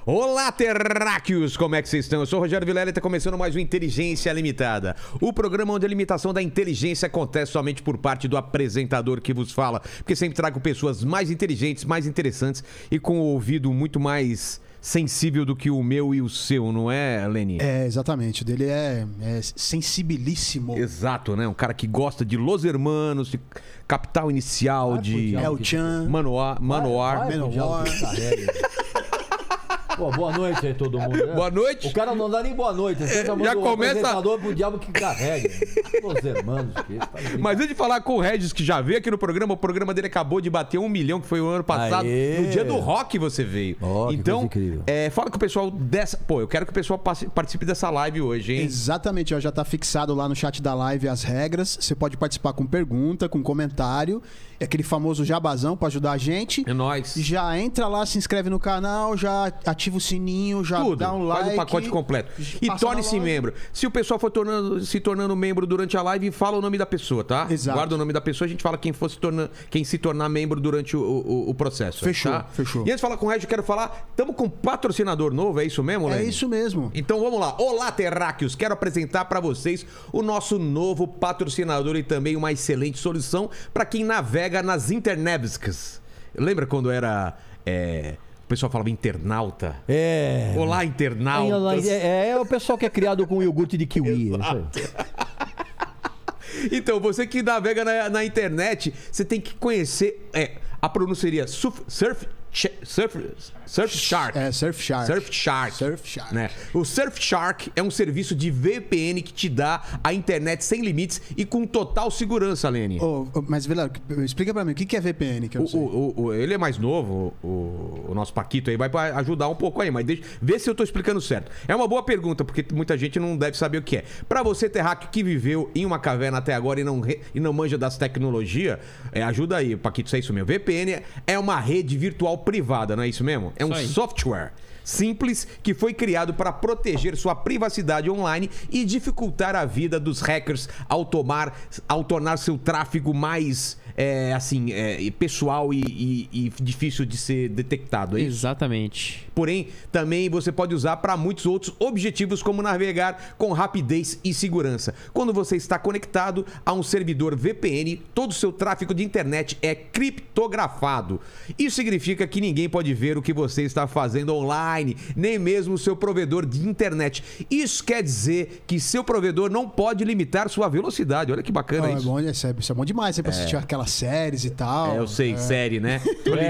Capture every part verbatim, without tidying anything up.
Olá, terráqueos! Como é que vocês estão? Eu sou o Rogério Vilela e está começando mais um Inteligência Limitada. O programa onde a limitação da inteligência acontece somente por parte do apresentador que vos fala. Porque sempre trago pessoas mais inteligentes, mais interessantes e com o ouvido muito mais sensível do que o meu e o seu, não é, Leni? É, exatamente. O dele é, é sensibilíssimo. Exato, né? Um cara que gosta de Los Hermanos, de Capital Inicial, Vai, de El Chan, Manoar. Manoar. Vai, vai, Manowar. Pô, boa noite aí, todo mundo. Né? Boa noite. O cara não dá nem boa noite. Você É, já já começa- o apresentador pro diabo que carrega. Os irmãos, que tá Mas antes de falar com o Regis, que já veio aqui no programa, o programa dele acabou de bater um milhão, que foi o ano passado. Aê. No dia do rock você veio. Ó, que então, coisa incrível. é, fala com o pessoal dessa... Pô, eu quero que o pessoal passe- participe dessa live hoje, hein? Exatamente, ó, já tá fixado lá no chat da live as regras. Você pode participar com pergunta, com comentário. É aquele famoso jabazão pra ajudar a gente. É nóis. Já entra lá, se inscreve no canal, já ativa o sininho, já Tudo. dá um like. Faz o pacote completo. E passa torne-se na live. membro. Se o pessoal for tornando- se tornando membro durante a live, fala o nome da pessoa, tá? Exato. Guarda o nome da pessoa, a gente fala quem, for se, torna, quem se tornar membro durante o, o- o processo. Fechou, tá? fechou. E antes de falar com o Regis, eu quero falar... Estamos com um patrocinador novo, é isso mesmo, É Leni? isso mesmo. Então vamos lá. Olá, terráqueos! Quero apresentar para vocês o nosso novo patrocinador e também uma excelente solução para quem navega nas internebscas. Lembra quando era... é, o pessoal falava internauta? É. Olá, internautas! É, é, é o pessoal que é criado com iogurte de kiwi. é isso aí. Então, você que navega na, na internet, você tem que conhecer... É, a pronúncia seria surf... surf Surf, Surfshark. É, Surfshark. Surfshark. Surfshark. Né? O Surfshark é um serviço de V P N que te dá a internet sem limites e com total segurança, Leni. Ô, ô, mas, Vilela, explica pra mim, o que que é V P N? Que eu O, não sei. o- o- ele é mais novo, o, o nosso Paquito aí vai pra ajudar um pouco aí, mas deixa, vê se eu tô explicando certo. É uma boa pergunta, porque muita gente não deve saber o que é. Pra você, terráqueo, que viveu em uma caverna até agora e não, re- e não manja das tecnologias, é, ajuda aí, Paquito, isso é isso mesmo. V P N é uma rede virtual privada, não é isso mesmo? É um software simples que foi criado para proteger sua privacidade online e dificultar a vida dos hackers ao, tomar, ao tornar seu tráfego mais é, assim, é, pessoal e, e- e difícil de ser detectado. É isso? Exatamente. Porém, também você pode usar para muitos outros objetivos, como navegar com rapidez e segurança. Quando você está conectado a um servidor V P N, todo o seu tráfego de internet é criptografado. Isso significa que ninguém pode ver o que você está fazendo online, nem mesmo o seu provedor de internet. Isso quer dizer que seu provedor não pode limitar sua velocidade. Olha que bacana Ah, é isso. bom, isso é, isso é bom demais, você pra assistir aquelas séries e tal. É, eu sei, série, né? Tô ligado.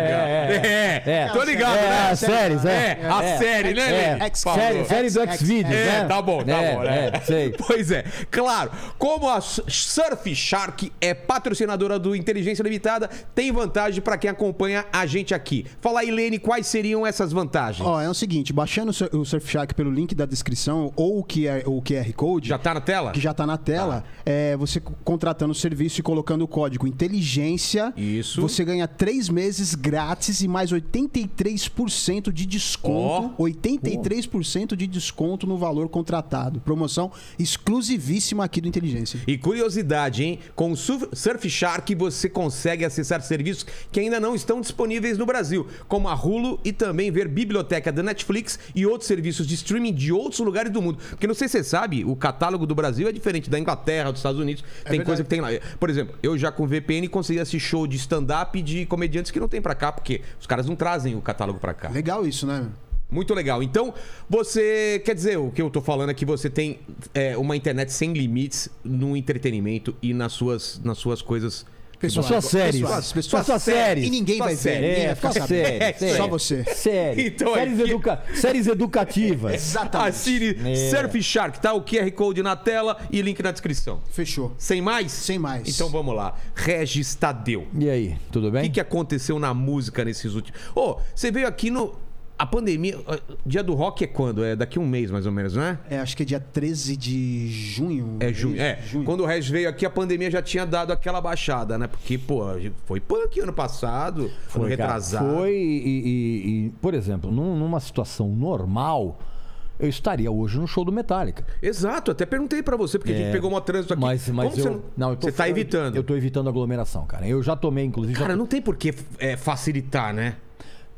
É, É, é. tô ligado, É, né? as séries, é. É, a É. série, né, É, Leni? X- Falou. série, série do X- Xvideos, É, né? tá bom, tá É, bom, né? é, sei. Pois é, claro, como a Surfshark é patrocinadora do Inteligência Limitada, tem vantagem para quem acompanha a gente aqui. Fala aí, Lene, quais seriam essas vantagens? Ó, é o seguinte, baixando o Sur- o Surfshark pelo link da descrição ou o Q R, o Q R Code, Já tá na tela? que já tá na tela, é, você c- contratando o serviço e colocando o código inteligência, Isso. você ganha três meses grátis e mais oitenta e três por cento de desconto. oitenta e três por cento de desconto no valor contratado. Promoção exclusivíssima aqui do Inteligência. E curiosidade, hein? Com o Surf- Surfshark você consegue acessar serviços que ainda não estão disponíveis no Brasil, como a Hulu e também ver biblioteca da Netflix e outros serviços de streaming de outros lugares do mundo. Porque não sei se você sabe, o catálogo do Brasil é diferente da Inglaterra, dos Estados Unidos. Tem verdade. coisa que tem lá. Por exemplo, eu já com V P N consegui assistir show de stand-up de comediantes que não tem pra cá, porque os caras não trazem o catálogo pra cá. Legal isso, né? Muito legal. Então, você... Quer dizer, o que eu tô falando é que você tem é, uma internet sem limites no entretenimento e nas suas, nas suas coisas... Nas suas séries. Pessoais, Nas pessoais. suas séries. E ninguém Sua vai ver. série. Ninguém É, vai ficar sua sabendo. série, É, série. Só você. Série. Então, séries, aqui- educa... séries educativas. Exatamente. Assine É. Surfshark, tá? O Q R Code na tela e link na descrição. Fechou. Sem mais? Sem mais. Então vamos lá. Regis Tadeu. E aí, tudo O bem? que, que aconteceu na música nesses últimos... Ô, você veio aqui no... A pandemia... Dia do rock é quando? É daqui a um mês, mais ou menos, não é? É, acho que é dia treze de junho. É junho. É, junho. quando o Regis veio aqui, a pandemia já tinha dado aquela baixada, né? Porque, pô, foi punk ano passado, ano cara. retrasado. Foi e, e- e, por exemplo, num- numa situação normal, eu estaria hoje no show do Metallica. Exato, até perguntei pra você, porque a gente É, pegou um trânsito aqui. Mas, mas Como eu, você não... não, eu tô, você tá eu- evitando. Eu tô evitando aglomeração, cara. Eu já tomei, inclusive. já Cara, to- não tem por que é, facilitar, né?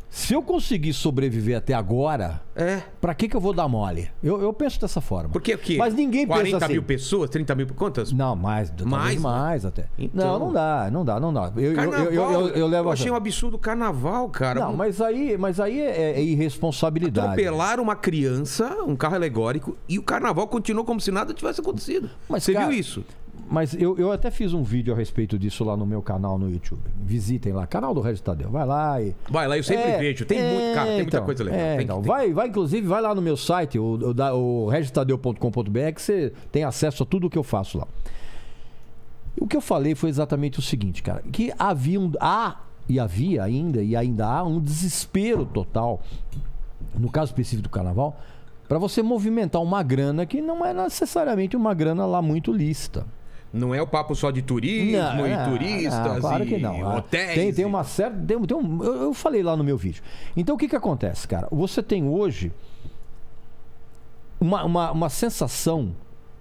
Se eu conseguir sobreviver até agora, É. pra que que eu vou dar mole? Eu, eu penso dessa forma. Porque o quê? Mas ninguém pensa quarenta assim. mil pessoas? trinta mil? Quantas? Não, mais. Mais, Mais, né? mais até. Então- Não, não dá, não dá, não dá. Eu, eu, Carnaval, eu, eu, eu, eu levo eu a achei um absurdo o carnaval, cara. Não, mas aí, mas aí é, é irresponsabilidade. Atropelaram uma criança, um carro alegórico, e o carnaval continuou como se nada tivesse acontecido. Mas, Você cara, viu isso? Mas eu, eu até fiz um vídeo a respeito disso lá no meu canal no YouTube. Visitem lá, canal do Regis Tadeu. Vai lá e. Vai lá, eu sempre É, vejo. Tem é, muito, cara, tem muita então, coisa legal. é, Tem que- então, tem- vai, vai, inclusive, vai lá no meu site, o, o, da- o regis tadeu ponto com ponto b r, que você tem acesso a tudo o que eu faço lá. O que eu falei foi exatamente o seguinte, cara, que havia um, há e havia ainda, e ainda há um desespero total, no caso específico do carnaval, para você movimentar uma grana que não é necessariamente uma grana lá muito lícita. Não é o papo só de turismo Não, e não, turistas não, claro e que não. Ah, hotéis. Tem, tem e- uma certa. Tem, tem um, eu, eu falei lá no meu vídeo. Então o que, que acontece, cara? Você tem hoje uma, uma, uma sensação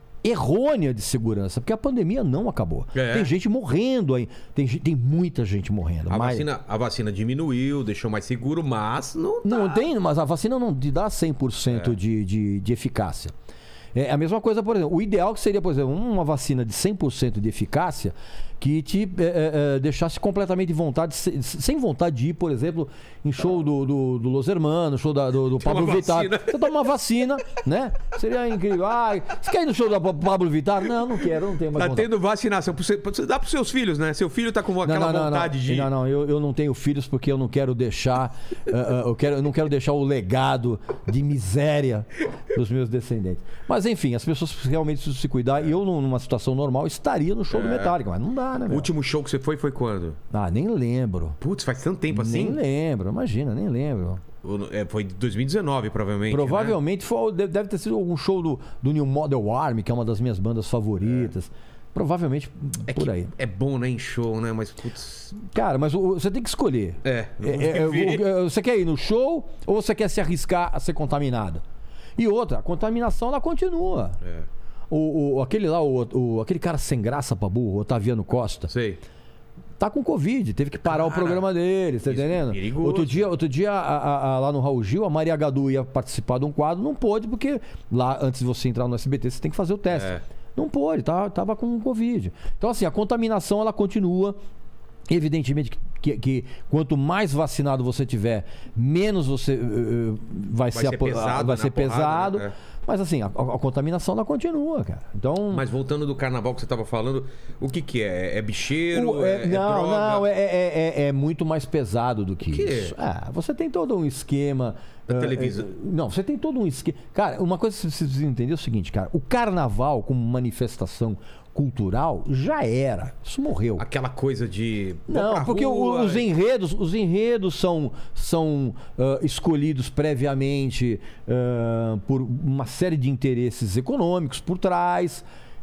errônea de segurança, porque a pandemia não acabou. É. Tem gente morrendo aí. Tem, gen- tem muita gente morrendo. A mas- vacina, a vacina diminuiu, deixou mais seguro, mas não. Não tá. tem, mas a vacina não te dá cem por cento É. de, de, de eficácia. É a mesma coisa, por exemplo, o ideal que seria, por exemplo, uma vacina de cem por cento de eficácia que te é, é, é, deixasse completamente de vontade, se- sem vontade de ir, por exemplo, em show do, do, do Los Hermanos, show da- do, do Toma Pablo Vittar. vacina. Você toma uma vacina, né? Seria incrível. Ah, você quer ir no show da Pablo Vittar? Não, não quero, não tenho mais Tá vontade. tendo vacinação. Pra você, pra você dar pros seus filhos, né? Seu filho tá com aquela vontade não. de. Não, não, eu, eu não tenho filhos porque eu não quero deixar. uh, uh, eu, quero, eu não quero deixar o legado de miséria dos meus descendentes. Mas enfim, as pessoas realmente precisam se cuidar. E eu, numa situação normal, estaria no show do Metallica, mas não dá, né? O Meu? último show que você foi foi quando? Ah, nem lembro. Putz, faz tanto tempo assim? Nem lembro, imagina, nem lembro. O- é, foi dois mil e dezenove, provavelmente. né? Provavelmente foi, deve, deve ter sido algum show do, do New Model Army, que é uma das minhas bandas favoritas. Provavelmente É por que aí. é bom, né, em show, né? Mas, putz. Cara, mas o- você tem que escolher. É. É, é, é, o- você quer ir no show ou você quer se arriscar a ser contaminado? E outra, a contaminação ela continua. É. O, o- aquele lá, o, o- aquele cara sem graça pra burro, Otaviano Costa, Sei. tá com Covid, teve que parar Cara, o programa dele, tá isso é entendendo? perigoso. Outro dia, outro dia a- a- a- lá no Raul Gil, a Maria Gadu ia participar de um quadro, não pôde, porque lá, antes de você entrar no S B T, você tem que fazer o teste. É. Não pôde, tá, tava com Covid. Então, assim, a contaminação ela continua. Evidentemente que, que- que quanto mais vacinado você tiver, menos você eh, eh, vai, ser, ser apo- pesado vai na ser porrada, pesado. né? É. Mas assim, a, a- a contaminação ela continua, cara. Então. Mas voltando do carnaval que você tava falando, o que que é? É bicheiro? o- é- é, é não, droga? não, é, é, é- é muito mais pesado do que quê? isso. Ah, você tem todo um esquema. Da ah, televisão. é, não, você tem todo um esquema. Cara, uma coisa que você precisa entender é o seguinte, cara. O carnaval, como manifestação cultural, já era. Isso morreu. Aquela coisa de. vou pra Não, porque o- rua, os enredos, os enredos são, são ah, escolhidos previamente ah, por uma série de interesses econômicos por trás.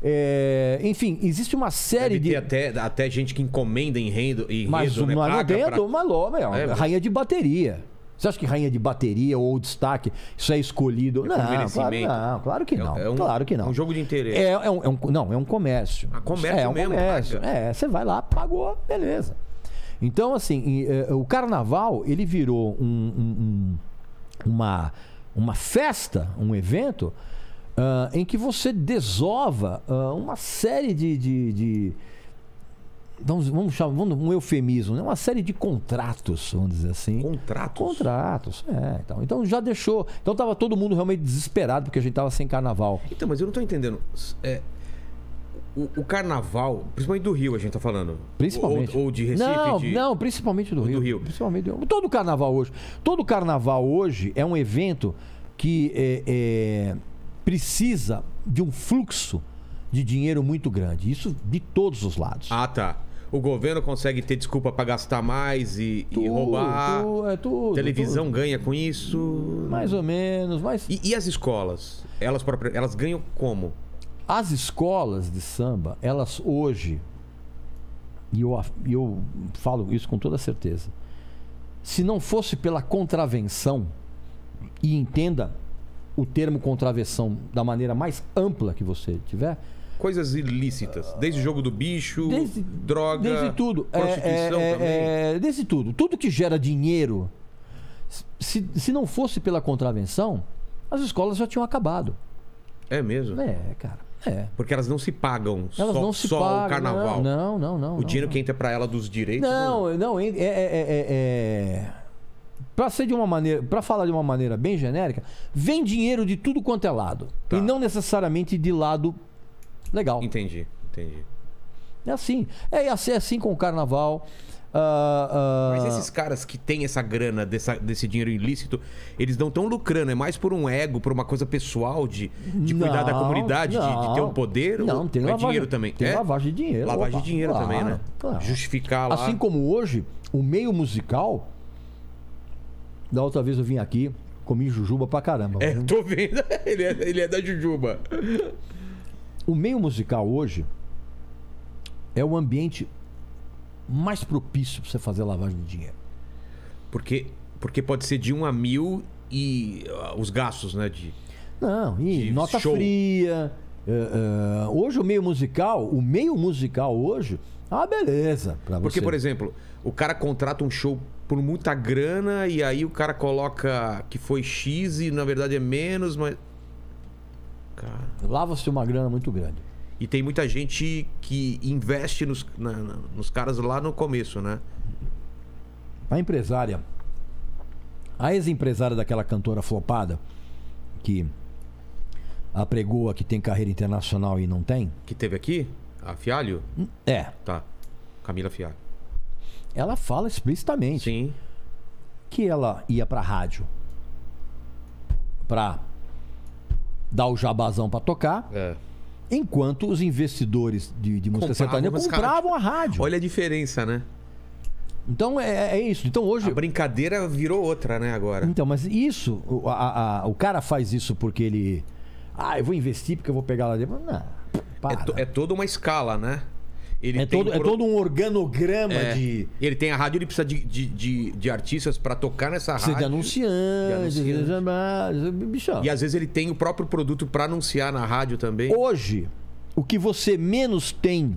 É, enfim, existe uma série Deve ter de. até, até gente que encomenda enredo, enredo Mas né? uma, Paga dentro, pra- uma loba, é, É, rainha de bateria. Você acha que rainha de bateria ou destaque, isso é escolhido? por não, claro, merecimento. não, claro que É- não. é um- claro que não. é um jogo de interesse. É, é um, é um- não, é um comércio. Ah, comércio é um mesmo, comércio. paga. É, você vai lá, pagou, beleza. Então, assim, e, eh, o carnaval, ele virou um- um- um- uma, uma festa, um evento, ah, em que você desova ah, uma série de... de- de- Vamos, vamos chamar vamos, um eufemismo, né? Uma série de contratos, vamos dizer assim. Contratos? Contratos, é. Então, então já deixou. Então tava todo mundo realmente desesperado porque a gente tava sem carnaval. Então, mas eu não tô entendendo. É, o, o carnaval, principalmente do Rio, a gente tá falando. Principalmente. Ou, ou de Recife. Não, de... não, principalmente do do Rio. Rio. Principalmente do... Todo carnaval hoje. Todo carnaval hoje é um evento que é, é, precisa de um fluxo de dinheiro muito grande. Isso de todos os lados. Ah, tá. O governo consegue ter desculpa pra gastar mais e, e Tudo, roubar. tu- é tudo, Televisão tudo. ganha com isso. Mais ou menos, mas E, e as escolas? Elas, próprias, elas ganham como? as escolas de samba, elas hoje, e eu, af- e eu falo isso com toda certeza, se não fosse pela contravenção, e entenda o termo contravenção da maneira mais ampla que você tiver, Coisas ilícitas. Desde o jogo do bicho, Desde- droga, desde tudo, é, prostituição é, é, também. é, desde tudo, tudo que gera dinheiro, Se, se não fosse pela contravenção, as escolas já tinham acabado. É mesmo? É, cara. É. Porque elas não se pagam Elas só, não se só pagam. o carnaval. Não, não, não. O não, dinheiro não. que entra pra ela dos direitos. Não, não, é, é, é, é, é... Para ser de uma maneira, para falar de uma maneira bem genérica, vem dinheiro de tudo quanto é lado. Tá. E não necessariamente de lado legal. Entendi, entendi. É assim. É assim, é assim com o carnaval. Ah, ah, Mas esses caras que têm essa grana dessa, desse dinheiro ilícito, eles não estão lucrando. É mais por um ego, por uma coisa pessoal de, de cuidar da Não, comunidade, de, de ter um não. poder? Não, ou tem é lavagem, dinheiro também. Tem é? lavagem de dinheiro. Lavagem opa, de dinheiro claro, também, né? claro. Justificar lá. Assim como hoje, o meio musical. Da outra vez eu vim aqui, comi jujuba pra caramba. É, tô vendo. ele, é, ele é da Jujuba. O meio musical hoje é o ambiente mais propício pra você fazer lavagem de dinheiro. Porque, porque pode ser de um a mil e uh, os gastos, né? De... Não, e De nota show. fria. é, é, hoje o meio musical, o meio musical hoje, ah, beleza. Pra Porque, você. por exemplo, o cara contrata um show por muita grana e aí o cara coloca que foi X e na verdade é menos, mas. Cara. Lava-se uma grana muito grande. E tem muita gente que investe nos, na- na- nos caras lá no começo, né? A empresária, a ex-empresária daquela cantora flopada, que apregoa que tem carreira internacional e não tem, Que teve aqui? A Fialho? é, Tá. Camila Fialho. ela fala explicitamente Sim. que ela ia pra rádio pra dar o jabazão pra tocar, É. enquanto os investidores de, de música Compravam sertaneja as compravam a rádio. Olha a diferença, né? Então é, é isso. Então hoje. A brincadeira virou outra, né, agora? Então, mas isso, o, a- a- o cara faz isso porque ele. Ah, eu vou investir porque eu vou pegar lá dentro. Não, para. É, to- é toda uma escala, né? Ele É tem todo, é pro- todo um organograma É. de. Ele tem a rádio, ele precisa de, de, de, de artistas pra tocar nessa Precisa rádio. de anunciantes. de anunciante. Bichão. E às vezes ele tem o próprio produto pra anunciar na rádio também. Hoje, o que você menos tem,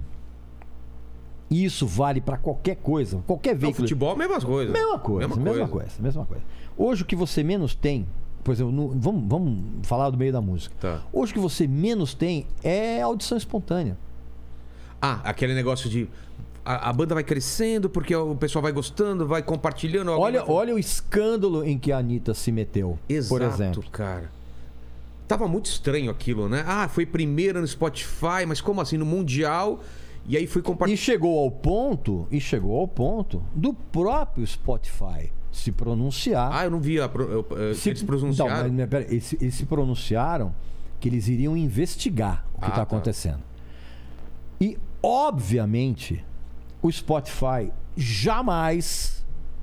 e isso vale pra qualquer coisa, qualquer No veículo. futebol, mesma coisa. Mesma coisa, mesma coisa. mesma coisa. Hoje o que você menos tem, por exemplo, no- vamos, vamos falar do meio da música. Tá. Hoje o que você menos tem é audição espontânea. Ah, aquele negócio de. A, a banda vai crescendo porque o pessoal vai gostando, vai compartilhando. alguém Olha, vai- olha o escândalo em que a Anitta se meteu, Exato, por exemplo. cara. Tava muito estranho aquilo, né? Ah, foi primeira no Spotify, mas como assim? No Mundial. E aí foi E compartilhando. chegou ao ponto, e chegou ao ponto do próprio Spotify se pronunciar. Ah, eu não vi a, pro- eu- eu- se, eles pronunciaram. Não, mas, mas, pera, eles, eles se pronunciaram que eles iriam investigar o que Ah, está tá. acontecendo. E, obviamente, o Spotify jamais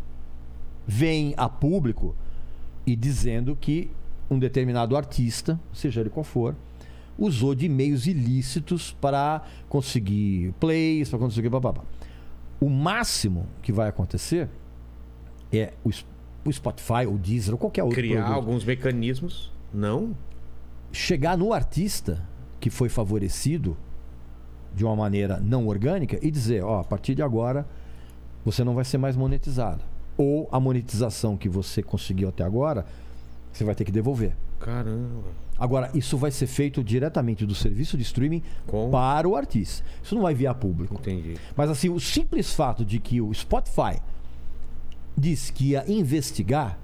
vem a público e dizendo que um determinado artista, seja ele qual for, usou de meios ilícitos para conseguir plays, para conseguir papapá. O máximo que vai acontecer é o, S- o Spotify, o Deezer, ou qualquer outro Criar produto, alguns mecanismos. Não? chegar no artista que foi favorecido de uma maneira não orgânica e dizer, ó, a partir de agora você não vai ser mais monetizado. Ou a monetização que você conseguiu até agora, você vai ter que devolver. Caramba. Agora, isso vai ser feito diretamente do serviço de streaming Com- para o artista. Isso não vai via público. Entendi. Mas assim, o simples fato de que o Spotify disse que ia investigar,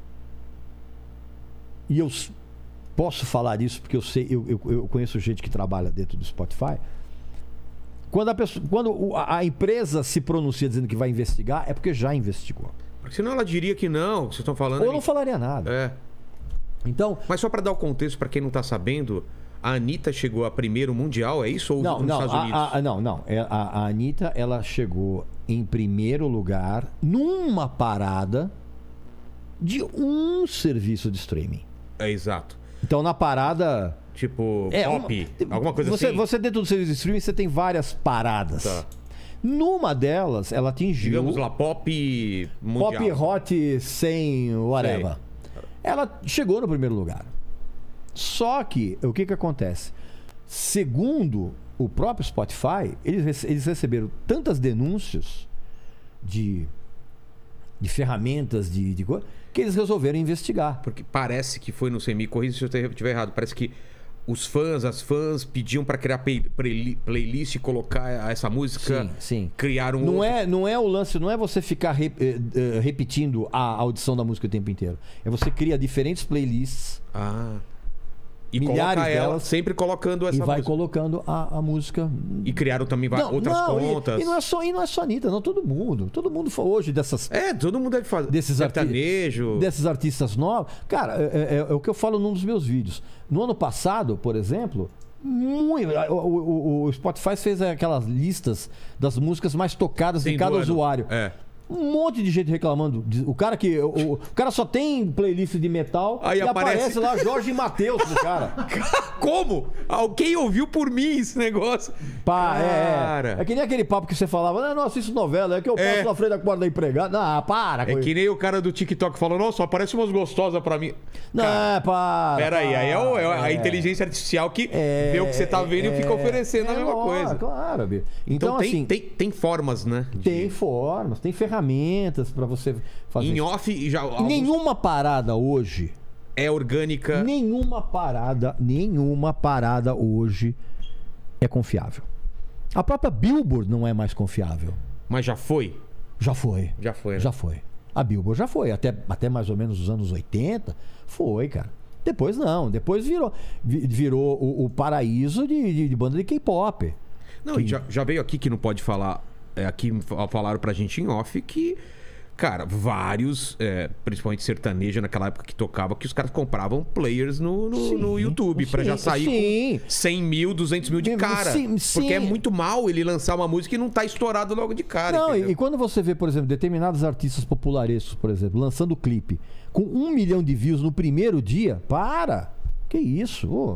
e eu s- posso falar isso porque eu sei, eu, eu, eu conheço gente que trabalha dentro do Spotify. Quando, a, pessoa, quando o- a, a empresa se pronuncia dizendo que vai investigar, é porque já investigou. Porque senão ela diria que não, que vocês estão falando. Ou ali. não falaria nada. É. Então, Mas só pra dar o contexto pra quem não tá sabendo, a Anitta chegou a primeiro mundial, é isso? Ou não, nos não, Estados Unidos? a, a, não, não. É, A, a Anitta, ela chegou em primeiro lugar numa parada de um serviço de streaming. É exato. Então, na parada... Tipo, É, pop, uma- alguma coisa você, assim. Você dentro do serviço de streaming, você tem várias paradas. Tá. Numa delas, ela atingiu... Digamos lá, pop mundial. Pop Hot sem whatever. Ela chegou no primeiro lugar. Só que, o que que acontece? Segundo o próprio Spotify, eles, rece- eles receberam tantas denúncias de, de ferramentas, de, de coisa, que eles resolveram investigar. Porque parece que foi no Semi, corrija se eu estiver errado, parece que os fãs, as fãs pediam para criar play, play, playlist e colocar essa música. Sim, sim. Criar um não outro... é Não é o lance, não é você ficar re, eh, eh, repetindo a audição da música o tempo inteiro. É você cria diferentes playlists. Ah. E milhares coloca ela, delas, sempre colocando essa e vai música. colocando a, a música. E criaram também Não, outras não, contas. E, e não é só, e não é só a Anitta, não, todo mundo. Todo mundo hoje dessas. É, todo mundo deve fazer. Desses sertanejo. Desses artistas novos. Cara, é, é, é o que eu falo num dos meus vídeos. No ano passado, por exemplo, muito, o, o, o Spotify fez aquelas listas das músicas mais tocadas Sim, em cada do ano. usuário. É. Um monte de gente reclamando. O cara que. O, o cara só tem playlist de metal Aí e aparece- aparece lá Jorge e Matheus do cara. Como? Alguém ouviu por mim esse negócio? Pá, Cara. é, é. É que nem aquele papo que você falava, não, não assisto novela, é que eu passo É. na frente da porta da empregada. Não, para. É com que isso. nem o cara do TikTok falou, nossa, só aparece umas gostosas pra mim. Não, para. Pera aí, aí é, o- é a É. inteligência artificial que É, vê o que você tá vendo e fica oferecendo a é, mesma ó, coisa. Claro, Bi. Então, Então, tem, assim, tem, tem formas, né? de- tem formas, tem ferramentas pra você fazer. Em isso. off, já, alguns- Nenhuma parada hoje, é orgânica. nenhuma parada, nenhuma parada hoje é confiável. A própria Billboard não é mais confiável. Mas já foi? Já foi. Já foi, né? Já foi. A Billboard já foi. Até, até mais ou menos os anos oitenta. Foi, cara. Depois não. Depois virou, vi- virou o, o paraíso de, de, de banda de K-pop. Não, e já, já veio aqui que não pode falar. É, aqui fa- falaram pra gente em off que, cara, vários, é, principalmente sertaneja naquela época que tocava, que os caras compravam players no, no, Sim, no YouTube pra já sim, sair sim. com cem mil, duzentos mil de Sim, cara. sim, sim. Porque é muito mal ele lançar uma música e não tá estourado logo de cara. Não, entendeu? e, e quando você vê, por exemplo, determinados artistas popularescos, por exemplo, lançando clipe com um milhão de views no primeiro dia, para! Que isso? Ô.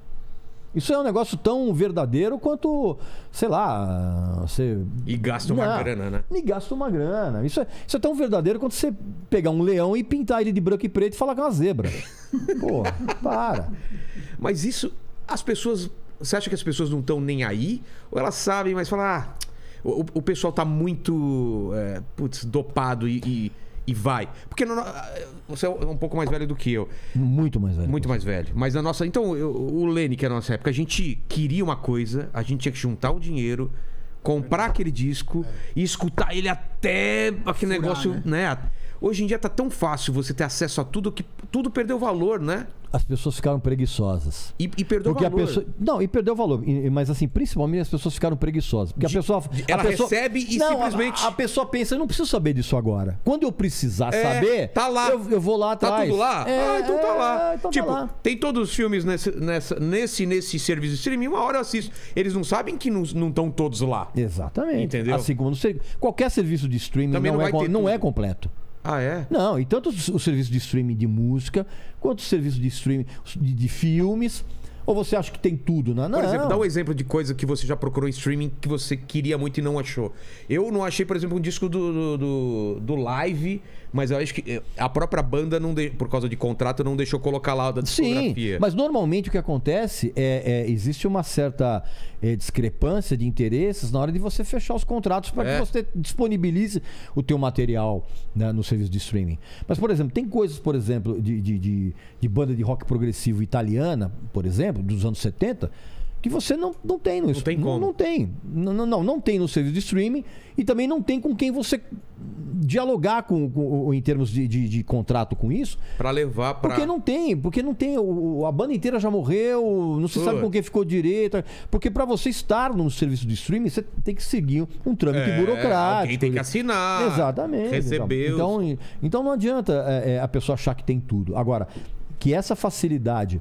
Isso é um negócio tão verdadeiro quanto, sei lá, você... E gasta uma Não, grana, né? E gasta uma grana. Isso é, isso é tão verdadeiro quanto você pegar um leão e pintar ele de branco e preto e falar que é uma zebra. Pô, para. Mas isso, as pessoas. Você acha que as pessoas não estão nem aí? Ou elas sabem, mas falam, ah, o, o pessoal tá muito é, putz, dopado e, e, e vai. Porque no- você é um pouco mais velho do que eu. Muito mais velho. Muito mais velho. Mas na nossa. Então, eu- o Lene, que é a nossa época, a gente queria uma coisa, a gente tinha que juntar o dinheiro, comprar aquele disco e escutar ele até aquele Furar, negócio, né? Hoje em dia tá tão fácil você ter acesso a tudo que tudo perdeu valor, né? As pessoas ficaram preguiçosas. E, e perdeu Porque valor. a pessoa. Não, e perdeu valor. E- Mas assim, principalmente as pessoas ficaram preguiçosas. Porque a pessoa. a ela pessoa- recebe e Não, simplesmente- A, a pessoa pensa, eu não preciso saber disso agora. Quando eu precisar É, saber, tá lá. Eu, eu vou lá Tá atrás. tudo lá? É, ah, então tá lá. é, então tipo, tá lá. tem todos os filmes nesse, nessa, nesse, nesse serviço de streaming, uma hora eu assisto. Eles não sabem que não estão todos lá. Exatamente. Entendeu? Assim como no ser- qualquer serviço de streaming Também não, não é, vai com- ter não tudo. é completo. Ah, é? Não, e tanto o serviço de streaming de música, quanto o serviço de streaming de, de filmes. Ou você acha que tem tudo, né? Não. Por exemplo, dá um exemplo de coisa que você já procurou em streaming que você queria muito e não achou. Eu não achei, por exemplo, um disco do, do, do, do Live, mas eu acho que a própria banda, não de- por causa de contrato, não deixou colocar lá da Sim, discografia. mas normalmente o que acontece é, é existe uma certa é, discrepância de interesses na hora de você fechar os contratos para É. que você disponibilize o teu material, né, no serviço de streaming. Mas, por exemplo, tem coisas, por exemplo, de, de, de, de banda de rock progressivo italiana, por exemplo, dos anos setenta, que você não, não tem no Não tem como. Não, não tem. Não, não, não, não tem no serviço de streaming e também não tem com quem você dialogar com, com- em termos de, de, de contrato com isso. Pra levar pra... Porque não tem, porque não tem. O, a banda inteira já morreu, não se sabe Putz. com quem ficou direito. Porque para você estar num serviço de streaming, você tem que seguir um trâmite É, burocrático. alguém tem que assinar. Exatamente. Receber os- Então, então não adianta é, é, a pessoa achar que tem tudo. Agora, que essa facilidade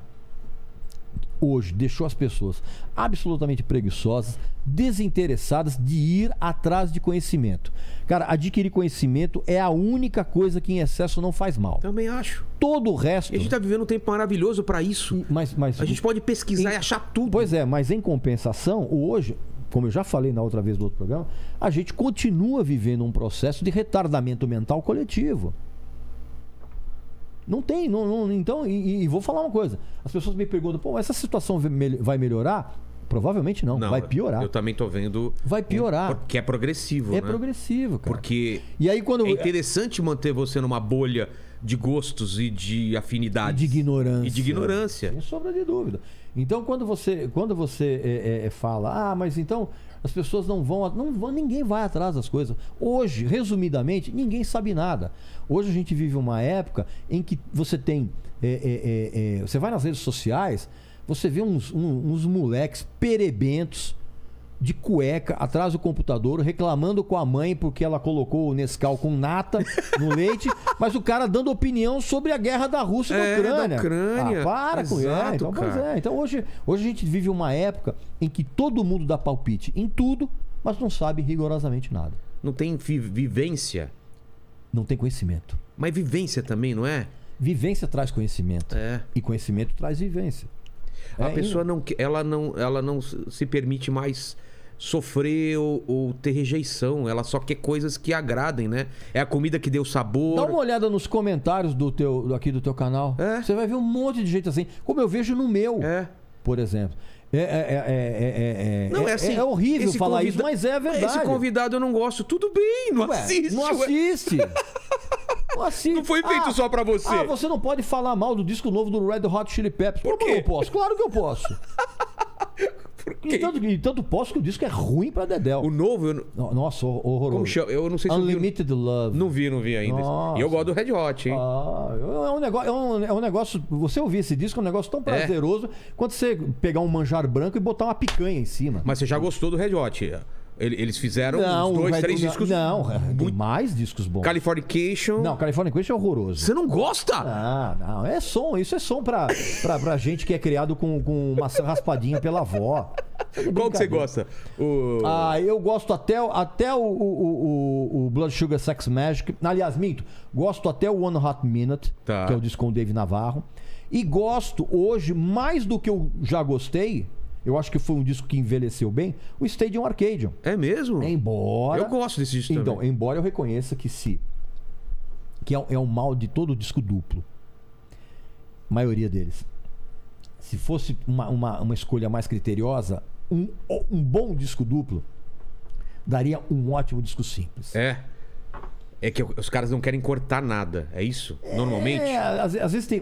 hoje deixou as pessoas absolutamente preguiçosas, desinteressadas de ir atrás de conhecimento. Cara, adquirir conhecimento é a única coisa que em excesso não faz mal. Também acho. Todo o resto. E a gente tá vivendo um tempo maravilhoso pra isso. Mas, mas, A gente pode pesquisar em- e achar tudo. Pois é, mas em compensação, hoje, como eu já falei na outra vez do outro programa, a gente continua vivendo um processo de retardamento mental coletivo. Não tem, não, não- então, e, e vou falar uma coisa. As pessoas me perguntam, pô, essa situação vai mel- vai melhorar? provavelmente não, Não, vai piorar. Eu também tô vendo. Vai piorar. Que é progressivo, É né? progressivo, cara. Porque E aí quando é interessante manter você numa bolha de gostos e de afinidades. E de ignorância. E de ignorância. Sem sombra de dúvida. Então, quando você, quando você é, é, fala, ah, mas então as pessoas não vão, não vão, ninguém vai atrás das coisas. Hoje, resumidamente, ninguém sabe nada. Hoje a gente vive uma época em que você tem, é, é, é, é, você vai nas redes sociais, você vê uns, um, uns moleques perebentos de cueca atrás do computador, reclamando com a mãe porque ela colocou o Nescau com nata no leite, mas o cara dando opinião sobre a guerra da Rússia e da É, Ucrânia. da Ucrânia. Ah, para com isso. Exato, Então, pois cara. é. Então hoje, hoje a gente vive uma época em que todo mundo dá palpite em tudo, mas não sabe rigorosamente nada. Não tem vi- vivência. Não tem conhecimento. Mas vivência também, não é? Vivência traz conhecimento. É. E conhecimento traz vivência. A É, pessoa não, que- ela não, ela não se permite mais sofrer ou, ou ter rejeição. Ela só quer coisas que agradem, né? É a comida que deu sabor. Dá uma olhada nos comentários do teu, aqui do teu canal. É. Você vai ver um monte de gente assim, como eu vejo no meu, É. por exemplo. É, é, é, é, é, Não, é assim. é horrível esse falar convida- isso, mas é verdade. Esse convidado eu não gosto. Tudo bem, não Ué, assiste. Não ué. assiste. Não assiste. Não foi feito só pra você. Ah, você não pode falar mal do disco novo do Red Hot Chili Peppers. Por Como quê? eu posso? Claro que eu posso. Por quê? E tanto, e tanto posso que o disco é ruim pra Dedéu. O novo, eu não... No- Nossa, hor- horroroso. como chama? Eu não sei se eu vi. Unlimited Love. Não vi, não vi ainda. Nossa. E eu gosto do Red Hot, hein? Ah, é um negócio, é um, é um negócio. Você ouvir esse disco é um negócio tão prazeroso quanto você pegar um manjar branco e botar uma picanha em cima. Mas você já gostou do Red Hot? Ele- Eles fizeram não, uns dois, Red- três não, discos. Não, tem muito... mais discos bons. Californication. Não, Californication é horroroso. Você não gosta? Ah, não, é som, isso é som pra, pra, pra gente que é criado com, com uma raspadinha pela avó. É Qual que você brincadeira. gosta? O... Ah, eu gosto até, o- até o, o, o, o Blood Sugar Sex Magic. Aliás, minto, gosto até o One Hot Minute, Tá. que é o disco com o Dave Navarro. E gosto hoje, mais do que eu já gostei, eu acho que foi um disco que envelheceu bem, o Stadium Arcadium. É mesmo? Embora. Eu gosto desse disco Então, também. embora eu reconheça que se. Que é, um- é um mal de todo disco duplo. Maioria deles. Se fosse uma, uma, uma escolha mais criteriosa, um, um bom disco duplo daria um ótimo disco simples. É. É que os caras não querem cortar nada. É isso? Normalmente? É, às, às vezes tem.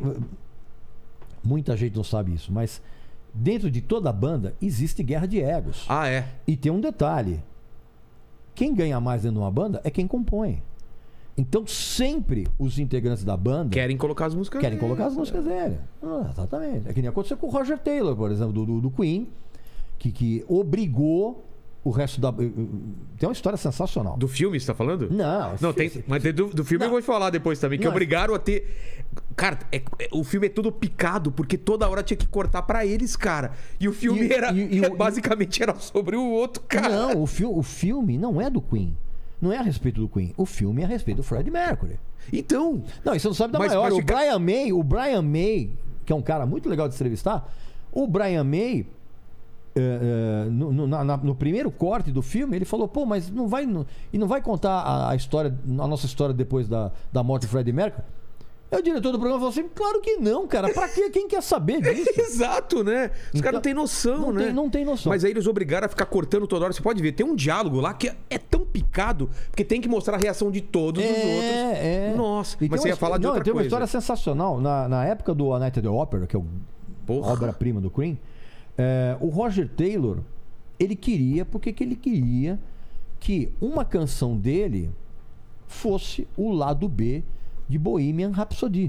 Muita gente não sabe isso, mas dentro de toda a banda existe guerra de egos. Ah, é. E tem um detalhe: quem ganha mais dentro de uma banda é quem compõe. Então sempre os integrantes da banda Querem colocar as músicas. querem colocar as É. músicas dele. Ah, exatamente. É que nem aconteceu com o Roger Taylor, por exemplo, do, do, do Queen, que, que obrigou o resto da. Tem uma história sensacional. Do filme, você tá falando? Não, Não, tem. esse- Mas tem do, do filme Não. eu vou falar depois também. Que Não. obrigaram a ter. Cara, é- é- o filme é todo picado, porque toda hora tinha que cortar pra eles, cara. E o filme E- era. e- e o- basicamente era sobre o outro cara. Não, o, fi o filme não é do Queen. Não é a respeito do Queen. O filme é a respeito do Freddie Mercury. Então. Não, isso não sabe da Mas- maior. mas O fica- Brian May, o Brian May, que é um cara muito legal de entrevistar, o Brian May, eh, eh, no, no- na- na- no primeiro corte do filme, ele falou, pô, mas não vai. não- e não vai contar a, a história, a nossa história depois da, da morte do Freddie Mercury? Aí o diretor do programa falou assim: claro que não, cara. Pra quê? Quem quer saber disso? Exato, né? Os Então, caras não têm noção, não né? tem- não tem noção. Mas aí eles obrigaram a ficar cortando toda hora. Você pode ver, tem um diálogo lá que é, é tão picado, porque tem que mostrar a reação de todos os outros. é. Nossa, E tem mas você uma ia falar de não, outra tem uma coisa. história sensacional. Na, na época do A Night at the Opera, que é o Porra. obra-prima do Queen, é, o Roger Taylor, ele queria, porque que ele queria que uma canção dele fosse o lado B de Bohemian Rhapsody.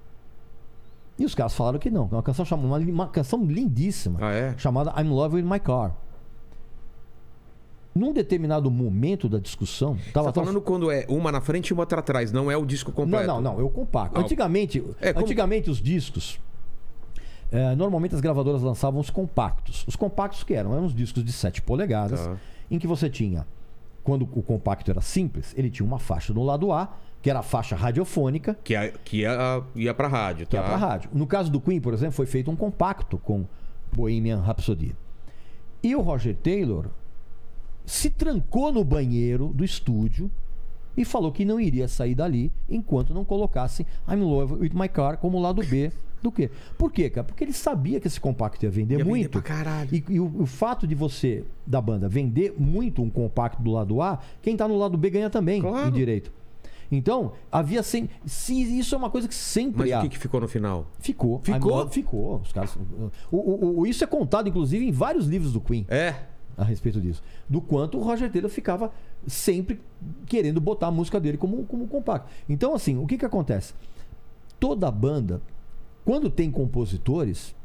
E os caras falaram que não. É uma canção chamada, uma, uma canção lindíssima, Ah, é? chamada I'm in Love with My Car. Num determinado momento da discussão, Você tava tá tão- falando quando é uma na frente e uma outra atrás, não é o disco completo. não, não, não, é o compacto. Ah, Antigamente, é, como- antigamente os discos, é, normalmente as gravadoras lançavam os compactos. Os compactos que eram? Eram uns discos de sete polegadas, Tá. em que você tinha, quando o compacto era simples, ele tinha uma faixa no lado A, que era a faixa radiofônica, Que, é, que ia, ia pra rádio, que tá? é para rádio. No caso do Queen, por exemplo, foi feito um compacto com Bohemian Rhapsody. E o Roger Taylor se trancou no banheiro do estúdio e falou que não iria sair dali enquanto não colocasse I'm in Love with My Car como lado B Do quê? Por quê, cara? Porque ele sabia que esse compacto ia vender Ia vender muito. pra caralho. E, e o, o fato de você, da banda, vender muito um compacto do lado A, quem tá no lado B ganha também Claro. em direito. Então, havia sempre. Se, isso é uma coisa que sempre Mas há. o que, que ficou no final? Ficou. Ficou? A- Ficou. Os caras, o, o- o- isso é contado, inclusive, em vários livros do Queen É. a respeito disso. Do quanto o Roger Taylor ficava sempre querendo botar a música dele como, como compacto. Então, assim, o que que acontece? Toda banda, quando tem compositores,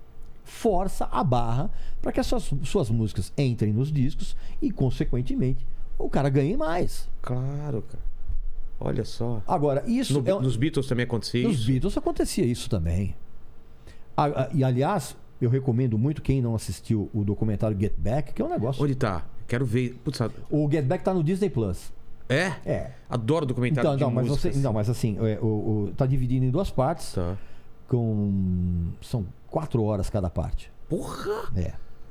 força a barra para que as suas, suas músicas entrem nos discos e, consequentemente, o cara ganhe mais. Claro, cara. Olha só. Agora, isso No- é um- Nos Beatles também acontecia nos isso? Beatles acontecia isso também. A- a- e, aliás, eu recomendo muito quem não assistiu o documentário Get Back, que é um negócio. Onde tá? Quero ver. Putz, sabe? O Get Back tá no Disney Plus. É? É. Adoro documentário Então, de não, mas você, músicas. não, mas assim, é, o, o- tá dividido em duas partes, Tá. com são quatro horas cada parte. Porra! É.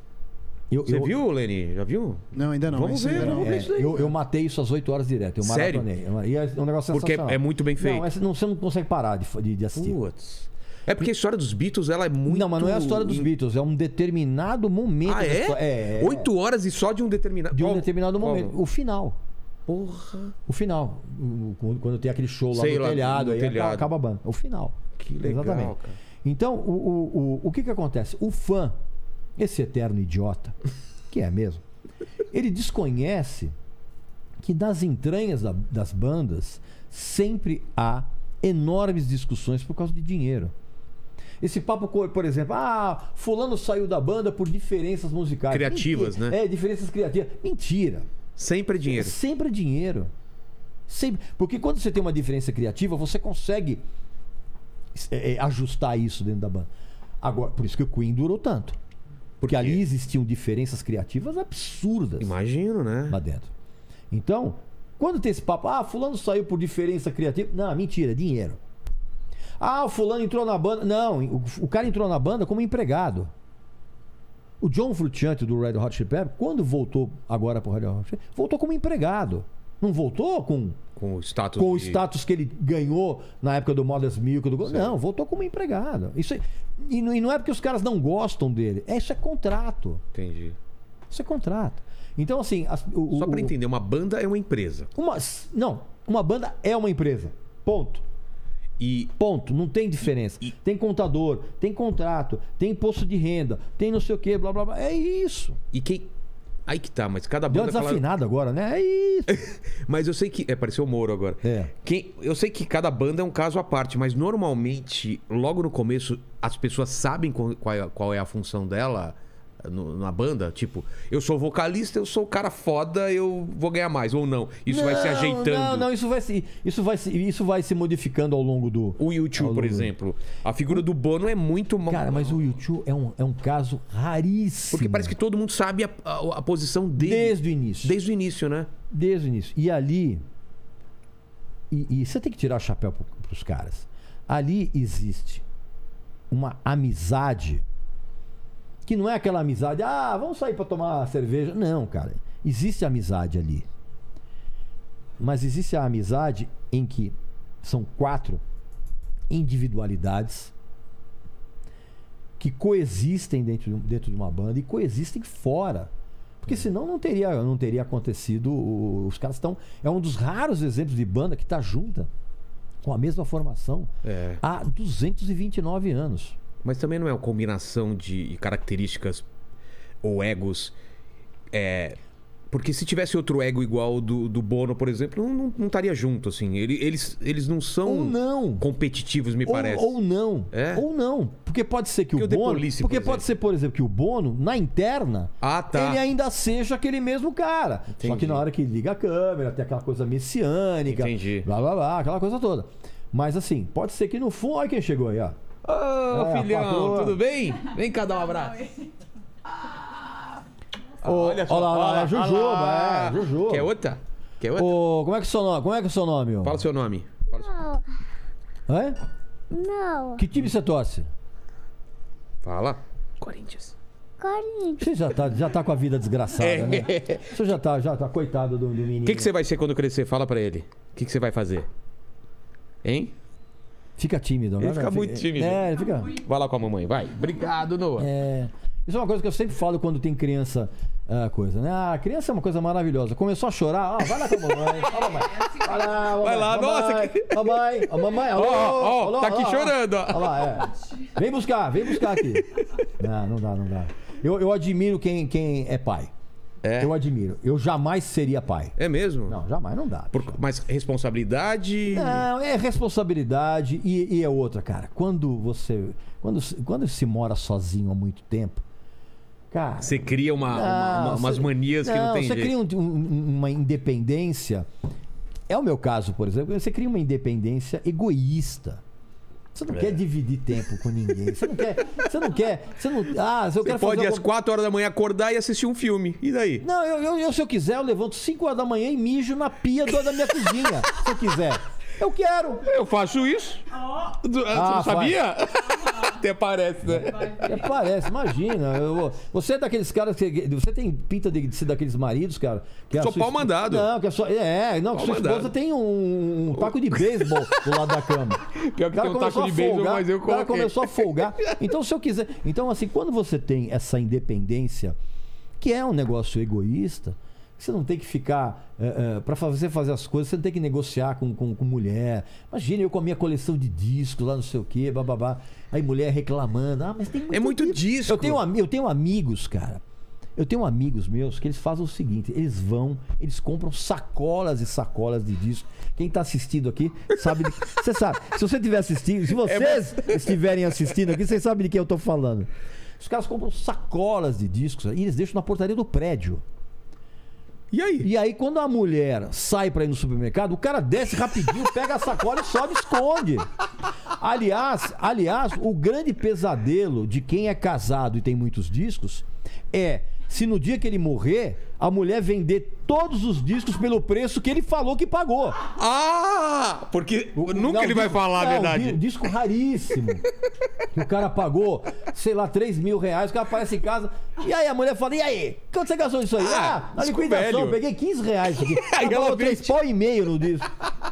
Eu, Você eu, viu, Leni? Já viu? Não, ainda não. Vamos esse ver, ainda não. vamos ver É, isso aí, eu, cara. eu matei isso às oito horas direto. Eu Sério? maratonei. E é um negócio Porque sensacional. é muito bem feito. Não, essa- não, você não consegue parar de, de, de assistir. Putz. É porque a história dos Beatles, ela é muito... Não, mas não é a história dos Beatles, é um determinado momento. Ah, da é? história. É, é. Oito horas e só de um determinado... De um Qual- determinado qual? momento. O final. Porra. O final. O- Quando quando tem aquele show lá Sei no lá, telhado, no aí telhado. acaba- acaba a banda. O final. Que legal, Exatamente. cara. Então, o, o, o, o que que acontece? O fã, esse eterno idiota, que é mesmo, ele desconhece que nas entranhas da- das bandas sempre há enormes discussões por causa de dinheiro. Esse papo, co- por exemplo, ah, fulano saiu da banda por diferenças musicais. Criativas, Mentira. né? É, diferenças criativas. Mentira. Sempre é dinheiro. Sempre é dinheiro. Sempre. Porque quando você tem uma diferença criativa, você consegue é, é, ajustar isso dentro da banda. Agora, por isso que o Queen durou tanto. Porque quê? ali existiam diferenças criativas absurdas Imagino, né? lá dentro. Então, quando tem esse papo, ah, fulano saiu por diferença criativa. Não, mentira, é dinheiro. Ah, o fulano entrou na banda. Não, o, o cara entrou na banda como empregado. O John Frusciante do Red Hot Chili Peppers, quando voltou agora pro Red Hot Chili, voltou como empregado. Não voltou com, Com o status com o de- status que ele ganhou na época do Mother's Milk. Do... Não, voltou como empregado. Isso é- e, não- e não é porque os caras não gostam dele. É, isso é contrato. Entendi. Isso é contrato. Então, assim... as- o- Só o- pra entender, uma banda é uma empresa. Uma, não, uma banda é uma empresa. Ponto. E Ponto. Não tem diferença. E- Tem contador, tem contrato, tem imposto de renda, tem não sei o que, blá blá blá. É isso. E quem. Aí que tá, mas cada Deu uma banda. fala- desafinada agora, né? É isso. Mas eu sei que. É, pareceu o Moro agora. É. Quem... Eu sei que cada banda é um caso à parte, mas normalmente, logo no começo, as pessoas sabem qual qual é, qual é a função dela no- na banda. Tipo, eu sou vocalista, eu sou o cara foda, eu vou ganhar mais. Ou não. Isso vai se Não, ajeitando. Não, não, isso vai se, isso vai se, isso vai se modificando ao longo do. O YouTube, ao por longo- exemplo. A figura do Bono é muito. Cara, mas o YouTube é um, é um caso raríssimo. Porque parece que todo mundo sabe a, a- a posição dele. Desde o início. Desde o início, né? Desde o início. E ali. E, e você tem que tirar o chapéu para os caras. Ali existe uma amizade que não é aquela amizade, ah, vamos sair para tomar cerveja. Não, cara. Existe amizade ali. Mas existe a amizade em que são quatro individualidades que coexistem dentro de, um- dentro de uma banda e coexistem fora. Porque senão não teria, não teria acontecido. o- Os caras estão. É um dos raros exemplos de banda que está junta com a mesma formação É. há duzentos e vinte e nove anos. Mas também não é uma combinação de características ou egos. É. Porque se tivesse outro ego igual do, do Bono, por exemplo, não, não, não estaria junto, assim. Ele- Eles, eles não são Ou não. competitivos, me Ou, parece. ou não. É? Ou não. Porque pode ser que Porque o o The Bono. Police, porque por pode ser, por exemplo, que o Bono, na interna, Ah, tá. ele ainda seja aquele mesmo cara. Só Entendi. que na hora que liga a câmera, tem aquela coisa messiânica. Entendi. Blá blá blá, aquela coisa toda. Mas assim, pode ser que no fundo. Olha quem chegou aí, ó. Ô, É, a filhão, patroa. tudo bem? Vem cá dar um abraço. Ô, olha lá, olha lá, é Jujuba, é, Jujuba. Quer outra? Quer outra? Ô, como é que é o seu nome? Como é que é o seu nome? ô? Fala o seu nome. Fala o seu- Hã? Não, Que time você torce? Fala. Corinthians. Corinthians. Você já tá, já tá com a vida desgraçada, né? Você já tá, já tá, coitado do, do menino. O que, que você vai ser quando crescer? Fala pra ele. O que, que você vai fazer? Hein? Fica tímido, Ele né? fica muito tímido. É, ele fica... Vai lá com a mamãe, vai. Obrigado, Noah. É... Isso é uma coisa que eu sempre falo quando tem criança, a coisa, né? Ah, criança é uma coisa maravilhosa. Começou a chorar, ó, vai lá com a mamãe. Ó, mamãe. Vai lá, mamãe. Vai lá, mamãe, nossa, que- Mamãe, ó, mamãe, alô, Ó, ó, alô, tá aqui ó, chorando, ó. Olha lá, é. Vem buscar, vem buscar aqui. Não, não dá, não dá. Eu, eu admiro quem, quem é pai. É. Eu admiro. Eu jamais seria pai. É mesmo? Não, jamais, não dá. Por- mas responsabilidade... Não, é responsabilidade e, e é outra, cara. Quando você. Quando, quando se mora sozinho há muito tempo, cara. Você cria uma, uma- uma- umas você- manias que não tem você jeito. cria um- um- uma independência. É o meu caso, por exemplo. Você cria uma independência egoísta. Você não É. quer dividir tempo com ninguém. Você não quer. Você não quer. Você não. Ah, se eu Você quero pode fazer às alguma- quatro horas da manhã acordar e assistir um filme. E daí? Não, eu, eu, eu, se eu quiser, eu levanto cinco horas da manhã e mijo na pia do- da minha cozinha. Se eu quiser. Eu quero. Eu faço isso. Você não Ah, sabia? Até parece, né? É, parece, imagina. eu- você é daqueles caras que. Você tem pinta de ser daqueles maridos, cara. Que a Sou sua pau esp- mandado. Não, que a sua. É, não, que Pau sua esposa mandado. tem um, um taco de beisebol do lado da cama. Pior que O cara tem um taco começou de a beisebol, folgar, mas eu O cara coloquei. começou a folgar. Então, se eu quiser. Então, assim, quando você tem essa independência, que é um negócio egoísta. Você não tem que ficar. É, é, para você fazer as coisas, você não tem que negociar com, com, com mulher. Imagina eu com a minha coleção de discos lá, não sei o quê, bababá. Aí mulher reclamando. Ah, mas tem muito É muito disco. Eu tenho, ami- eu tenho amigos, cara. Eu tenho amigos meus que eles fazem o seguinte: eles vão, eles compram sacolas e sacolas de disco. Quem tá assistindo aqui sabe. De, você sabe. Se você estiver assistindo, se vocês estiverem assistindo aqui, vocês sabem de quem eu tô falando. Os caras compram sacolas de discos e eles deixam na portaria do prédio. E aí? E aí, quando a mulher sai pra ir no supermercado, o cara desce rapidinho, pega a sacola e sobe e esconde. Aliás, aliás, o grande pesadelo de quem é casado e tem muitos discos é se no dia que ele morrer, a mulher vender todos os discos pelo preço que ele falou que pagou. Ah! Porque nunca Não, ele vai disco- falar a não, verdade. di- Disco raríssimo. Que o cara pagou, sei lá, três mil reais, o cara aparece em casa. E aí a mulher fala: e aí? Quanto você gastou nisso aí? Ah, Ah, na disco liquidação, velho. eu peguei quinze reais isso aqui. Aí Ela ela pagou três vende. pau e meio no disco.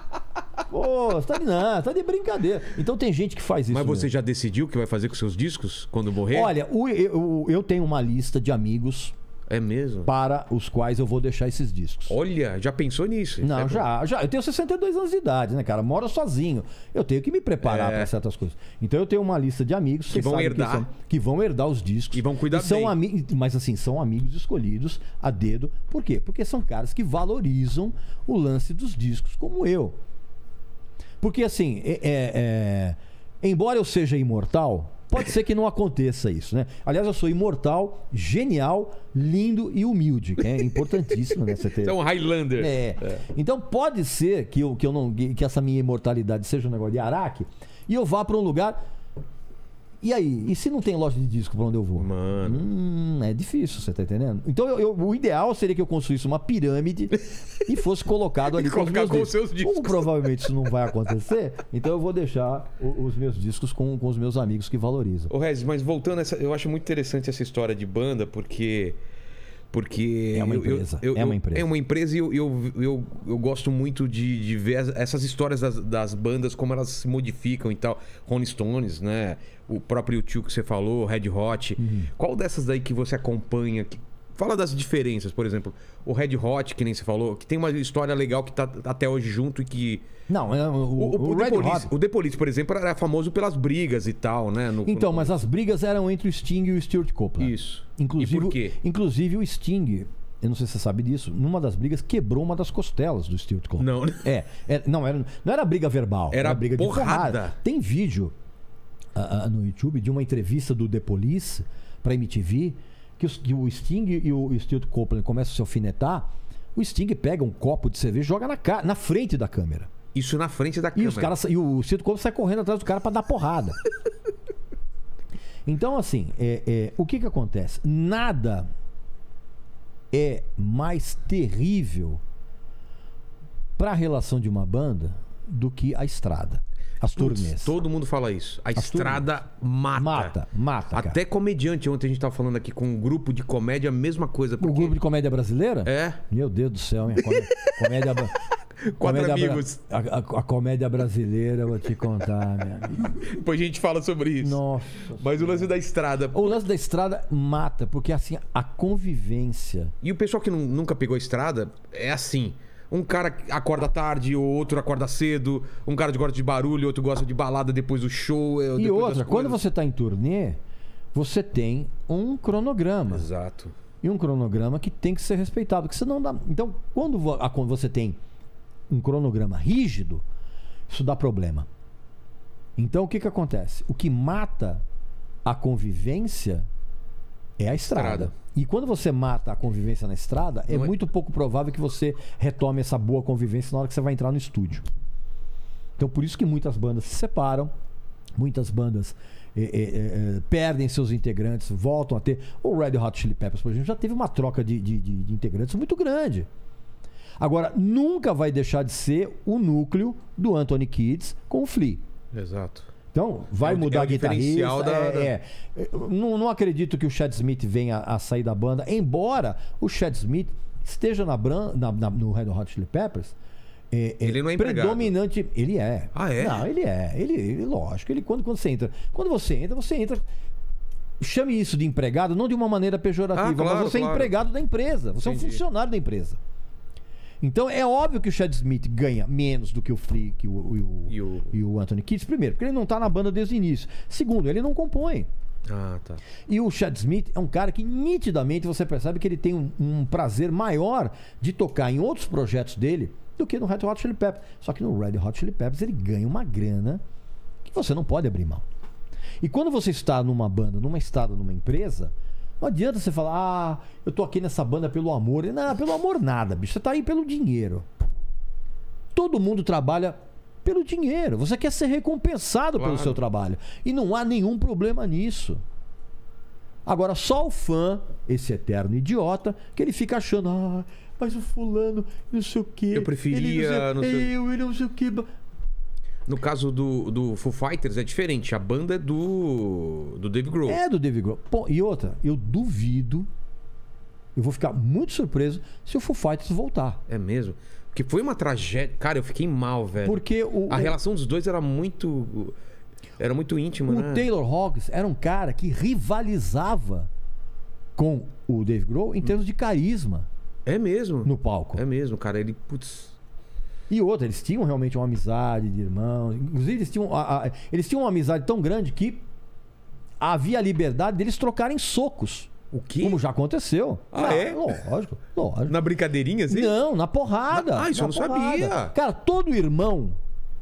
Pô, você tá de, não, você tá de brincadeira. Então tem gente que faz isso. Mas você mesmo. já decidiu o que vai fazer com seus discos quando morrer? Olha, o- eu, eu tenho uma lista de amigos É mesmo? para os quais eu vou deixar esses discos. Olha, já pensou nisso? Não, É bom. já, já. Eu tenho sessenta e dois anos de idade, né, cara? Moro sozinho. Eu tenho que me preparar É. para certas coisas. Então eu tenho uma lista de amigos Que vocês vão sabem herdar. Que, são- que vão herdar os discos. E vão cuidar são bem. ami- Mas assim, são amigos escolhidos a dedo. Por quê? Porque são caras que valorizam o lance dos discos, como eu. Porque assim, é- é- é, embora eu seja imortal, pode ser que não aconteça isso, né? Aliás, eu sou imortal, genial, lindo e humilde, que é importantíssimo, né? Você ter... Você é um Highlander. É. Então pode ser que eu, que eu não que essa minha imortalidade seja um negócio de araque e eu vá para um lugar. E aí? E se não tem loja de disco para onde eu vou? Mano. Hum, é difícil, você tá entendendo? Então eu- eu- o ideal seria que eu construísse uma pirâmide e fosse colocado ali E colocar com os, com meus os seus discos. Como provavelmente isso não vai acontecer, então eu vou deixar o- os meus discos com, com os meus amigos que valorizam. Ô, Regis, mas voltando a essa, eu acho muito interessante essa história de banda, porque. Porque. É uma eu- eu- empresa, eu- é uma eu- empresa. É uma empresa e eu, eu, eu, eu gosto muito de, de ver as- essas histórias das, das bandas, como elas se modificam e tal. Rolling Stones, né? O próprio U dois que você falou, Red Hot. Uhum. Qual dessas daí que você acompanha? Que, fala das diferenças, por exemplo. O Red Hot, que nem você falou, que tem uma história legal que tá até hoje junto e que. Não, é, o, O, o, o, o The Red Police, Hot. o The Police, por exemplo, era famoso pelas brigas e tal, né? No- Então, no- mas as brigas eram entre o Sting e o Stuart Copeland. Isso. Inclusive, E por quê? Inclusive o Sting, eu não sei se você sabe disso, numa das brigas quebrou uma das costelas do Stuart Copeland. Não, né? É, é, não, era, não era briga verbal, Era briga de porrada. porrada. Tem vídeo ah, ah, no YouTube de uma entrevista do The Police pra M T V que, os- que o Sting e o, e o Stuart Copeland começam a se alfinetar. O Sting pega um copo de cerveja e joga na, ca- na frente da câmera. Isso na frente da E, câmera. os caras, e o Stuart Copeland sai correndo atrás do cara pra dar porrada. Então, assim, é, é, o que que acontece? Nada é mais terrível para a relação de uma banda do que a estrada, as Putz, turnês. todo mundo fala isso. A As estrada mata. Mata, mata, cara. Até comediante. Ontem a gente tava falando aqui com um grupo de comédia, a mesma coisa. O Porque... grupo de comédia brasileira? É. Meu Deus do céu, hein? Comé- Comédia. bra- Quatro Comédia amigos. bra- A, a- a comédia brasileira, eu vou te contar, minha amiga. Depois a gente fala sobre isso. Nossa. Mas o lance da estrada. O lance da estrada mata, porque assim, a convivência. E o pessoal que não- nunca pegou estrada é assim. Um cara acorda tarde, o outro acorda cedo. Um cara gosta de barulho, outro gosta de balada depois do show. E depois outra, das quando coisas. você está em turnê, você tem um cronograma. Exato. E um cronograma que tem que ser respeitado. Que senão dá... Então, quando vo- a- quando você tem um cronograma rígido, isso dá problema. Então, o que, que acontece? O que mata a convivência é a estrada. Estrada. E quando você mata a convivência na estrada, é Não é- muito pouco provável que você retome essa boa convivência na hora que você vai entrar no estúdio. Então, por isso que muitas bandas se separam, muitas bandas eh, eh, eh, perdem seus integrantes, voltam a ter. O Red Hot Chili Peppers, por exemplo, já teve uma troca de, de, de- de integrantes muito grande. Agora, nunca vai deixar de ser o núcleo do Anthony Kiedis com o Flea. Exato. Então, vai É o- mudar é o a guitarrista. diferencial da- é, da- é. Eu Não, não acredito que o Chad Smith venha a sair da banda, embora o Chad Smith esteja na, bran- na- na- no Red Hot Chili Peppers. É, é Ele não é empregado. predominante. Ele é. Ah, é? Não, ele é. Ele, ele lógico. Ele, quando, quando você entra. Quando você entra, você entra. Chame isso de empregado, não de uma maneira pejorativa, Ah, claro, mas você é claro. empregado da empresa. Você é um Entendi. funcionário da empresa. Então é óbvio que o Chad Smith ganha menos do que o Flea que o, o, E o- e o Anthony Kiedis, primeiro, porque ele não tá na banda desde o início. Segundo, ele não compõe. Ah, tá. E o Chad Smith é um cara que nitidamente você percebe que ele tem um, um prazer maior de tocar em outros projetos dele do que no Red Hot Chili Peppers. Só que no Red Hot Chili Peppers ele ganha uma grana que você não pode abrir mão. E quando você está numa banda, numa estrada, numa empresa, não adianta você falar, ah, eu tô aqui nessa banda pelo amor. Não, pelo amor nada, bicho. Você tá aí pelo dinheiro. Todo mundo trabalha pelo dinheiro. Você quer ser recompensado Claro. pelo seu trabalho. E não há nenhum problema nisso. Agora, só o fã, esse eterno idiota, que ele fica achando, ah, mas o fulano, não sei o quê. Eu preferia, ele não não sei, sei- eu, ele não sei o quê. No caso do, do Foo Fighters é diferente. A banda é do, do Dave Grohl. É do Dave Grohl. Pô, e outra, eu duvido, eu vou ficar muito surpreso se o Foo Fighters voltar. É mesmo? Porque foi uma tragédia. Cara, eu fiquei mal, velho. Porque o, A o- relação dos dois era muito. Era muito íntima, o né? Taylor Hawkins era um cara que rivalizava com o Dave Grohl em termos de carisma É mesmo. no palco. É mesmo, cara. Ele. Putz. E outra, eles tinham realmente uma amizade de irmãos. Inclusive, eles tinham, a- a- eles tinham uma amizade tão grande que havia a liberdade deles trocarem socos. O quê? Como já aconteceu. Ah, é? Lógico, lógico. Na brincadeirinha, assim? Não, na porrada. Ah, isso na eu não porrada. sabia. Cara, todo irmão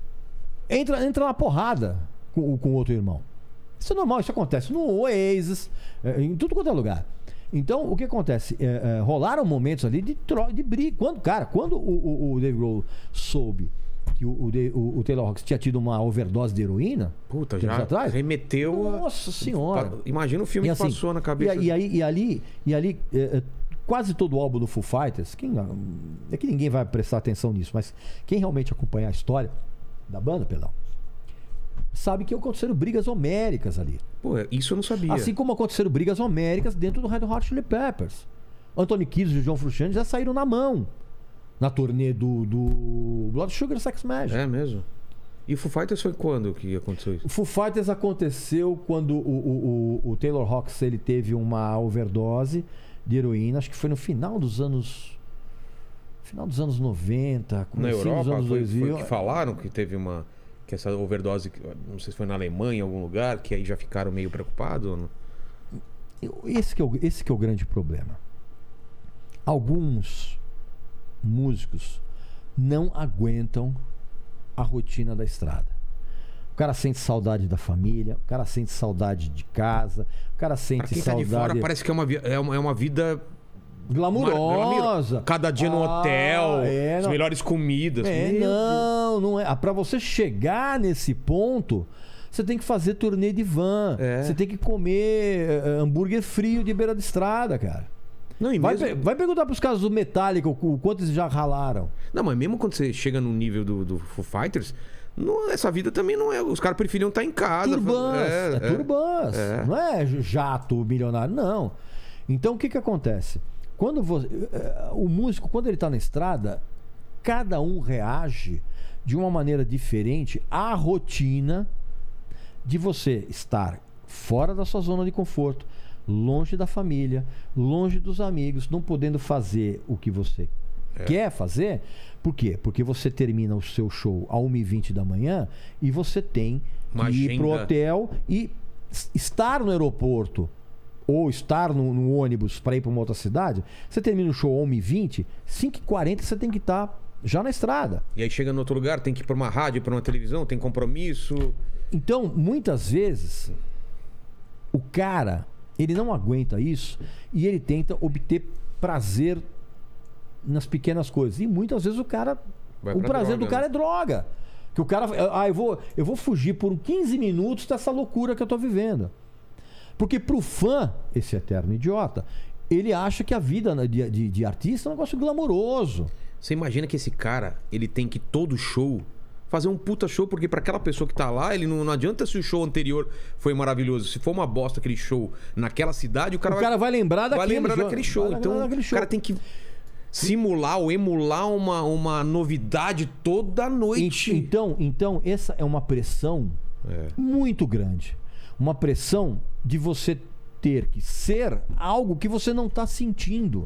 entra, entra na porrada com com o outro irmão. Isso é normal, isso acontece no Oasis, é, em tudo quanto é lugar. Então, o que acontece? É, é, rolaram momentos ali de, tro de briga. Quando, cara, quando o, o, o Dave Grohl soube que o, o, De- o- o Taylor Hawkins tinha tido uma overdose de heroína, Puta, tempos já atrás, remeteu a. nossa senhora. Imagina o filme E que assim, passou na cabeça. E, e aí, e ali, e ali é, é, quase todo o álbum do Foo Fighters, quem, é que ninguém vai prestar atenção nisso, mas quem realmente acompanha a história da banda, perdão, sabe que aconteceram brigas homéricas ali. Pô, isso eu não sabia. Assim como aconteceram brigas homéricas dentro do Red Hot Chili Peppers. Anthony Kiedis e John Frusciante já saíram na mão na turnê do, do Blood Sugar Sex Magic. É mesmo? E o Foo Fighters foi quando que aconteceu isso? O Foo Fighters aconteceu quando o, o, o, o Taylor Hawkins ele teve uma overdose de heroína, acho que foi no final dos anos final dos anos noventa, Na comecinho dos Europa anos foi, dois foi mil. que falaram que teve uma. Que essa overdose, não sei se foi na Alemanha, em algum lugar, que aí já ficaram meio preocupados. ou não? Esse que, é o, esse que é o grande problema. Alguns músicos não aguentam a rotina da estrada. O cara sente saudade da família, o cara sente saudade de casa, o cara Pra sente quem tá de saudade fora, parece que é uma, vi- é uma, é uma vida glamurosa. Cada dia no Ah, hotel, é, as não. melhores comidas. É, Meu não, não é. Ah, pra você chegar nesse ponto, você tem que fazer turnê de van. É. Você tem que comer eh, hambúrguer frio de beira de estrada, cara. Não, e Vai, mesmo- pe- vai perguntar pros caras do Metallica o, o quanto eles já ralaram. Não, mas mesmo quando você chega no nível do, do Foo Fighters, não, essa vida também não é. Os caras preferiam estar em casa. Turbans, é, É, é. turbans. É. Não é jato milionário, não. Então o que que acontece? Quando você, eh, o músico, quando ele tá na estrada, cada um reage de uma maneira diferente à rotina de você estar fora da sua zona de conforto, longe da família, longe dos amigos, não podendo fazer o que você é. quer fazer. Por quê? Porque você termina o seu show às uma e vinte da manhã e você tem Uma que ir agenda. pro hotel e estar no aeroporto ou estar no, no ônibus para ir para uma outra cidade. Você termina o show às uma e vinte, cinco e quarenta você tem que estar já na estrada. E aí chega no outro lugar, tem que ir pra uma rádio, pra uma televisão, tem compromisso. Então, muitas vezes, o cara, ele não aguenta isso e ele tenta obter prazer nas pequenas coisas. E muitas vezes o cara, Vai o pra prazer droga, do cara né? é droga. Que o cara, ah, eu vou, eu vou fugir por quinze minutos dessa loucura que eu tô vivendo. Porque pro fã, esse eterno idiota, ele acha que a vida de, de, de artista é um negócio glamouroso. Você imagina que esse cara, ele tem que todo show fazer um puta show, porque pra aquela pessoa que tá lá, ele não, não adianta se o show anterior foi maravilhoso. Se for uma bosta aquele show naquela cidade, o cara, O cara vai lembrar vai daquele lembrar show. daquele show. Vai lembrar Então daquele o show. cara tem que simular ou emular uma, uma novidade toda noite. Então, então, essa é uma pressão É. muito grande. Uma pressão de você ter que ser algo que você não está sentindo.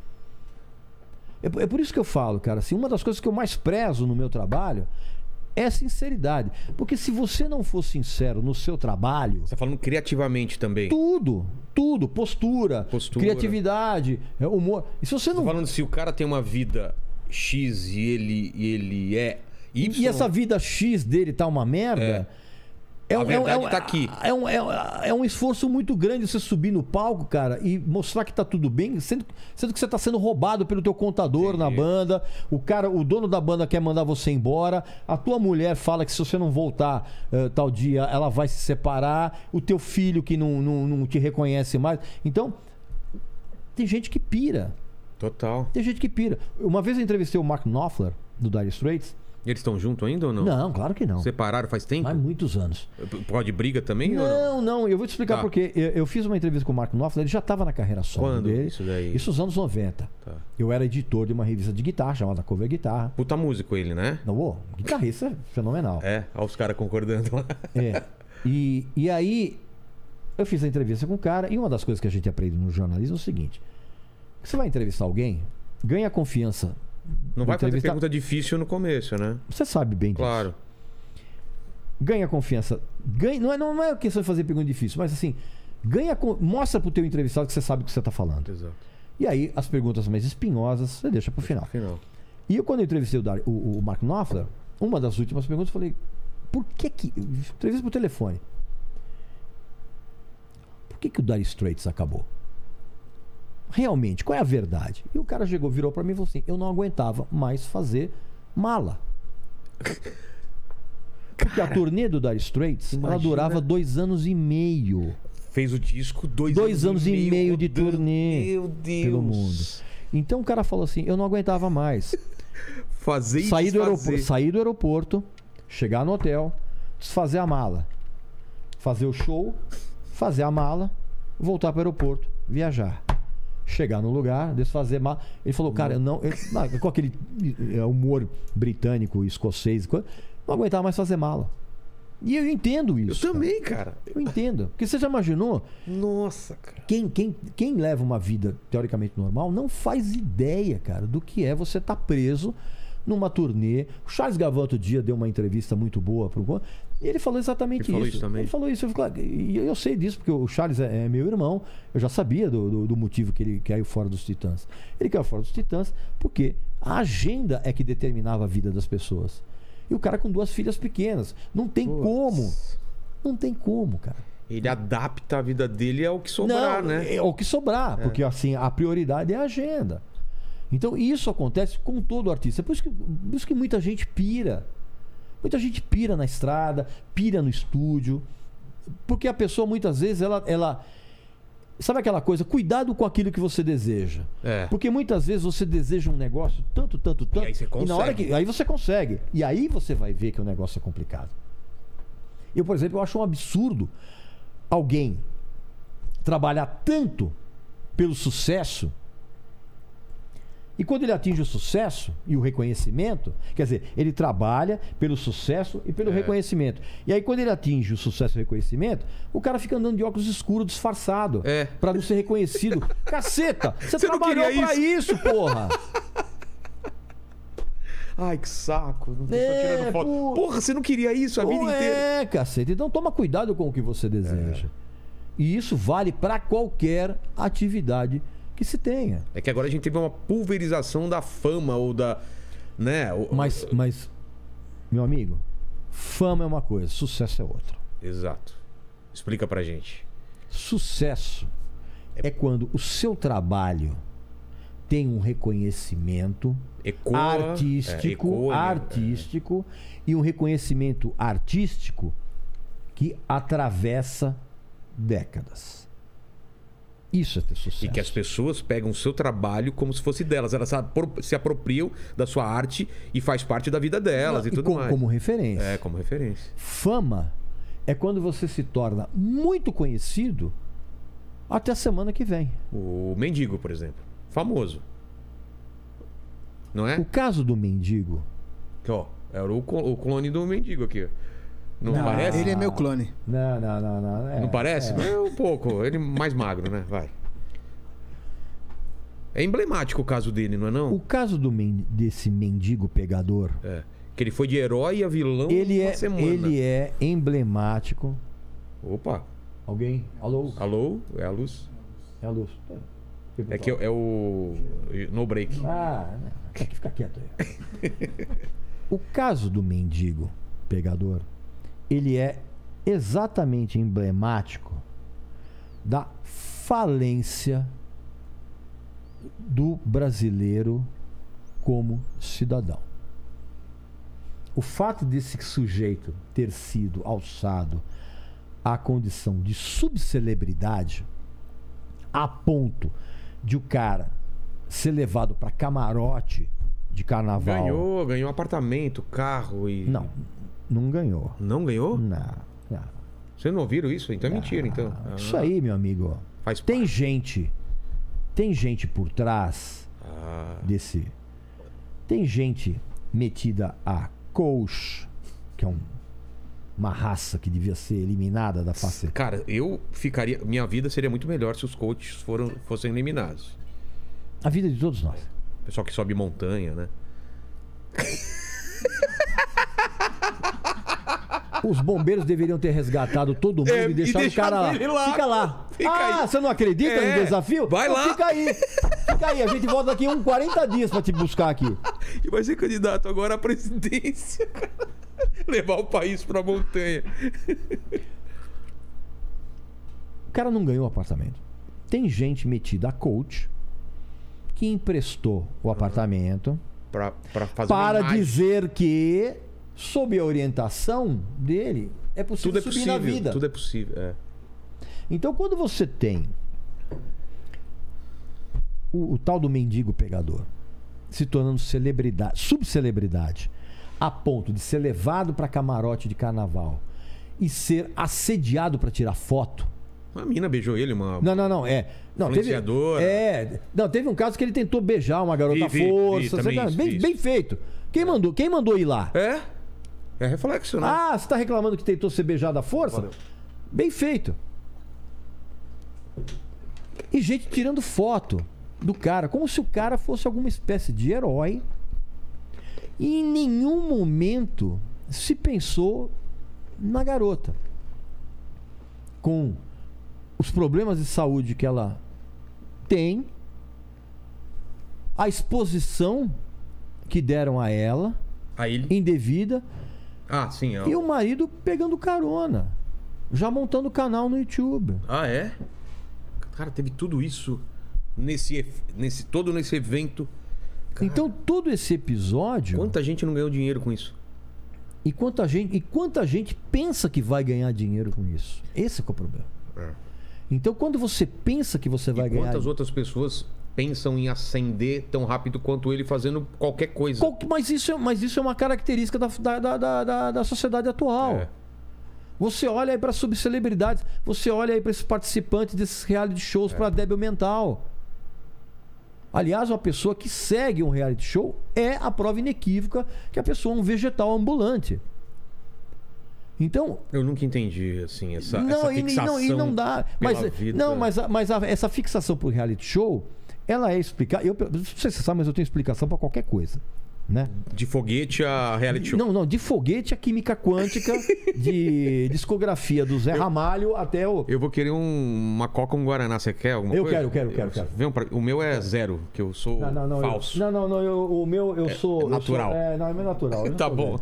É, é por isso que eu falo, cara, assim, uma das coisas que eu mais prezo no meu trabalho é sinceridade. Porque se você não for sincero no seu trabalho, Você tá falando criativamente também. tudo, tudo, postura, Postura. criatividade, é, humor. E se você Tô não falando se o cara tem uma vida X e ele, e ele é Y. E essa vida X dele tá uma merda. É, A verdade tá aqui. É um, é, um, é um esforço muito grande você subir no palco, cara, e mostrar que tá tudo bem, sendo, sendo que você tá sendo roubado pelo teu contador na banda. O cara, o dono da banda quer mandar você embora. A tua mulher fala que se você não voltar uh, tal dia, ela vai se separar. O teu filho que não, não, não te reconhece mais. Então, tem gente que pira. Total. Tem gente que pira. Uma vez eu entrevistei o Mark Knopfler, do Dire Straits. Eles estão juntos ainda ou não? Não, claro que não. Separaram faz tempo? Há muitos anos. Pode briga também ou não? Não, não, eu vou te explicar Tá. porque eu, eu fiz uma entrevista com o Mark Knopfler, ele já estava na carreira solo Quando dele. isso daí? Isso nos anos noventa. Tá. Eu era editor de uma revista de guitarra chamada Cover Guitarra. Puta músico ele, né? Não, ô, guitarrista fenomenal. É, olha os caras concordando lá. É. E, e aí, eu fiz a entrevista com o cara, e uma das coisas que a gente aprende no jornalismo é o seguinte: você vai entrevistar alguém, ganha confiança. Não do vai fazer entrevista- pergunta difícil no começo, né? Você sabe bem disso. Claro. Ganha confiança. Ganha, não, é, não é questão de fazer pergunta difícil, mas assim, ganha, con- mostra pro teu entrevistado que você sabe o que você está falando. Exato. E aí, as perguntas mais espinhosas, você deixa pro final. Final. E eu, quando eu entrevistei o, Dar- o, o Mark Knopfler, uma das últimas perguntas, eu falei: por que que. Entrevista por telefone. Por que que o Dire Straits acabou? Realmente, qual é a verdade? E o cara chegou, virou pra mim e falou assim: eu não aguentava mais fazer mala. Porque a turnê do Dire Straits, ela imagina. durava dois anos e meio. Fez o disco dois, Dois anos e meio de rodando. turnê Meu Deus. pelo mundo. Então o cara falou assim: eu não aguentava mais. Fazer e Sair do, desfazer. aeroporto, sair do aeroporto, chegar no hotel, desfazer a mala, fazer o show, fazer a mala, voltar para o aeroporto, viajar. Chegar no lugar, desfazer a mala. Ele falou: cara, eu não. Eu, não, com aquele é, humor britânico, escocês, coisa, não aguentava mais fazer mala. E eu entendo Eu isso. cara. também, cara. Eu entendo. Porque você já imaginou? Nossa, cara. Quem, quem, quem leva uma vida teoricamente normal não faz ideia, cara, do que é você estar preso numa turnê. O Charles Gavin outro dia deu uma entrevista muito boa pro e ele falou exatamente Ele falou isso. isso também? Ele falou isso. Eu, falei, e eu sei disso, porque o Charles é, é meu irmão. Eu já sabia do, do, do motivo que ele caiu fora dos Titãs. Ele caiu fora dos Titãs porque a agenda é que determinava a vida das pessoas. E o cara com duas filhas pequenas. Não tem Putz. como. Não tem como, cara. Ele adapta a vida dele ao que sobrar, Não, né? é o que sobrar, porque assim, a prioridade é a agenda. Então isso acontece com todo artista. É por isso que, por isso que muita gente pira. Muita gente pira na estrada, pira no estúdio. Porque a pessoa muitas vezes, ela, ela sabe aquela coisa, cuidado com aquilo que você deseja. É. Porque muitas vezes você deseja um negócio tanto, tanto, tanto. E aí você na hora consegue. que, aí você consegue. E aí você vai ver que o negócio é complicado. Eu, por exemplo, eu acho um absurdo alguém trabalhar tanto pelo sucesso E quando ele atinge o sucesso e o reconhecimento, quer dizer, ele trabalha pelo sucesso e pelo É. reconhecimento. E aí, quando ele atinge o sucesso e o reconhecimento, o cara fica andando de óculos escuros, disfarçado, É. pra não ser reconhecido. Caceta! Você, Você não trabalhou queria pra isso, porra! Ai, que saco. Não tô É, só tirando foto. pô. Porra, você não queria isso a vida Pô, inteira. é, caceta. Então toma cuidado com o que você deseja. E isso vale pra qualquer atividade que se tenha. É que agora a gente teve uma pulverização da fama ou da... Né? O- Mas, mas, meu amigo, fama é uma coisa, sucesso é outra. Exato. Explica pra gente. Sucesso é quando o seu trabalho tem um reconhecimento Ecoa, artístico, é, ecoa, né? artístico e um reconhecimento artístico que atravessa décadas. Isso é ter sucesso. E que as pessoas pegam o seu trabalho como se fosse delas. Elas se apro- se apropriam da sua arte e faz parte da vida delas e, E tudo como, mais. como referência. É, como referência. Fama é quando você se torna muito conhecido até a semana que vem. O Mendigo, por exemplo. Famoso. Não é? O caso do mendigo, Que, ó, era o, clo- o clone do Mendigo aqui. ó. Não, Não, parece? Ele é meu clone. não, não, não, não. é- Não parece? é. É um pouco. Ele mais magro, né? Vai. É emblemático o caso dele, não é não? O caso do men- desse mendigo pegador, É. Que ele foi de herói a vilão ele uma é, semana. ele é emblemático. Opa. Alguém? Alô? Alô? É a luz? É a luz. É que é o... No break. Ah, não. Tem que ficar quieto aí. O caso do mendigo pegador, ele é exatamente emblemático da falência do brasileiro como cidadão. O fato desse sujeito ter sido alçado à condição de subcelebridade a ponto de o cara ser levado para camarote de carnaval. Ganhou, ganhou um apartamento, carro e... Não, não ganhou. Não ganhou? Não, não. Vocês não ouviram isso? Então é mentira, então. Ah, Isso aí, meu amigo. Faz Tem parte. gente, tem gente por trás Ah, desse. Tem gente metida a coach, que é um, uma raça que devia ser eliminada da face. cara, eu ficaria... Minha vida seria muito melhor se os coaches foram, fossem eliminados. A vida de todos nós. Pessoal que sobe montanha, né? Os bombeiros deveriam ter resgatado todo mundo É, e e deixado o deixado cara lá. ele lá. Fica lá. Fica ah, aí. você não acredita É, no desafio? vai Então lá. Fica aí. Fica aí. A gente volta daqui uns quarenta dias pra te buscar aqui. E vai ser candidato agora à presidência, cara. Levar o país pra montanha. O cara não ganhou o apartamento. Tem gente metida a coach que emprestou o apartamento Pra, pra fazer uma para imagem. dizer que, sob a orientação dele, é possível Tudo é subir possível. na vida. Tudo é possível, é. Então, quando você tem o, o tal do mendigo pegador se tornando celebridade, subcelebridade, a ponto de ser levado para camarote de carnaval e ser assediado para tirar foto. Uma mina beijou ele, uma... Não, não, não, é. Não, teve, Influenciadora. é. Não, teve um caso que ele tentou beijar uma garota Vi, à vi, vi força. também sabe? isso, bem, vi isso. bem feito. Quem mandou, quem mandou ir lá? É? É reflexo, né? Ah, você tá reclamando que tentou ser beijado à força? Valeu. Bem feito. E gente tirando foto do cara, como se o cara fosse alguma espécie de herói. E em nenhum momento se pensou na garota. Com os problemas de saúde que ela tem, a exposição que deram a ela, Aí ele... indevida, Ah, sim. É. e o marido pegando carona, já montando canal no YouTube. Ah, é? Cara, teve tudo isso nesse, ef- nesse todo nesse evento. Cara, Então todo esse episódio, quanta gente não ganhou dinheiro com isso? e quanta gente, e quanta gente pensa que vai ganhar dinheiro com isso. Esse que é o problema. É. Então quando você pensa que você vai E ganhar, quantas outras pessoas pensam em ascender tão rápido quanto ele fazendo qualquer coisa? Qual- mas isso, é- mas isso é uma característica da, da, da, da- da, da sociedade atual. É. Você olha aí para subcelebridades, você olha aí para esses participantes desses reality shows para débil mental. Aliás, uma pessoa que segue um reality show é a prova inequívoca que a pessoa é um vegetal ambulante. Então... Eu nunca entendi, assim, essa, não, essa e, fixação e não, e não dá. Mas, vida. Não, mas, a, mas a, essa fixação por reality show, ela é explicada... Eu, não sei se você sabe, mas eu tenho explicação para qualquer coisa. Né? De foguete a reality show. Não, não, de foguete a química quântica, de discografia do Zé Ramalho até o... Eu vou querer um, uma coca um guaraná, você quer alguma eu coisa? Eu quero, quero, quero, quero. Vem pra, o meu é zero, que eu sou não, não, não, falso. Eu, não, não, não, eu, o meu eu é, sou... É natural. Eu sou, é, não, é meu natural. Eu tá sou bom. velho.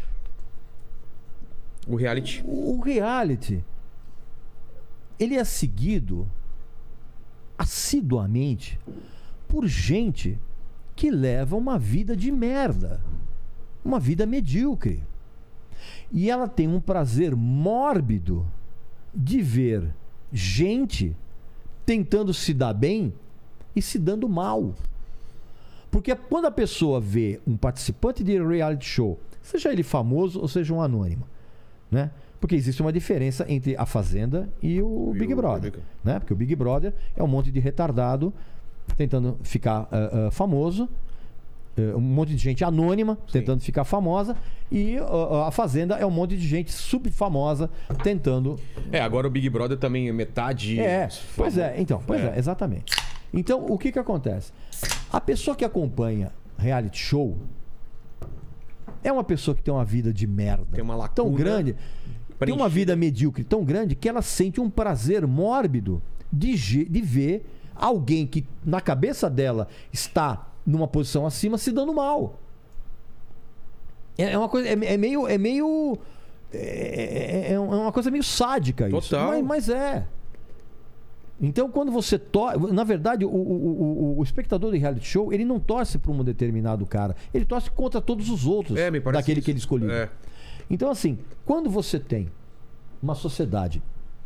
O reality. O, o reality, ele é seguido assiduamente por gente que leva uma vida de merda. Uma vida medíocre. E ela tem um prazer mórbido de ver gente tentando se dar bem e se dando mal. Porque quando a pessoa vê um participante de reality show, seja ele famoso ou seja um anônimo, né? Porque existe uma diferença entre a Fazenda e o E Big o Brother. Big- Né? Porque o Big Brother é um monte de retardado tentando ficar uh, uh, famoso, uh, um monte de gente anônima tentando ficar famosa, e uh, a Fazenda é um monte de gente subfamosa tentando... É, agora o Big Brother também é metade. É, pois famo- é, então, pois é. É. exatamente. Então, o que que acontece? A pessoa que acompanha reality show é uma pessoa que tem uma vida de merda Tem uma lacuna tão grande, tem uma vida medíocre tão grande que ela sente um prazer mórbido de, ge- de ver alguém que na cabeça dela está numa posição acima se dando mal. É é uma coisa, é, é meio, é meio, é, é- é uma coisa meio sádica isso. Total. Mas, mas é. Então, quando você torce... Na verdade, o, o, o, o espectador de reality show, ele não torce para um determinado cara. Ele torce contra todos os outros É, me parece daquele isso. que ele escolheu. É. Então, assim, quando você tem uma sociedade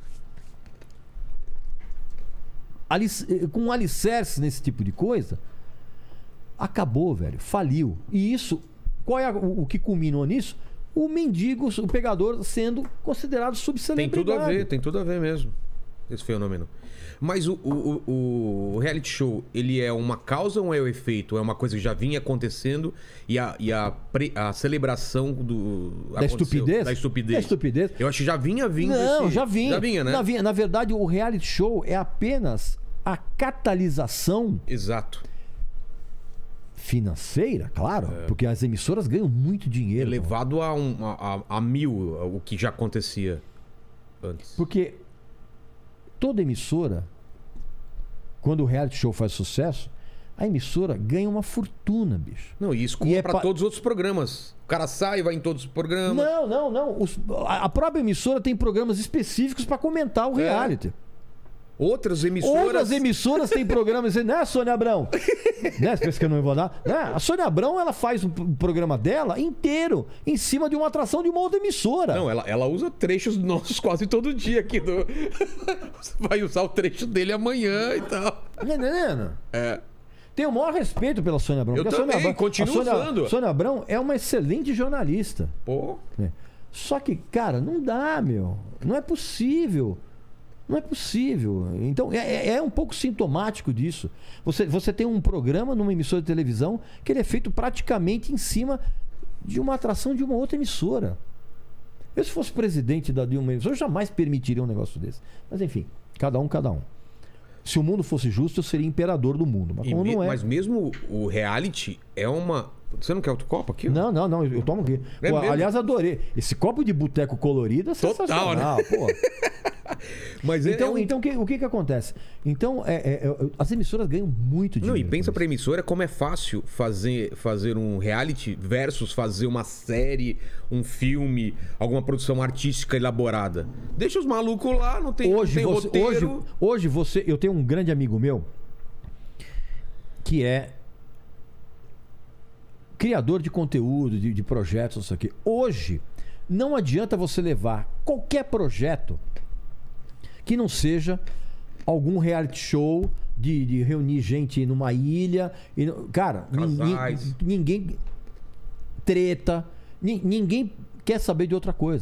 alic- com um alicerce nesse tipo de coisa, acabou, velho. Faliu. E isso... Qual é a- o, o que culminou nisso? O mendigo, o pegador, sendo considerado Tem subcelebridade. tudo a ver, tem tudo a ver mesmo. Esse fenômeno. Mas o, o, o, o reality show, ele é uma causa ou é o efeito? É uma coisa que já vinha acontecendo e a, e a, pre- a celebração do. Da aconteceu- estupidez? Da estupidez. Da estupidez. Eu acho que já vinha vindo. Não, esse- já vinha. Já vinha, né? Na, vi- na verdade, o reality show é apenas a catalisação Exato. financeira, claro, porque as emissoras ganham muito dinheiro. Elevado a, um, a, a- a mil o que já acontecia antes. Porque toda emissora, quando o reality show faz sucesso, a emissora ganha uma fortuna, bicho. Não, e isso E é para pa- todos os outros programas. O cara sai, vai em todos os programas. Não, não, não. Os- a a própria emissora tem programas específicos para comentar o É. reality. Outras emissoras. Outras emissoras têm programas, né, Sônia Abrão? Né? Você pensa que eu não vou dar? Né? A Sônia Abrão, ela faz um p- programa dela inteiro em cima de uma atração de uma outra emissora. Não, ela, ela usa trechos nossos quase todo dia aqui do. Você vai usar o trecho dele amanhã e tal. Tá entendendo? É. Tenho o maior respeito pela Sônia Abrão. Eu porque a Sônia também, Abrão- continuo a Sônia, usando. Sônia Abrão é uma excelente jornalista. Pô. né? Só que, cara, não dá, meu. Não é possível. Não é possível. Então, é, é- é um pouco sintomático disso. Você, você tem um programa numa emissora de televisão que ele é feito praticamente em cima de uma atração de uma outra emissora. Eu, se fosse presidente da, de uma emissora, eu jamais permitiria um negócio desse. Mas, enfim, cada um, cada um. Se o mundo fosse justo, eu seria imperador do mundo. Mas E como me- não é... Mas mesmo o reality é uma. Você não quer outro copo aqui? Não, não, não, eu tomo aqui. É Pô, mesmo? aliás, adorei. Esse copo de boteco colorido é Total, sensacional, pô. Mas é- Então, é um- então o, que, o que que acontece? Então, é, é, é, as emissoras ganham muito Não, dinheiro. e pensa com pra isso. emissora como é fácil fazer, fazer um reality versus fazer uma série, um filme, alguma produção artística elaborada. Deixa os malucos lá, não tem, Hoje, não tem você, hoje, roteiro. hoje você... Eu tenho um grande amigo meu que é criador de conteúdo, de, de projetos, isso aqui. Hoje, não adianta você levar qualquer projeto que não seja algum reality show de, de reunir gente numa ilha. E, não- cara, Casais. ninguém, ninguém treta, ni- ninguém quer saber de outra coisa.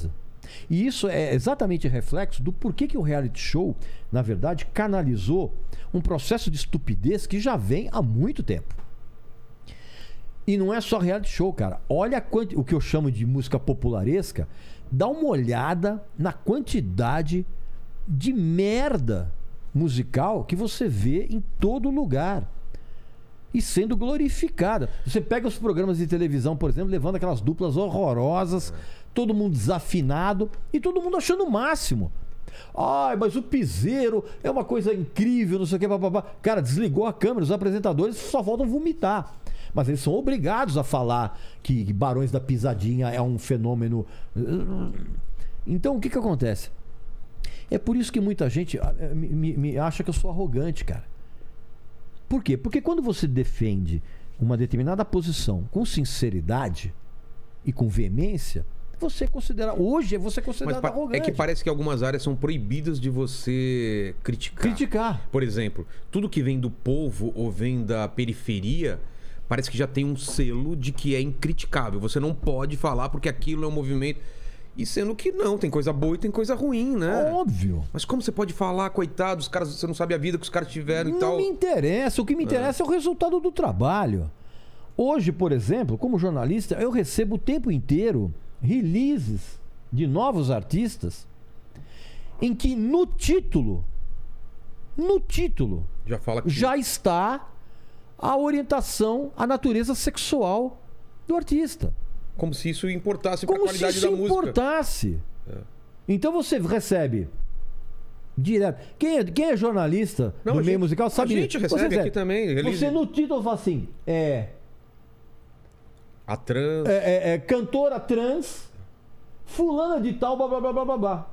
E isso é exatamente reflexo do porquê que o reality show, na verdade, canalizou um processo de estupidez que já vem há muito tempo. E não é só reality show, cara. Olha a quanti... o que eu chamo de música popularesca. Dá uma olhada na quantidade de merda musical que você vê em todo lugar. E sendo glorificada. Você pega os programas de televisão, por exemplo, levando aquelas duplas horrorosas, todo mundo desafinado e todo mundo achando o máximo. Ai, mas o piseiro é uma coisa incrível, não sei o que, papapá. Cara, desligou a câmera, os apresentadores só voltam a vomitar. Mas eles são obrigados a falar que Barões da Pisadinha é um fenômeno. Então, o que que acontece? É por isso que muita gente me, me acha que eu sou arrogante, cara. Por quê? Porque quando você defende uma determinada posição com sinceridade e com veemência, você considera... Hoje você é considerado Mas arrogante. é que parece que algumas áreas são proibidas de você criticar. Criticar. Por exemplo, tudo que vem do povo ou vem da periferia, parece que já tem um selo de que é incriticável. Você não pode falar porque aquilo é um movimento... E sendo que não, tem coisa boa e tem coisa ruim, né? Óbvio. Mas como você pode falar, coitado, os caras, você não sabe a vida que os caras tiveram Não e tal. Não me interessa. O que me interessa é. é o resultado do trabalho. Hoje, por exemplo, como jornalista, eu recebo o tempo inteiro releases de novos artistas em que no título, no título, já, fala que... já está a orientação, a natureza sexual do artista. Como se isso importasse para a Como qualidade se isso da música. importasse. É. Então você recebe direto. Quem é, quem é jornalista Não, do a meio gente, musical sabe a gente recebe, recebe aqui também. Release. Você no título fala assim, é... A trans... É, é, é cantora trans, fulana de tal, blá, blá, blá, blá, blá, blá.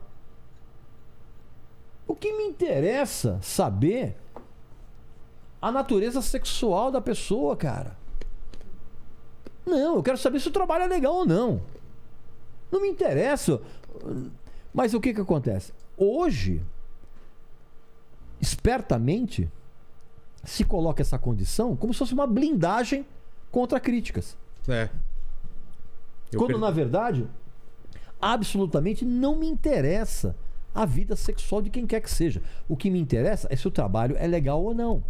O que me interessa saber a natureza sexual da pessoa, cara. Não, eu quero saber se o trabalho é legal ou não. Não me interessa. Mas o que que acontece? Hoje, espertamente, se coloca essa condição como se fosse uma blindagem contra críticas. É. Eu Quando, per... na verdade, absolutamente não me interessa a vida sexual de quem quer que seja. O que me interessa é se o trabalho é legal ou não.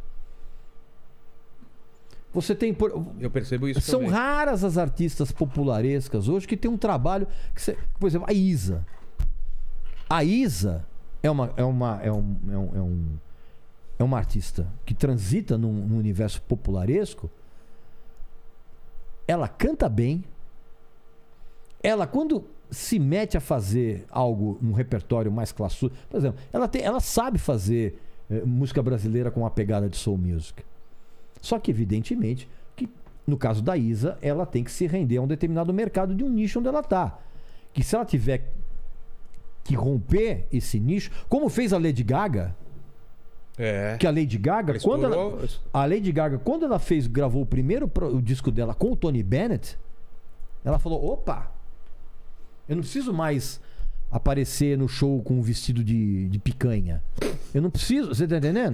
Você tem... Por... Eu percebo isso São também. raras as artistas popularescas hoje que tem um trabalho... Que você... Por exemplo, a Isa. A Isa é uma, é uma, é um, é um, é um, é uma artista que transita num, num universo popularesco. Ela canta bem. Ela, quando se mete a fazer algo, um repertório mais classudo... Por exemplo, ela, tem, ela sabe fazer eh, música brasileira com uma pegada de soul music. Só que, evidentemente, que no caso da Isa, ela tem que se render a um determinado mercado de um nicho onde ela está. Que se ela tiver que romper esse nicho, como fez a Lady Gaga, é. que a Lady Gaga, ela quando explorou... ela, a Lady Gaga, quando ela fez, gravou o primeiro o disco dela com o Tony Bennett, ela falou: opa, eu não preciso mais aparecer no show com um vestido de, de picanha. Eu não preciso, você tá entendendo?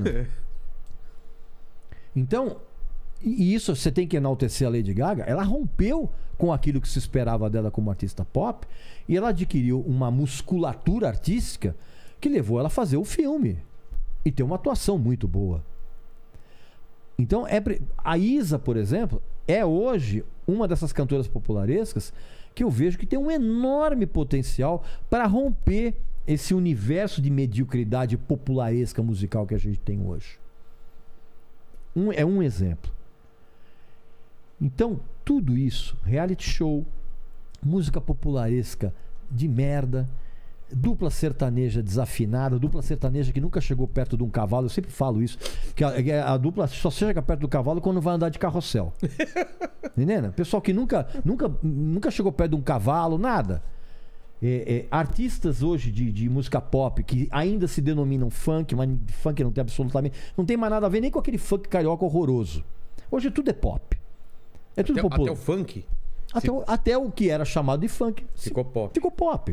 Então, e isso você tem que enaltecer a Lady Gaga. Ela rompeu com aquilo que se esperava dela como artista pop e ela adquiriu uma musculatura artística que levou ela a fazer o filme e ter uma atuação muito boa. Então, é, a Isa, por exemplo, é hoje uma dessas cantoras popularescas que eu vejo que tem um enorme potencial para romper esse universo de mediocridade popularesca musical que a gente tem hoje. Um, é um exemplo. Então, tudo isso, reality show, música popularesca de merda, dupla sertaneja desafinada, dupla sertaneja que nunca chegou perto de um cavalo, eu sempre falo isso, que a, a dupla só chega perto do cavalo quando vai andar de carrossel. Entendeu? Pessoal que nunca, nunca, nunca chegou perto de um cavalo, nada. É, é, artistas hoje de, de música pop que ainda se denominam funk, mas funk não tem absolutamente, não tem mais nada a ver nem com aquele funk carioca horroroso. Hoje tudo é pop. É tudo até, popular. Até o funk? Até, Se... o, até o que era chamado de funk ficou pop. Ficou pop.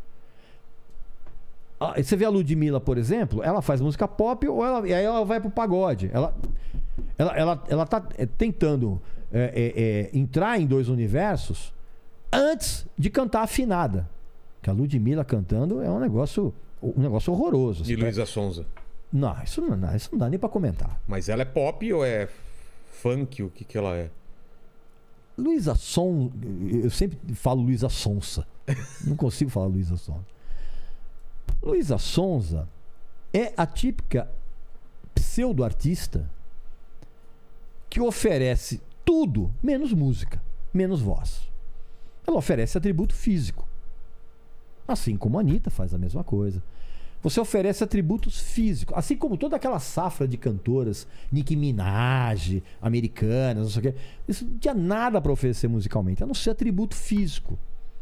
Ah, você vê a Ludmilla, por exemplo, ela faz música pop ou ela, e aí ela vai pro pagode. Ela, ela, ela, ela tá tentando é, é, é, entrar em dois universos antes de cantar afinada. Que a Ludmilla cantando é um negócio, um negócio horroroso. E Luísa Sonza? Não, isso não, não, isso não dá nem pra comentar. Mas ela é pop ou é funk? O que que ela é? Luísa Son... Eu sempre falo Luísa Sonza. Não consigo falar Luísa Sonza. Luísa Sonza é a típica pseudo-artista que oferece tudo, menos música, menos voz. Ela oferece atributo físico. Assim como a Anitta faz a mesma coisa. Você oferece atributos físicos. Assim como toda aquela safra de cantoras, Nicki Minaj, americanas, não sei o quê. Isso não tinha nada para oferecer musicalmente, a não ser atributo físico.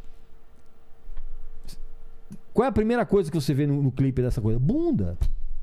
Qual é a primeira coisa que você vê no, no clipe dessa coisa? Bunda.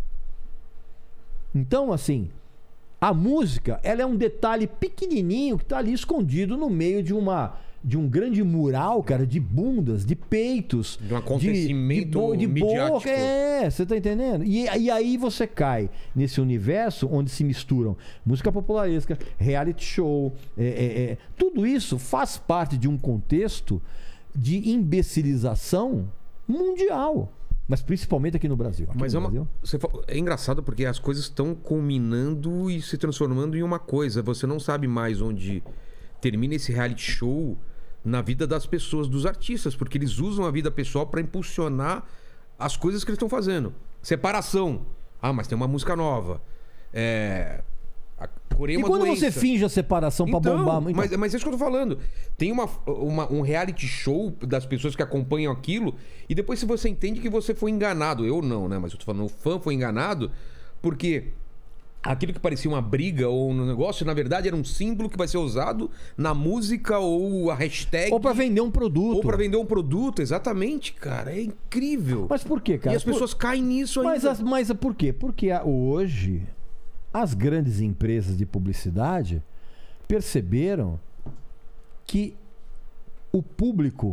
Então, assim, a música, ela é um detalhe pequenininho que está ali escondido no meio de uma... de um grande mural, cara, de bundas, de peitos. De um acontecimento de, de, bo, de midiático. boca, é, você tá entendendo? E, e aí você cai nesse universo onde se misturam música popularesca, reality show, é, é, é, tudo isso faz parte de um contexto de imbecilização mundial. Mas principalmente aqui no Brasil. Aqui Mas no é, uma, Brasil. você fala- é engraçado porque as coisas estão culminando e se transformando em uma coisa. Você não sabe mais onde termina esse reality show na vida das pessoas, dos artistas, porque eles usam a vida pessoal para impulsionar as coisas que eles estão fazendo. Separação. Ah, mas tem uma música nova. É... A curei E uma quando doença. você finge a separação pra Então, bombar... Então, Mas, mas é isso que eu tô falando. Tem uma, uma- um reality show das pessoas que acompanham aquilo e depois se você entende que você foi enganado. Eu não, né? Mas eu tô falando, o fã foi enganado porque aquilo que parecia uma briga ou um negócio, na verdade era um símbolo que vai ser usado na música ou a hashtag. ou pra vender um produto. Ou pra vender um produto, exatamente, cara. É incrível. Mas por quê, cara? e as Por- pessoas caem nisso Mas, ainda. as- mas por quê? Porque a- hoje as grandes empresas de publicidade perceberam que o público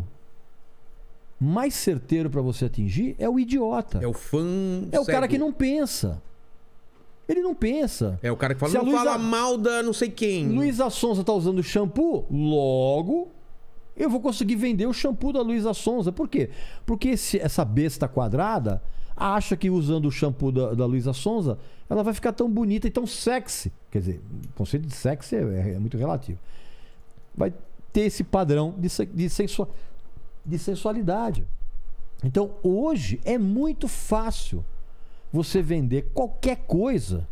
mais certeiro para você atingir é o idiota. É o fã. É o cara cego. que não pensa. Ele não pensa. É o cara que fala, Se a não Luísa- fala mal da não sei quem. Luísa Sonza tá usando shampoo, logo eu vou conseguir vender o shampoo da Luísa Sonza. Por quê? Porque esse- essa besta quadrada acha que usando o shampoo da, da Luísa Sonza ela vai ficar tão bonita e tão sexy. Quer dizer, o conceito de sexy é, é muito relativo. Vai ter esse padrão de, se- de, sensua- de sensualidade. Então, hoje é muito fácil você vender qualquer coisa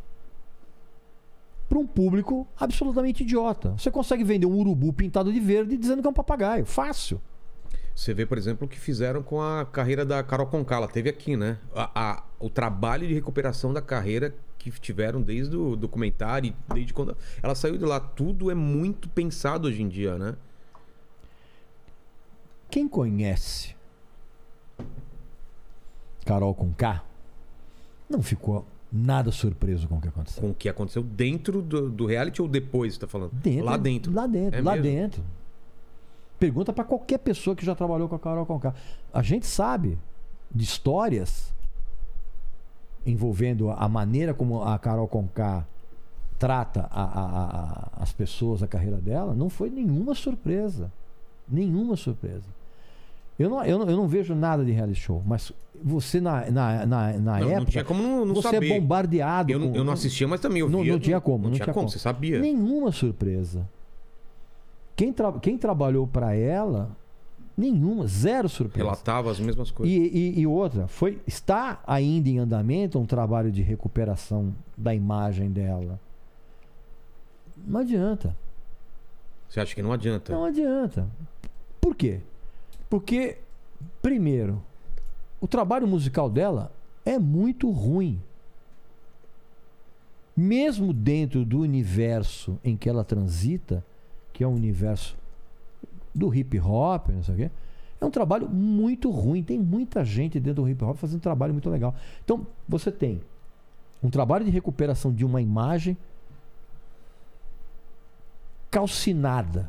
para um público absolutamente idiota. Você consegue vender um urubu pintado de verde dizendo que é um papagaio. Fácil. Você vê, por exemplo, o que fizeram com a carreira da Carol Conká. Ela teve aqui, né? A, a- o trabalho de recuperação da carreira que tiveram desde o documentário, desde quando ela saiu de lá. Tudo é muito pensado hoje em dia, né? Quem conhece Carol Conká não ficou nada surpreso com o que aconteceu. Com o que aconteceu dentro do, do reality ou depois, você tá falando? Dentro, Lá dentro. Lá dentro, É lá mesmo? dentro. Pergunta pra qualquer pessoa que já trabalhou com a Carol Conká. A gente sabe de histórias envolvendo a maneira como a Carol Conká trata a- a- a- as pessoas, a carreira dela. Não foi nenhuma surpresa. Nenhuma surpresa. Eu não, eu não, eu não vejo nada de reality show, mas você na, na, na, na Não, época. não tinha como não, não você saber. é bombardeado. Eu, não- com- eu não assistia, mas também eu Não- via. não tinha como, Não, não tinha, tinha como, como. você sabia. Nenhuma surpresa. Quem, tra- quem trabalhou pra ela, nenhuma, zero surpresa. Relatava as mesmas coisas. E, e- e outra, foi, está ainda em andamento um trabalho de recuperação da imagem dela. Não adianta. Você acha que não adianta? Não adianta. Por quê? Porque, primeiro, o trabalho musical dela é muito ruim. Mesmo dentro do universo em que ela transita, que é o universo do hip hop, não sei o quê, é um trabalho muito ruim. Tem muita gente dentro do hip hop fazendo um trabalho muito legal. Então, você tem um trabalho de recuperação de uma imagem calcinada,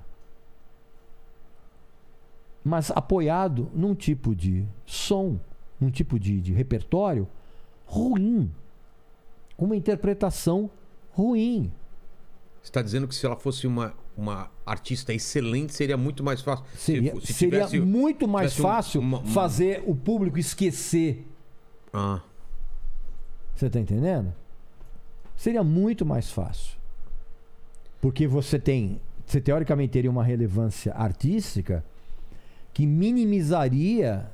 mas apoiado num tipo de som, num tipo de, de repertório ruim, com uma interpretação ruim. Você tá dizendo que se ela fosse uma, uma artista excelente, seria muito mais fácil. Seria, se, se seria tivesse, muito mais tivesse um- fácil uma- uma- fazer o público esquecer. Ah, Você tá entendendo? Seria muito mais fácil. Porque você tem... Você teoricamente teria uma relevância artística que minimizaria...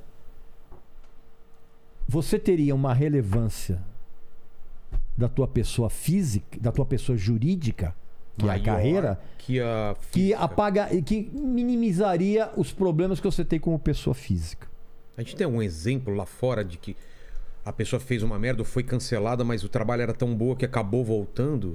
Você teria uma relevância da tua pessoa física, da tua pessoa jurídica, que é a maior carreira, que a que física. apaga, que minimizaria os problemas que você tem como pessoa física. A gente tem um exemplo lá fora de que a pessoa fez uma merda ou foi cancelada, mas o trabalho era tão boa que acabou voltando.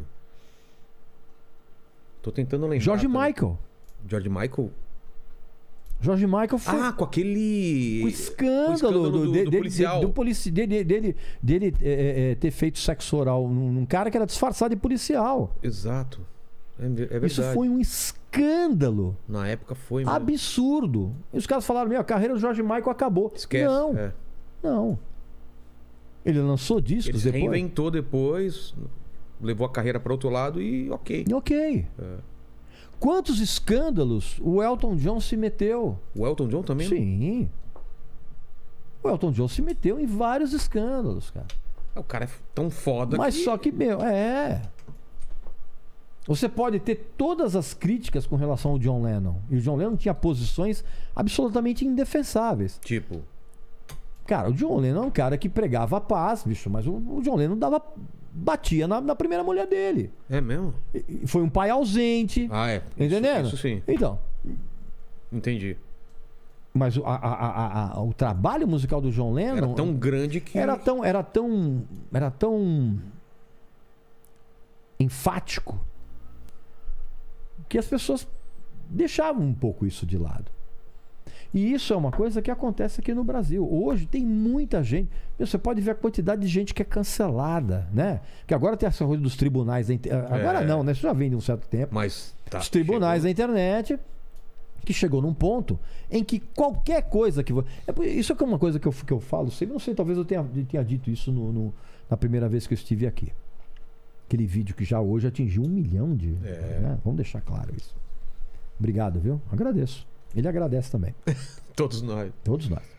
Tô tentando lembrar. George também. Michael. George Michael? George Michael foi Ah, com aquele. o escândalo, o escândalo do, do, de- do dele- policial. do polici- dele, dele, dele é, é, é, ter feito sexo oral num, num cara que era disfarçado de policial. Exato. É, ve- é verdade. Isso foi um escândalo Na época foi mesmo. absurdo. E os caras falaram: meu, a carreira do George Michael acabou. Esquece. Não, é. não. Ele lançou Ele discos se depois. reinventou depois, levou a carreira para outro lado e ok. E ok. É. Quantos escândalos o Elton John se meteu? O Elton John também? Sim. O Elton John se meteu em vários escândalos, cara. O cara é tão foda Mas que... só que, meu, é. Você pode ter todas as críticas com relação ao John Lennon. E o John Lennon tinha posições absolutamente indefensáveis. Tipo, Cara, o John Lennon é um cara que pregava a paz, bicho, mas o, o John Lennon dava, batia na, na primeira mulher dele. é mesmo? E- e foi um pai ausente. Ah, é. Entendendo? Isso, isso sim. Então, Entendi. mas o, a- a- a- a- o trabalho musical do John Lennon Era tão grande que... era tão, era tão, era tão enfático que as pessoas deixavam um pouco isso de lado. E isso é uma coisa que acontece aqui no Brasil. Hoje tem muita gente. Você pode ver a quantidade de gente que é cancelada, né? Que agora tem essa coisa dos tribunais da inter... Agora É. não, né? Isso já vem de um certo tempo. Mas tá, Os tribunais da chegou. internet, que chegou num ponto em que qualquer coisa que... vo- É, por- isso é que é uma coisa que eu, que eu falo sempre. Não sei, talvez eu tenha, tenha dito isso no, no- na primeira vez que eu estive aqui. Aquele vídeo que já hoje atingiu um milhão de... É. né? Vamos deixar claro isso. Obrigado, viu? Agradeço. Ele agradece também. Todos nós. Todos nós.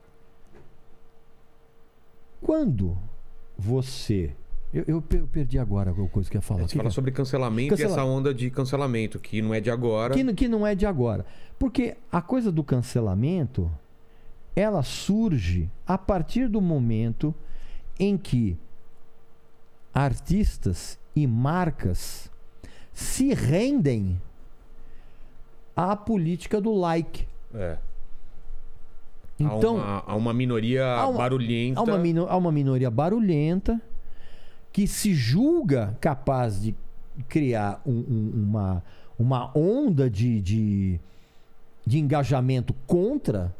Quando você... Eu, eu per- eu perdi agora a coisa que eu ia falar. A O gente que fala que é? sobre cancelamento Cancela- e essa onda de cancelamento, que não é de agora. Que, que não é de agora. Porque a coisa do cancelamento, ela surge a partir do momento em que artistas e marcas se rendem à política do like. É. Então, há, uma, há uma minoria há uma- barulhenta. há uma, mino- há uma minoria barulhenta que se julga capaz de criar um- um- uma, uma onda de, de, de engajamento contra.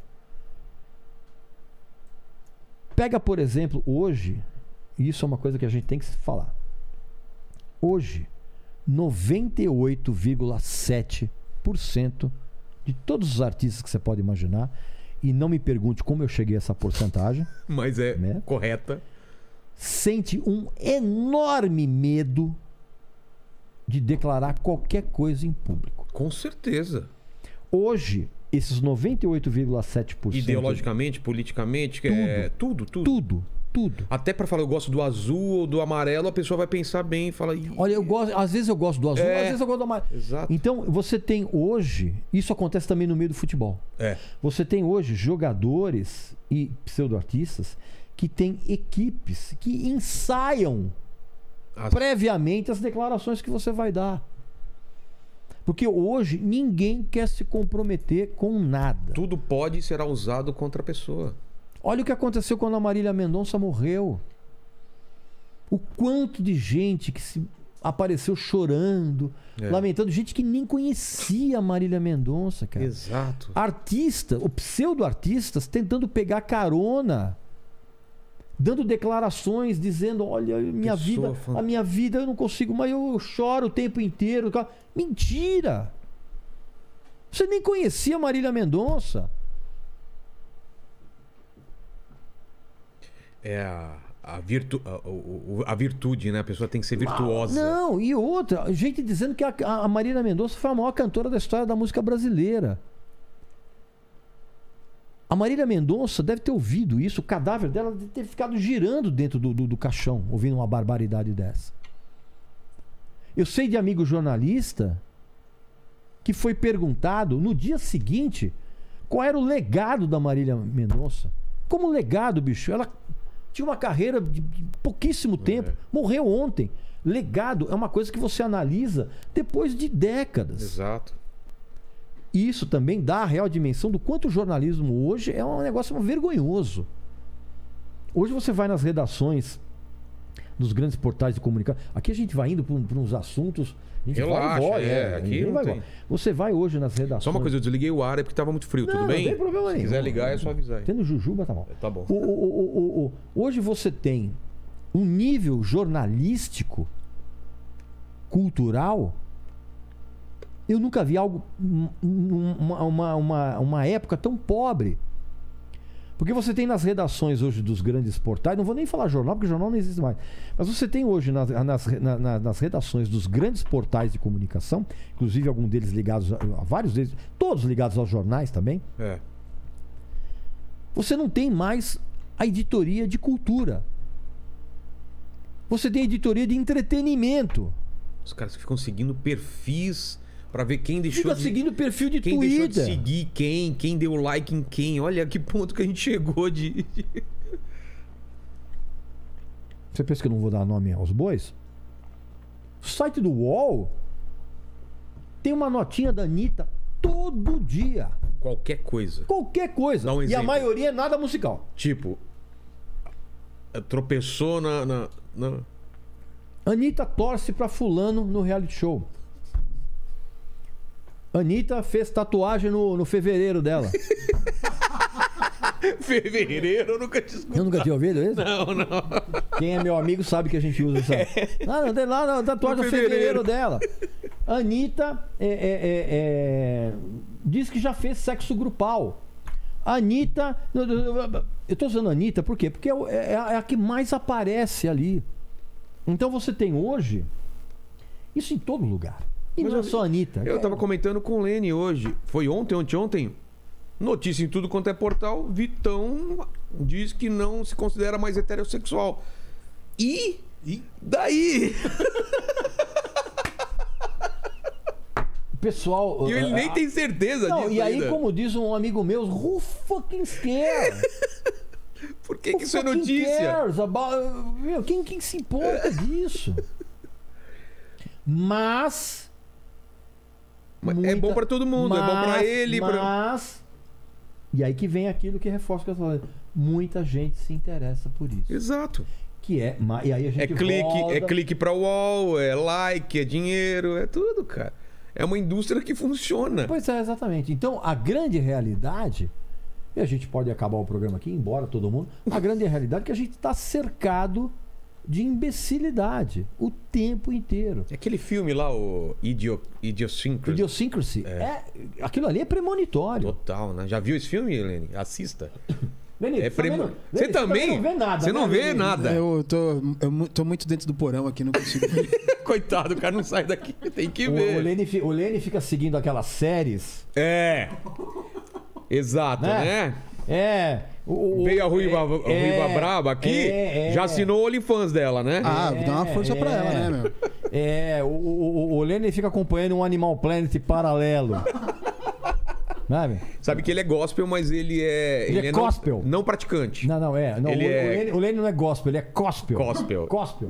Pega, por exemplo, hoje, e isso é uma coisa que a gente tem que falar. Hoje, noventa e oito vírgula sete por cento de todos os artistas que você pode imaginar, e não me pergunte como eu cheguei a essa porcentagem, Mas é Né? correta. sente um enorme medo de declarar qualquer coisa em público. Com certeza. Hoje, esses noventa e oito vírgula sete por cento... Ideologicamente, politicamente, que é tudo, tudo. Tudo, tudo. Até pra falar eu gosto do azul ou do amarelo, a pessoa vai pensar bem e fala. "Ih, Olha, eu gosto, às vezes eu gosto do azul, É. às vezes eu gosto do amarelo. Exato. Então, você tem hoje... Isso acontece também no meio do futebol. É. Você tem hoje jogadores e pseudo-artistas que têm equipes que ensaiam As- previamente as declarações que você vai dar. Porque hoje ninguém quer se comprometer com nada. Tudo pode e será usado contra a pessoa. Olha o que aconteceu quando a Marília Mendonça morreu. O quanto de gente que se apareceu chorando, É. lamentando, gente que nem conhecia a Marília Mendonça, cara. Exato. Artista, ou pseudo-artistas tentando pegar carona, dando declarações, dizendo, olha, minha Pessoa vida, fan- a minha vida eu não consigo, mas eu choro o tempo inteiro. Mentira! Você nem conhecia a Marília Mendonça. É a, a, virtu, a, a virtude, né? A pessoa tem que ser virtuosa. Não, e outra, gente dizendo que a, a Marília Mendonça foi a maior cantora da história da música brasileira. A Marília Mendonça deve ter ouvido isso, o cadáver dela deve ter ficado girando dentro do, do, do caixão, ouvindo uma barbaridade dessa. Eu sei de amigo jornalista que foi perguntado no dia seguinte qual era o legado da Marília Mendonça. Como legado, bicho? Ela tinha uma carreira de pouquíssimo tempo, é. morreu ontem. Legado é uma coisa que você analisa depois de décadas. Exato. E isso também dá a real dimensão do quanto o jornalismo hoje é um negócio vergonhoso. Hoje você vai nas redações dos grandes portais de comunicação. Aqui a gente vai indo para uns assuntos. A gente Relaxa, vai e volta, é, é, aqui não vai tem. Você vai hoje nas redações. Só uma coisa, eu desliguei o ar é porque estava muito frio, não, tudo bem? Não tem problema Se nenhum. quiser ligar, é só avisar aí. Tendo Jujuba, tá bom. Tá bom. O, o, o, o, o, hoje você tem um nível jornalístico, cultural. Eu nunca vi algo, uma, uma, uma, uma época tão pobre. Porque você tem nas redações hoje dos grandes portais, não vou nem falar jornal, porque jornal não existe mais, mas você tem hoje nas, nas, na, nas redações dos grandes portais de comunicação, inclusive alguns deles ligados, a, a vários deles, todos ligados aos jornais também, É. você não tem mais a editoria de cultura. Você tem a editoria de entretenimento. Os caras ficam seguindo perfis pra ver quem deixou Fica de... seguindo o perfil de quem Twitter. deixou de seguir quem, quem deu like em quem. Olha que ponto que a gente chegou de... Você pensa que eu não vou dar nome aos bois? O site do U O L tem uma notinha da Anitta todo dia. Qualquer coisa. Qualquer coisa. Dá um e a exemplo. maioria é nada musical. Tipo, tropeçou na... na, na... Anitta torce pra fulano no reality show. Anitta fez tatuagem no, no fevereiro dela. Fevereiro, eu nunca te escutei. Eu nunca tinha ouvido isso? Não, não. Quem é meu amigo sabe que a gente usa essa. Não, não tem lá na tatuagem No no fevereiro. fevereiro dela. Anitta é, é, é, é, diz que já fez sexo grupal. Anitta. Eu tô usando Anitta por quê? Porque é, é, é a que mais aparece ali. Então você tem hoje isso em todo lugar. E Mas não eu- é só a Anitta. Eu tava comentando com o Lene hoje. Foi ontem, ontem, ontem. Notícia em tudo quanto é portal. Vitão diz que não se considera mais heterossexual. E... E? Daí? O pessoal. E ele nem tem certeza Não, disso e aí, ainda. como diz um amigo meu, who fucking cares? Por que, Who que isso é fucking notícia? cares about- Meu, quem, quem se importa disso? Mas. Mas é muita- bom pra todo mundo, é bom pra mas- ele. pra- Mas. E aí que vem aquilo que reforça o que eu tô falando. Muita gente se interessa por isso. Exato. Que é. ma- E aí a gente É clique, volta- é clique pra U O L, é like, é dinheiro, é tudo, cara. É uma indústria que funciona. Pois é, exatamente. Então, a grande realidade, e a gente pode acabar o programa aqui, embora todo mundo, a grande realidade é que a gente está cercado de imbecilidade o tempo inteiro. Aquele filme lá, o Idio, Idiosyncrasy. Idiosyncrasy. É. Aquilo ali é premonitório. Total, né? Já viu esse filme, Helene? Assista. Leni, É você premo- também não- Você Leni, também? não vê nada. Você não né, vê Leni? nada. Eu tô, eu mu- tô muito dentro do porão aqui, não consigo ver. Coitado, o cara não sai daqui. Tem que O, o, ver. Leni, fi- o Leni fica seguindo aquelas séries. É. Exato, Né? né? É. O, o- Veio a Ruiva, é, a Ruiva é, Braba aqui, é, é. já assinou o OnlyFans dela, né? Ah, dá uma força pra é. ela, né, meu? É, o, o, o Lenny fica acompanhando um Animal Planet paralelo. Sabe? Sabe que ele é gospel, mas ele é... Ele é não- gospel. Não, praticante. Não, não, é. Não, Ele o, é- o, Lenny, o Lenny não é gospel, ele é gospel. Gospel. Gospel.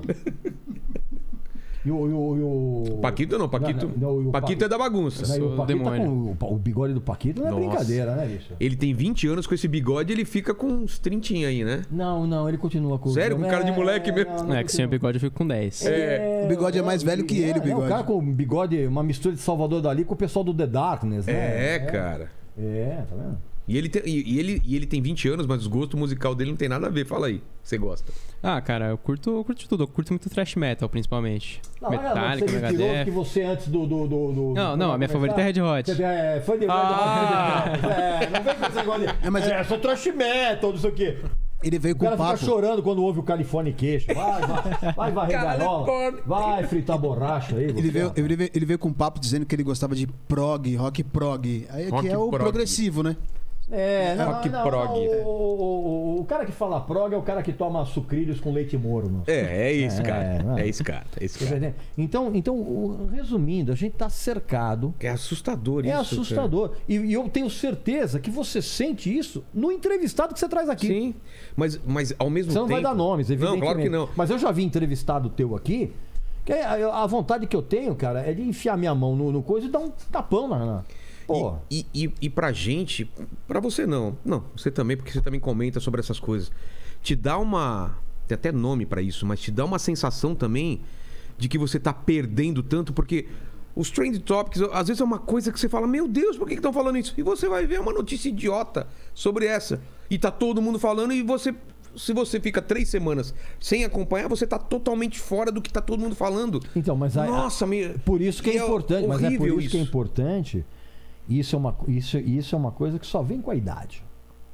E o. E o, e o... Paquito não, Paquito, Não, não, e o Paquito Pa- é da bagunça. Não, e o sou Paquito tá demônio. com o, o bigode do Paquito não é Nossa. brincadeira, né, bicho? Ele tem vinte anos com esse bigode, ele fica com uns trintinha aí, né? Não, não, ele continua com Sério? Com cara de moleque mesmo? não, Não, é que continua. sem o bigode eu fico com dez. É. O bigode é mais velho que ele, o É, bigode. o cara com bigode, uma mistura de Salvador Dali com o pessoal do The Darkness, né? É, cara. É, tá vendo? E ele, tem, e, e ele, e ele tem vinte anos, mas o gosto musical dele não tem nada a ver. Fala aí, você gosta. Ah, cara, eu curto, eu curto tudo. Eu curto muito thrash metal, principalmente. Não, olha, Metallica, você é mentiroso que Megadeth. você antes do... do, do, do Não, do- não, a minha favorita é Red Hot. Você é fã de Red Ah. Hot. É, não vem com esse negócio de... É, mas- é, sou thrash metal, não sei o quê. Ele veio O com cara papo. fica chorando quando ouve o Californication. Vai, vai, vai varrer gaiola. Vai fritar borracha aí. Ele você, veio, rapaz. ele, veio, ele veio com papo dizendo que ele gostava de prog, rock prog. Aí Rock que é o prog. progressivo, né? É, não, Rock não, prog. não, o, o, o, o cara que fala prog é o cara que toma sucrilhos com leite moro, mano. É, é isso, É, cara. não. É esse cara. É esse Tá cara. entendendo? Então, então o- resumindo, a gente tá cercado. É assustador É isso. assustador. E, e eu tenho certeza que você sente isso no entrevistado que você traz cara. aqui. Sim, mas, mas ao mesmo Você não tempo... vai dar nomes, evidentemente. Não, claro que não. Mas eu já vi entrevistado teu aqui, que a, a vontade que eu tenho, cara, é de enfiar minha mão no, no coisa e dar um tapão na... na... Pô, E, e, e, e pra gente, pra você não. Não, você também, porque você também comenta sobre essas coisas. Te dá uma... Tem até nome pra isso, mas te dá uma sensação também de que você tá perdendo tanto, porque os Trend Topics, às vezes é uma coisa que você fala, meu Deus, por que estão falando isso? E você vai ver uma notícia idiota sobre essa. E tá todo mundo falando e você... Se você fica três semanas sem acompanhar, você tá totalmente fora do que tá todo mundo falando. então, mas... a- Nossa, me... Por isso que é E é importante, mas é por horrível isso, que é isso. importante. Isso é, uma, isso, isso é uma coisa que só vem com a idade.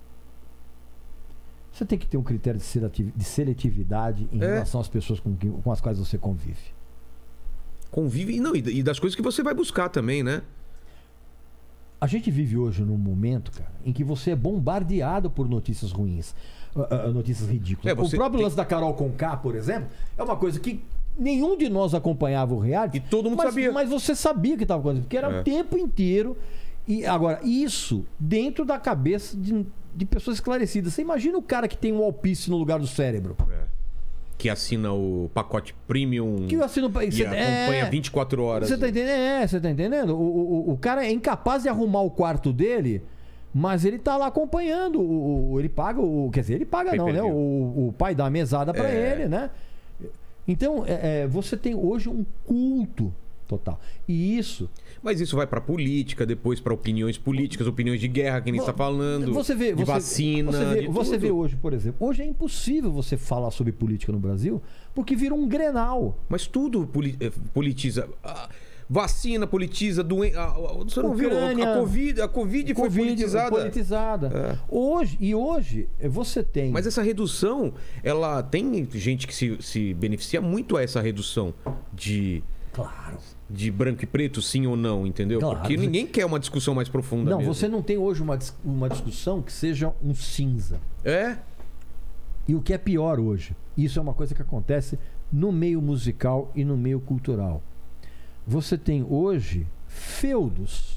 Você tem que ter um critério de seletivi- de seletividade em É. relação às pessoas com, que- com as quais você convive. Convive e, não, e e das coisas que você vai buscar também, né? A gente vive hoje num momento, cara, em que você é bombardeado por notícias ruins, ah, ah, notícias ridículas. É, você o próprio tem- lance da Carol Conká, por exemplo, é uma coisa que nenhum de nós acompanhava o reality. E todo mundo mas, sabia. Mas você sabia que estava acontecendo, porque era É. o tempo inteiro. E agora, isso dentro da cabeça de, de pessoas esclarecidas. Você imagina o cara que tem um alpiste no lugar do cérebro. Que assina o pacote premium Que assina o- e você- acompanha é. vinte e quatro horas. Você tá entendendo? É, você tá entendendo? O, o, o cara é incapaz de arrumar o quarto dele, mas ele tá lá acompanhando. O, o- ele paga, o, quer dizer, ele paga não, né? Pay-per-view. O, o pai dá a mesada pra É. ele, né? Então, é, é, você tem hoje um culto total. E isso... Mas isso vai pra política, depois pra opiniões políticas, opiniões de guerra, que nem Vo- está falando. Você vê, de você, vacina. Você vê, de você tudo. vê hoje, por exemplo, hoje é impossível você falar sobre política no Brasil porque virou um Grenal. Mas tudo poli- eh, politiza. Ah, vacina politiza, doença. Você não viu? Ucrânia, A Covid, a COVID foi Covid politizada. politizada. É. Hoje, e hoje você tem... Mas essa redução, ela tem gente que se, se beneficia muito a essa redução de, Claro. de branco e preto, sim ou não, entendeu? Claro. Porque ninguém quer uma discussão mais profunda. Não, mesmo. você não tem hoje uma, dis- uma discussão que seja um cinza. É? E o que é pior hoje, isso é uma coisa que acontece no meio musical e no meio cultural. Você tem hoje feudos.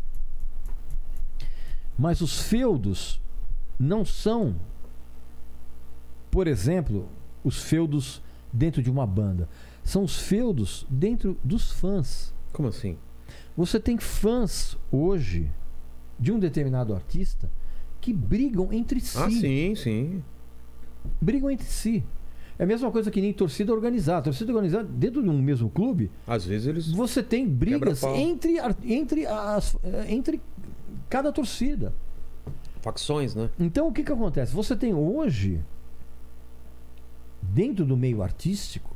Mas os feudos não são, por exemplo, os feudos dentro de uma banda. São os feudos dentro dos fãs. Como assim? Você tem fãs hoje de um determinado artista que brigam entre si. Ah, sim, sim. Brigam entre si. É a mesma coisa que nem torcida organizada. Torcida organizada, dentro de um mesmo clube, Às vezes eles. você tem brigas Quebra-pau. entre, ar- entre, as, eh, entre cada torcida. Facções, né? Então o que, que acontece? Você tem hoje, dentro do meio artístico,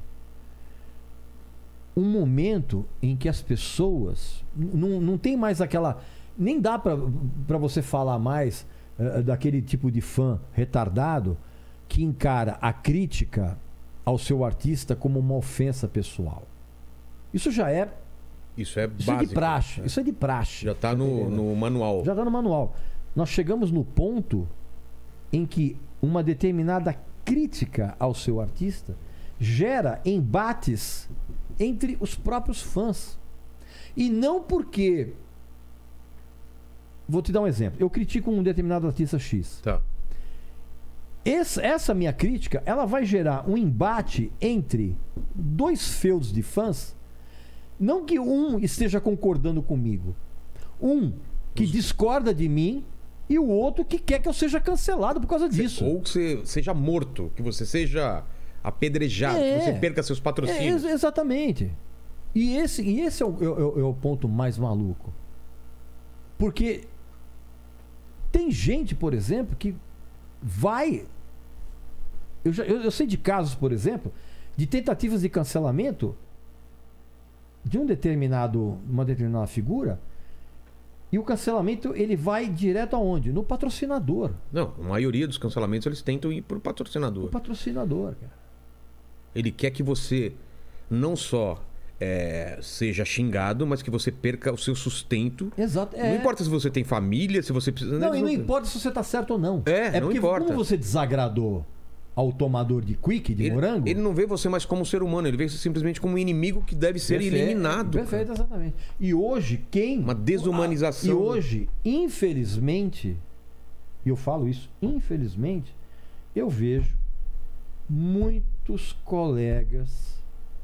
um momento em que as pessoas n- não, não tem mais aquela. Nem dá para você falar mais eh, daquele tipo de fã retardado que encara a crítica ao seu artista como uma ofensa pessoal. Isso já é, Isso é isso é básico. de praxe. Isso é de praxe. Já tá Tá no, entendendo? no manual. Já está no manual. Nós chegamos no ponto em que uma determinada crítica ao seu artista gera embates entre os próprios fãs. E não porque... Vou te dar um exemplo. Eu critico um determinado artista X. Tá. Essa, essa minha crítica, ela vai gerar um embate entre dois feudos de fãs. Não que um esteja concordando comigo. Um que discorda de mim e o outro que quer que eu seja cancelado por causa disso. Ou que você seja morto, que você seja apedrejado, É. que você perca seus É, patrocínios. ex- exatamente. E esse, e esse é, o, é o- é o ponto mais maluco. Porque tem gente, por exemplo, que vai. Eu, já, eu, eu sei de casos, por exemplo, de tentativas de cancelamento de um determinado, uma determinada figura, E o cancelamento, ele vai direto aonde? No patrocinador. Não, a maioria dos cancelamentos eles tentam ir pro patrocinador. O patrocinador, cara. Ele quer que você não só é, seja xingado, mas que você perca o seu sustento. Exato. É. Não importa se você tem família, se você precisa... Não, eles e não importa se você tá certo ou não. É, não porque importa. como você desagradou ao tomador de quick, de Ele, morango... ele não vê você mais como um ser humano, ele vê você simplesmente como um inimigo que deve ser Perfeito, eliminado. Perfeito, cara. exatamente. E hoje, quem... Uma desumanização. E hoje, infelizmente, e eu falo isso, infelizmente, eu vejo muitos colegas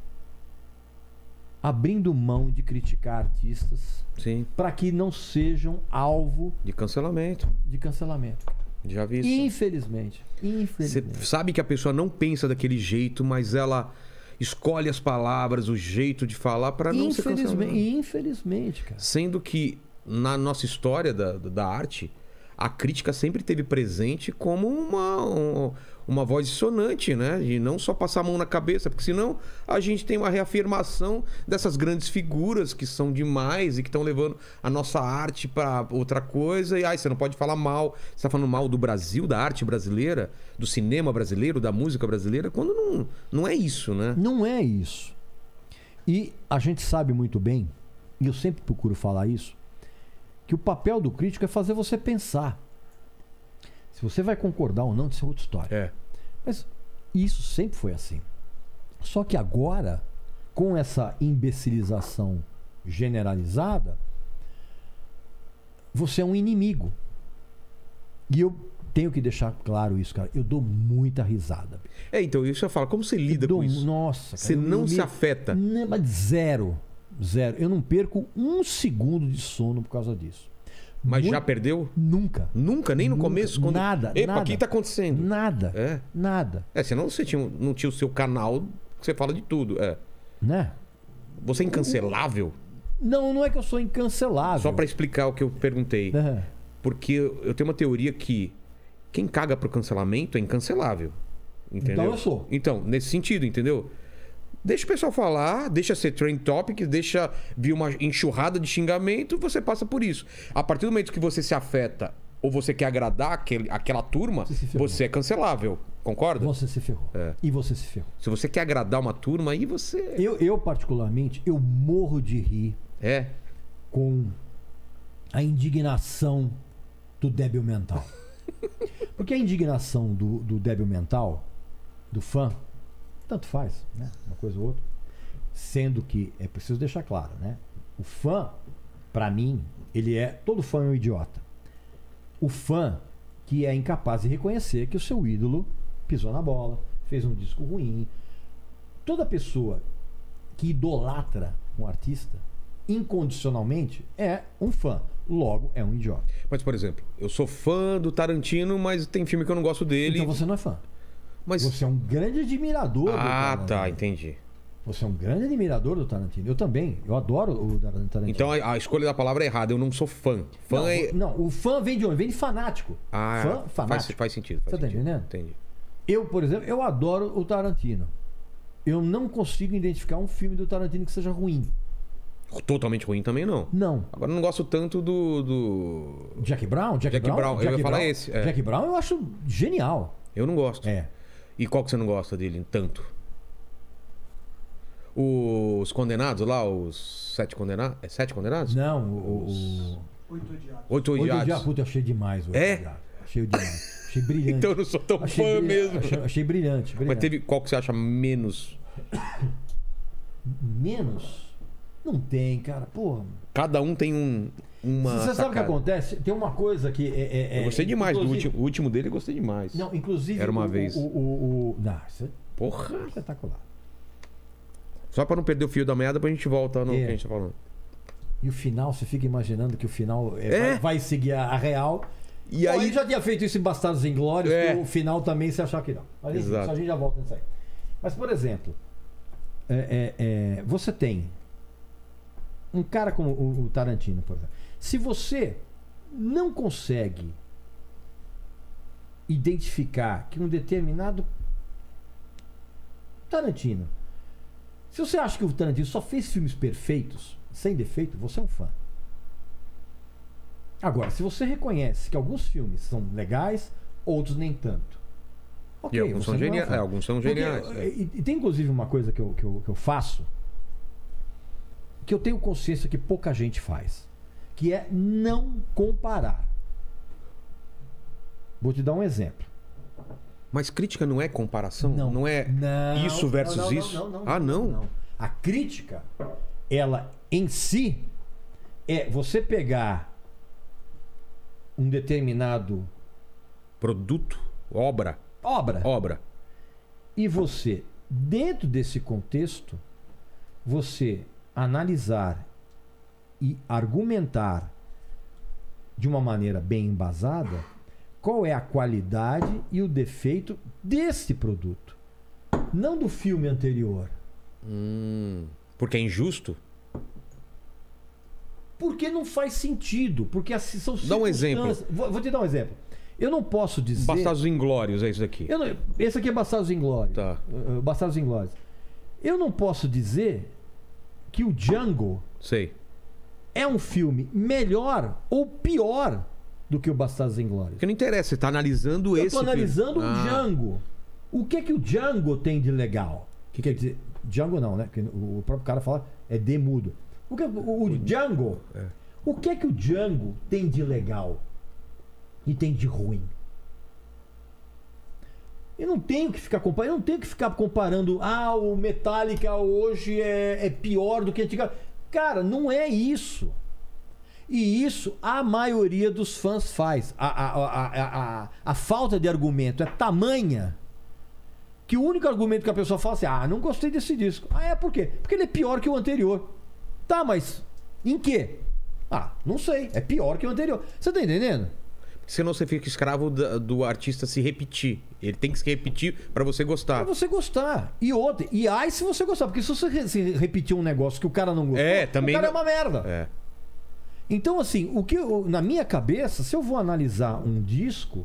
abrindo mão de criticar artistas Sim, para que não sejam alvo de cancelamento. de cancelamento. Já vi isso. Infelizmente. Você Infelizmente. sabe que a pessoa não pensa daquele jeito, mas ela escolhe as palavras, o jeito de falar para não ser cancelada. Infelizmente, infelizmente, cara. Sendo que na nossa história da, da arte, a crítica sempre teve presente como uma, um- uma voz dissonante, né? E não só passar a mão na cabeça, porque senão a gente tem uma reafirmação dessas grandes figuras que são demais e que estão levando a nossa arte para outra coisa. E ai, você não pode falar mal, você está falando mal do Brasil, da arte brasileira, do cinema brasileiro, da música brasileira, quando não, não é isso, né? Não é isso. E a gente sabe muito bem, e eu sempre procuro falar isso, que o papel do crítico é fazer você pensar. Se você vai concordar ou não, isso é outra história. É. Mas isso sempre foi assim. Só que agora, com essa imbecilização generalizada, você é um inimigo. E eu tenho que deixar claro isso, cara. Eu dou muita risada. É, então, isso eu falo, como você lida Dou- com isso? Nossa, cara, Você eu- não eu se me- afeta? Não, mas zero. Zero. Eu não perco um segundo de sono por causa disso. Mas Muito- já perdeu? Nunca. Nunca, nem no Nunca. começo? Quando... Nada, Epa, nada. o que tá acontecendo? Nada. É. Nada. É, senão você tinha, não tinha o seu canal que você fala de tudo. É. Né? Você é incancelável? Não, não é que eu sou incancelável. Só pra explicar o que eu perguntei. É. Porque eu tenho uma teoria que quem caga pro cancelamento é incancelável. Entendeu? Então eu sou. Então, nesse sentido, entendeu? Deixa o pessoal falar, deixa ser trend topic, deixa vir uma enxurrada de xingamento, você passa por isso. A partir do momento que você se afeta ou você quer agradar aquele, aquela turma, Você se ferrou. você é cancelável. Concorda? Você se ferrou. É. E você se ferrou. Se você quer agradar uma turma, aí você. Eu, eu, particularmente, eu morro de rir É. com a indignação do débil mental. Porque a indignação do, do débil mental, do fã, tanto faz, né? Uma coisa ou outra. Sendo que, é preciso deixar claro, né? O fã, pra mim, ele é... Todo fã é um idiota. O fã que é incapaz de reconhecer que o seu ídolo pisou na bola, fez um disco ruim. Toda pessoa que idolatra um artista, incondicionalmente, é um fã. Logo, é um idiota. Mas, por exemplo, eu sou fã do Tarantino, mas tem filme que eu não gosto dele. Então você não é fã. Mas. Você é um grande admirador do Ah, Tarantino. tá, entendi. Você é um grande admirador do Tarantino. Eu também. Eu adoro o Tarantino. Então a, a escolha da palavra é errada, eu não sou fã. Fã não, é. não, o fã vem de onde? Vem de fanático. Ah, fã, faz, fanático. faz sentido. Faz Você tá sentido. entendendo? Entendi. Eu, por exemplo, eu adoro o Tarantino. Eu não consigo identificar um filme do Tarantino que seja ruim. Totalmente ruim também não. Não. Agora eu não gosto tanto do. do... Jack Brown? Jack, Jack Brown? Brown, eu Jack ia falar Brown- esse, é. Jack Brown eu acho genial. Eu não gosto. É. E qual que você não gosta dele tanto? Os condenados lá, os sete condenados? É sete condenados? Não, o... o... Oito odiados. Oito Oito odiados. Odiados. Puta, eu achei demais. o Oito É? Odiados. Achei demais. Achei brilhante. Então eu não sou tão achei fã brilha- mesmo. Achei, achei brilhante, brilhante. Mas teve qual que você acha menos? Menos? Não tem, cara. Porra. Cada um tem um. Uma Você sabe o que sacada. acontece? Tem uma coisa que é. é- é- Eu gostei demais do inclusive- último. O último dele eu gostei demais. Não, inclusive. Era uma o, vez. O, o, o, não, isso é Porra. espetacular. Só pra não perder o fio da meada, pra gente voltar no É. que a gente tá falando. E o final, você fica imaginando que o final é, É. Vai, vai seguir a, a real. E Bom, aí. ele já tinha feito isso em Bastardos Inglórios, É. que o final também se achar que não. Mas enfim, Exato. isso a gente já volta nisso aí. Mas, por exemplo, é, é, é, você tem um cara como o, o Tarantino, por exemplo. Se você não consegue identificar que um determinado Tarantino, se você acha que o Tarantino só fez filmes perfeitos, sem defeito, você é um fã. Agora, se você reconhece que alguns filmes são legais, outros nem tanto. E alguns você são não é um geniais. fã. É, alguns são Porque, geniais. é. e, e tem inclusive uma coisa que eu, que, eu, que eu faço, que eu tenho consciência que pouca gente faz, que é não comparar. Vou te dar um exemplo. Mas crítica não é comparação? Não. Não, é Não, isso versus não, não, não, isso? não, não, ah, não? não. A crítica, ela em si, é você pegar um determinado Produto, obra, obra obra. e você, dentro desse contexto, você analisar e argumentar de uma maneira bem embasada qual é a qualidade e o defeito desse produto, não do filme anterior. Hum, porque é injusto? Porque não faz sentido, porque assim são Dá um exemplo. circunstâncias- Vou, vou te dar um exemplo. Eu não posso dizer... Bastardos Inglórios, é isso daqui. Eu não- Esse aqui é Bastardos Inglórios. Tá. Uh, Bastardos Inglórios. Eu não posso dizer que o Django Sei. é um filme melhor ou pior do que o Bastardos Inglórios. Porque não interessa, você tá analisando Eu esse estou filme. analisando Ah, o Django. O que é que o Django tem de legal? Que quer dizer, Django não, né? Porque o próprio cara fala é D mudo. O, que, o, o Django, É. o que é que o Django tem de legal e tem de ruim? Eu não tenho que ficar comparando, eu não tenho que ficar comparando, ah, o Metallica hoje é, é pior do que antigamente. Cara, não é isso. E isso a maioria dos fãs faz. A, a, a, a, a, a falta de argumento é tamanha que o único argumento que a pessoa fala é assim, ah, não gostei desse disco. Ah, é por quê? Porque ele é pior que o anterior. Tá, mas em quê? Ah, não sei. É pior que o anterior. Você tá entendendo? Senão você fica escravo da- do artista se repetir. Ele tem que se repetir pra você gostar. Pra você gostar. E outra, e ai se você gostar, porque se você re- se repetir um negócio que o cara não gostou, É, também o cara não- é uma merda. É. Então, assim, o que eu- na minha cabeça, se eu vou analisar um disco,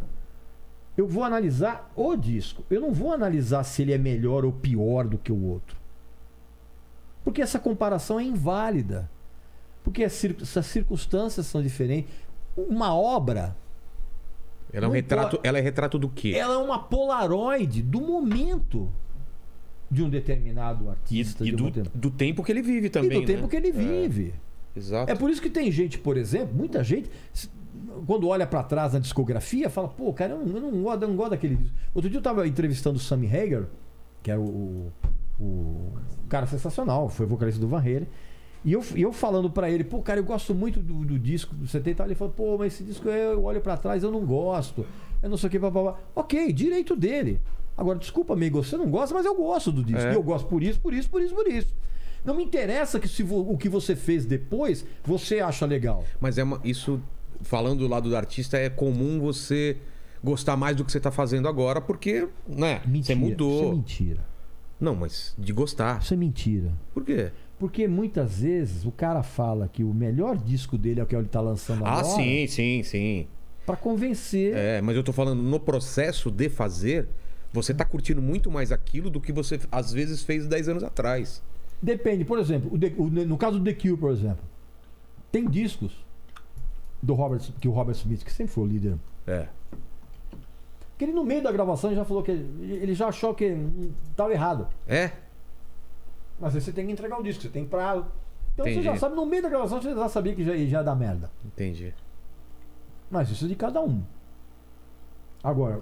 eu vou analisar o disco. Eu não vou analisar se ele é melhor ou pior do que o outro. Porque essa comparação é inválida. Porque as cir- essas circunstâncias são diferentes. Uma obra, Ela é, um Não retrato, pode- ela é retrato do quê? ela é uma polaroid do momento de um determinado E, artista. e de do, uma determinada- do tempo que ele vive e também. do tempo né? que ele É, vive. exato. É por isso que tem gente, por exemplo, muita gente, se- quando olha pra trás na discografia, fala, pô, cara, eu não, eu não gosto, eu não gosto daquele disco. Outro dia eu tava entrevistando o Sammy Hagar, que era o, o, o cara sensacional, foi vocalista do Van Halen. E eu, e eu falando pra ele, pô, cara, eu gosto muito do, do disco do setenta. Ele falou, pô, mas esse disco eu olho pra trás, eu não gosto. Eu não sei o que, papapá. Ok, direito dele. Agora, desculpa, amigo, você não gosta, mas eu gosto do disco. É. E eu gosto por isso, por isso, por isso, por isso. Não me interessa que se vo- o que você fez depois, você acha legal. Mas é uma, isso, falando do lado do artista, é comum você gostar mais do que você tá fazendo agora, porque, né? Você mudou. Isso é mentira. Não, mas de gostar. Isso é mentira. Por quê? Porque muitas vezes o cara fala que o melhor disco dele é o que ele tá lançando Ah, agora. sim, sim, sim. Pra convencer. É, mas eu tô falando, no processo de fazer, você tá curtindo muito mais aquilo do que você às vezes fez dez anos atrás. Depende, por exemplo, o The- o- no caso do The Cure, por exemplo, tem discos do Robert, que o Robert Smith, que sempre foi o líder, É. que ele no meio da gravação ele já falou que ele ele já achou que hum, tava errado. É? Mas aí você tem que entregar o disco, você tem prazo. Então Entendi. você já sabe, no meio da gravação você já sabia que já, já ia dar merda. Entendi. Mas isso é de cada um. Agora,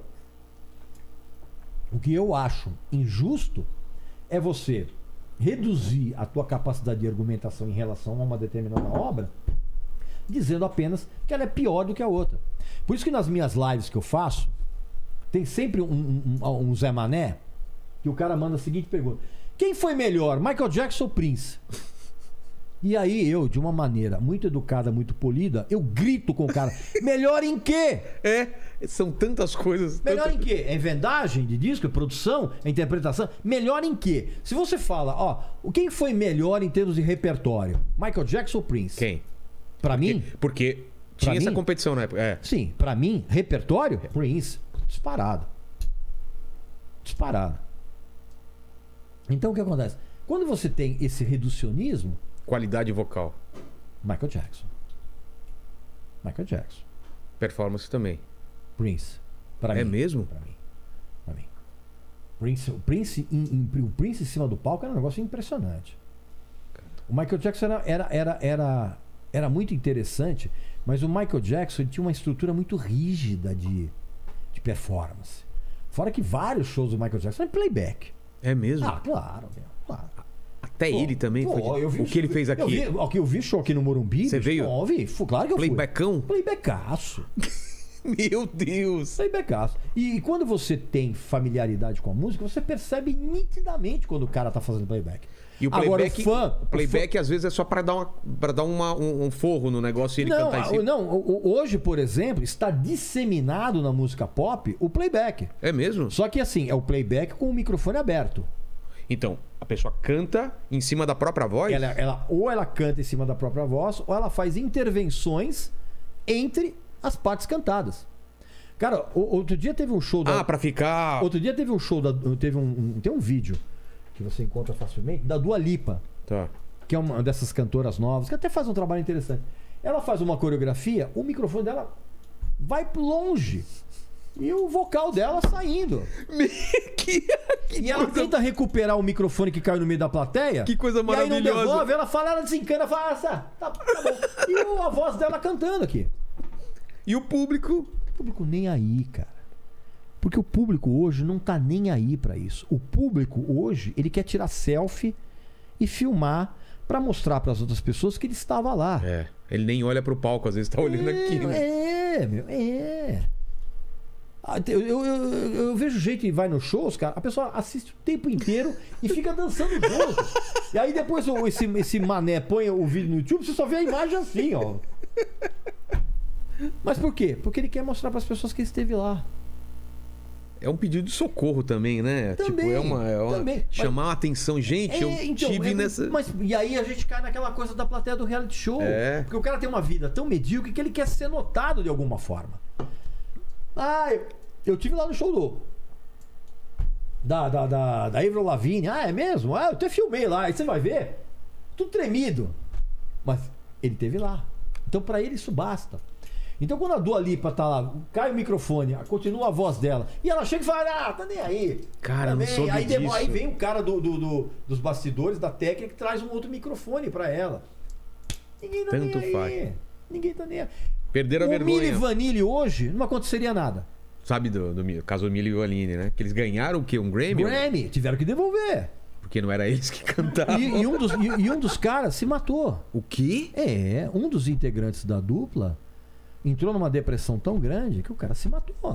o que eu acho injusto é você reduzir a tua capacidade de argumentação em relação a uma determinada obra, dizendo apenas que ela é pior do que a outra. Por isso que nas minhas lives que eu faço, tem sempre um, um- um- um Zé Mané, que o cara manda a seguinte pergunta: quem foi melhor, Michael Jackson ou Prince? E aí eu, de uma maneira muito educada, muito polida, eu grito com o cara: melhor em quê? É, são tantas coisas. Melhor tantas- em quê? É em vendagem de disco, é produção, é interpretação? Melhor em quê? Se você fala, ó, o quem foi melhor em termos de repertório? Michael Jackson ou Prince? Quem? Pra mim? Porque tinha Pra essa mim? competição na época. É. Sim, pra mim, repertório, Prince, disparado. Disparado. Então o que acontece? Quando você tem esse reducionismo, Qualidade vocal. Michael Jackson. Michael Jackson. Performance também. Prince. Pra É mim. mesmo? Pra mim. Pra mim. Prince, o, Prince em, em- o Prince em cima do palco era um negócio impressionante. O Michael Jackson era, era, era, era, era muito interessante, mas o Michael Jackson ele tinha uma estrutura muito rígida de, de performance. Fora que vários shows do Michael Jackson eram playback. É mesmo? Ah, claro, meu, claro. Até Pô, ele também pô, foi. de- eu vi O que ele fez aqui? Eu vi, aqui, eu vi show aqui no Morumbi. Você bicho, veio? Pô, eu vi, fui, claro que eu Playbackão? fui. Playbackaço. Meu Deus. Playbackaço. E, e quando você tem familiaridade com a música, você percebe nitidamente quando o cara tá fazendo playback. E o Agora, playback, o fã, o playback às vezes é só pra dar, uma, pra dar uma, um, um forro no negócio e ele Não, cantar em a- cima. não, o- o- hoje, por exemplo, está disseminado na música pop o playback. É mesmo? Só que assim, é o playback com o microfone aberto. Então, a pessoa canta em cima da própria voz? Ela, ela- ou ela canta em cima da própria voz, ou ela faz intervenções entre as partes cantadas. Cara, o- outro dia teve um show da. Ah, pra ficar... Outro dia teve um show da. Teve um, um- tem um vídeo que você encontra facilmente da Dua Lipa, Tá. que é uma dessas cantoras novas, que até faz um trabalho interessante. Ela faz uma coreografia, o microfone dela vai longe. E o vocal dela saindo. que, que E ela coisa... tenta recuperar o microfone que caiu no meio da plateia. Que coisa E aí não maravilhosa. devolve, ela fala, ela desencana, fala, ah, tá, tá, tá bom. E o- a voz dela cantando aqui. E o público... O público nem aí, cara. Porque o público hoje não tá nem aí pra isso. O público hoje, ele quer tirar selfie e filmar pra mostrar pras outras pessoas que ele estava lá. É, ele nem olha pro palco, às vezes tá olhando aqui, né? É, meu, é. Ah, Eu, eu, eu, eu vejo gente que vai nos shows, cara, a pessoa assiste o tempo inteiro e fica dançando junto. E aí depois o- esse, esse mané põe o vídeo no YouTube, você só vê a imagem assim, ó. Mas por quê? Porque ele quer mostrar para as pessoas que ele esteve lá. É um pedido de socorro também, né? Também, tipo, é uma. É uma também. chamar a atenção. Gente, eu tive é, nessa. Mas, e aí a gente cai naquela coisa da plateia do reality show. É. Porque o cara tem uma vida tão medíocre que ele quer ser notado de alguma forma. Ah, eu, eu tive lá no show do. Da, da, da, da Avril Lavigne. Ah, é mesmo? Ah, eu até filmei lá. Aí você vai ver. Tudo tremido. Mas ele teve lá. Então pra ele isso basta. Então quando a Dua Lipa tá lá, cai o microfone, continua a voz dela, e ela chega e fala, ah, tá nem aí. Cara, não soube aí, demo- disso. aí vem o cara do, do- do- dos bastidores, da técnica, que traz um outro microfone pra ela. Ninguém tá Tanto nem aí. faz. Ninguém tá nem aí. Perderam a O Milli vergonha. Vanilli hoje não aconteceria nada. Sabe do, do, Mi- caso do Milli Vanilli, né? Que eles ganharam o quê? Um Grammy? Grammy, tiveram que devolver. Porque não era eles que cantavam. E, e um dos, e- e um dos caras se matou. O quê? É, um dos integrantes da dupla entrou numa depressão tão grande que o cara se matou.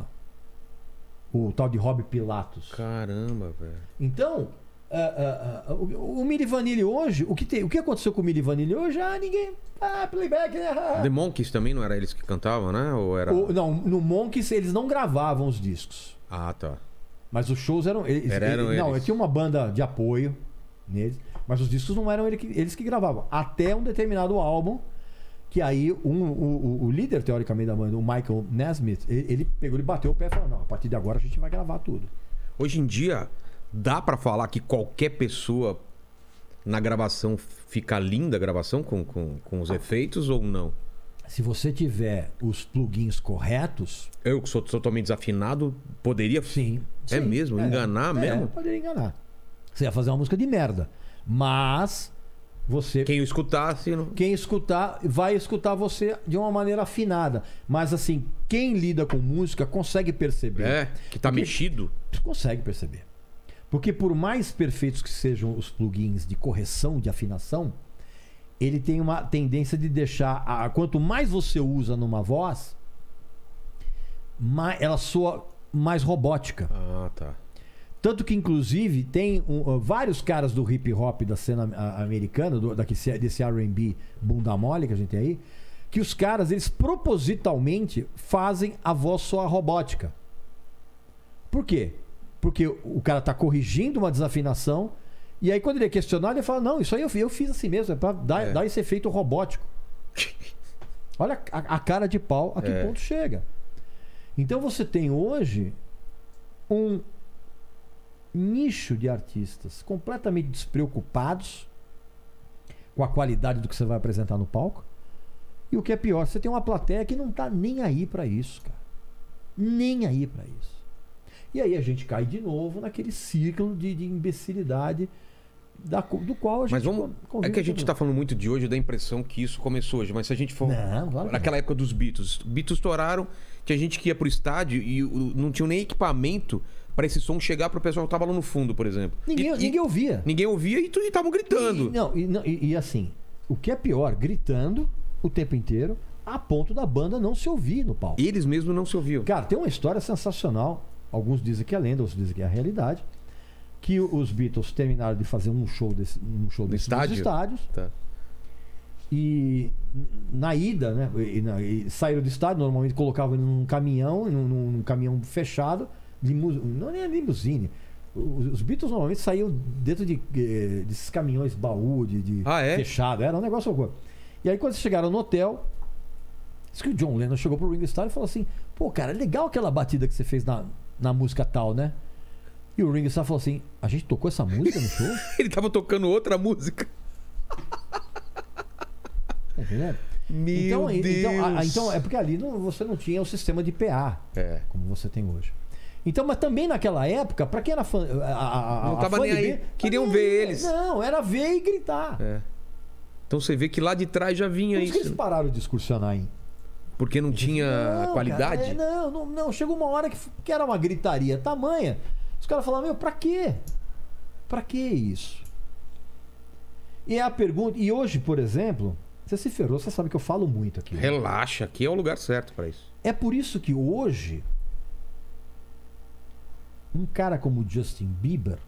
O tal de Rob Pilatos. Caramba, velho. Então, ah, ah, ah, o, o Milli Vanilli hoje, o que, tem, o que aconteceu com o Milli Vanilli hoje? Ah, ninguém. Ah, playback, né? Ah. The Monkeys também não era eles que cantavam, né? Ou era. O- não, no Monkeys eles não gravavam os discos. Ah, tá. Mas os shows eram. Eles, Eram eles- não, eles. tinha uma banda de apoio neles. Mas os discos não eram ele que- eles que gravavam. Até um determinado álbum. Que aí um, o, o- o líder, teoricamente, da banda, o Michael Nesmith, ele, ele pegou e bateu o pé e falou: não, a partir de agora a gente vai gravar tudo. Hoje em dia, dá pra falar que qualquer pessoa na gravação fica linda a gravação com, com, com os efeitos ou não? Se você tiver os plugins corretos. Eu que sou totalmente desafinado, poderia. Sim. É sim, mesmo? Enganar é, mesmo? Poderia enganar. Você ia fazer uma música de merda. Mas você. Quem o escutasse. Não... Quem escutar, vai escutar você de uma maneira afinada. Mas assim, quem lida com música consegue perceber. É, que tá Porque- mexido. Consegue perceber. Porque por mais perfeitos que sejam os plugins de correção de afinação, ele tem uma tendência de deixar. A, quanto mais você usa numa voz, mais, ela soa mais robótica. Ah, tá. Tanto que, inclusive, tem um, uh, vários caras do hip hop da cena a- americana, do, daqui, desse R and B bunda mole que a gente tem aí, que os caras, eles propositalmente fazem a voz soar robótica. Por quê? Porque o cara tá corrigindo uma desafinação e aí quando ele é questionado, ele fala, não, isso aí eu, fi- eu fiz assim mesmo, é pra dar, É. dar esse efeito robótico. Olha a, a cara de pau a que É. ponto chega. Então você tem hoje um nicho de artistas completamente despreocupados com a qualidade do que você vai apresentar no palco, E o que é pior, você tem uma plateia que não tá nem aí pra isso, cara. Nem aí pra isso. E aí a gente cai de novo naquele círculo de, de imbecilidade da, do qual a gente Mas vamos. É que a gente tá falando muito de hoje, dá a impressão que isso começou hoje. Mas se a gente for. Não, claro que naquela época dos Beatles. Beatles estouraram, tinha gente que ia pro estádio e o- não tinha nem equipamento pra esse som chegar pro pessoal que tava lá no fundo, por exemplo. Ninguém, E- e- ninguém ouvia. Ninguém ouvia e tu- e estavam gritando. E, não, e, não, e, e assim, o que é pior, gritando o tempo inteiro, a ponto da banda não se ouvir no palco. Eles mesmos não se ouviam. Cara, tem uma história sensacional. Alguns dizem que é lenda, outros dizem que é a realidade. Que os Beatles terminaram de fazer um show desse, um show No desse nos estádio? estádios. Tá. E na ida, né? E, na- e saíram do estádio, normalmente colocavam ele num caminhão, num, num- num caminhão fechado, limu, não é limusine. Os, os Beatles normalmente saíam dentro de, eh, desses caminhões baú, de, de Ah, é? fechado, era um negócio louco. E aí quando eles chegaram no hotel, diz que o John Lennon chegou pro Ringo Starr e falou assim: pô, cara, legal aquela batida que você fez na, na música tal, né? E o Ringo Starr falou assim: a gente tocou essa música no show? Ele tava tocando outra música. Tá entendendo? Meu então, Deus. Então, a- a- então, é porque ali não- você não tinha o sistema de P A, É. como você tem hoje. Então, mas também naquela época, pra quem era fã. A, a, a, Não a tava fã nem de aí. B, Queriam tava ver nem aí. eles. Não, era ver e gritar. É. Então você vê que lá de trás já vinha Por isso que isso. eles pararam de excursionar em. Porque não tinha Não, qualidade. cara, é, não, não, não. Chegou uma hora que, que era uma gritaria tamanha. Os caras falavam: meu, pra quê? Pra que isso? E é a pergunta. E hoje, por exemplo, você se ferrou, você sabe que eu falo muito aqui. né? Relaxa, aqui é o lugar certo pra isso. É por isso que hoje um cara como Justin Bieber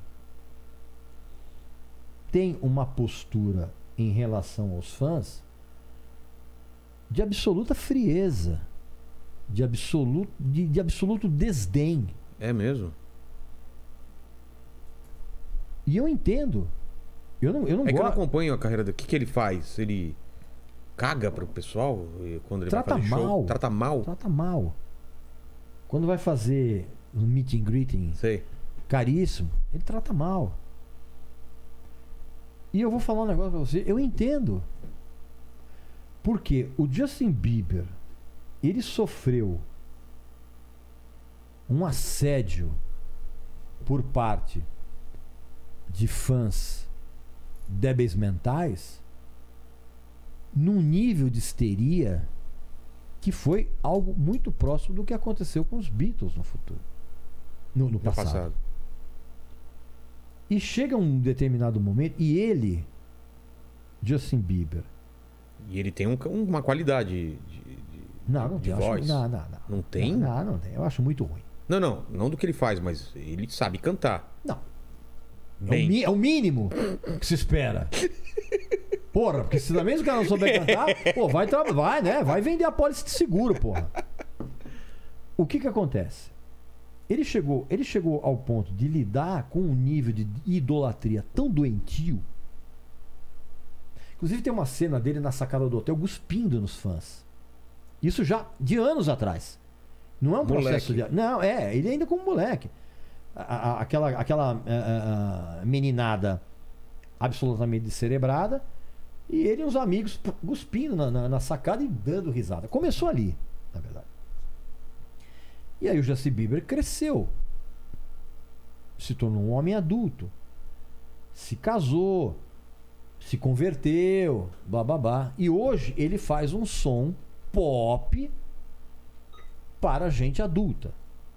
tem uma postura em relação aos fãs de absoluta frieza, de absoluto, de, de absoluto desdém. É mesmo? E eu entendo. Eu não, eu não É que eu não gosto. acompanho a carreira dele. O que, que ele faz? Ele caga pro pessoal eh, quando ele Trata vai fazer show? mal. Trata mal? Trata mal. Quando vai fazer um meet and greeting Sei. caríssimo, ele trata mal. E eu vou falar um negócio pra você, eu entendo. Porque o Justin Bieber, ele sofreu um assédio por parte de fãs débeis mentais num nível de histeria que foi algo muito próximo do que aconteceu com os Beatles no futuro. No, no No passado. passado. E chega um determinado momento e ele, Justin Bieber, E ele tem um- uma qualidade de, de- não, não de tem, eu acho- voz. não, não, não. Não tem? Não, não tem. Eu acho muito ruim. Não, não. Não do que ele faz, mas ele sabe cantar. Não. É o, Bem. mi- é o mínimo que se espera. Porra, porque se também o cara não souber cantar, pô, vai, tra- vai, né? Vai vender a pólice de seguro, porra. O que que acontece? Ele chegou, ele chegou ao ponto de lidar com um nível de idolatria tão doentio. Inclusive tem uma cena dele na sacada do hotel cuspindo nos fãs. Isso já de anos atrás. Não é um processo Moleque. de. Não, é, ele ainda como moleque. A- a- aquela aquela ah, ah, meninada absolutamente descerebrada e ele e os amigos p- cuspindo na, na, na sacada e dando risada. Começou ali, na verdade. E aí o Justin Bieber cresceu, se tornou um homem adulto, se casou, se converteu, bababá. E hoje ele faz um som pop para gente adulta.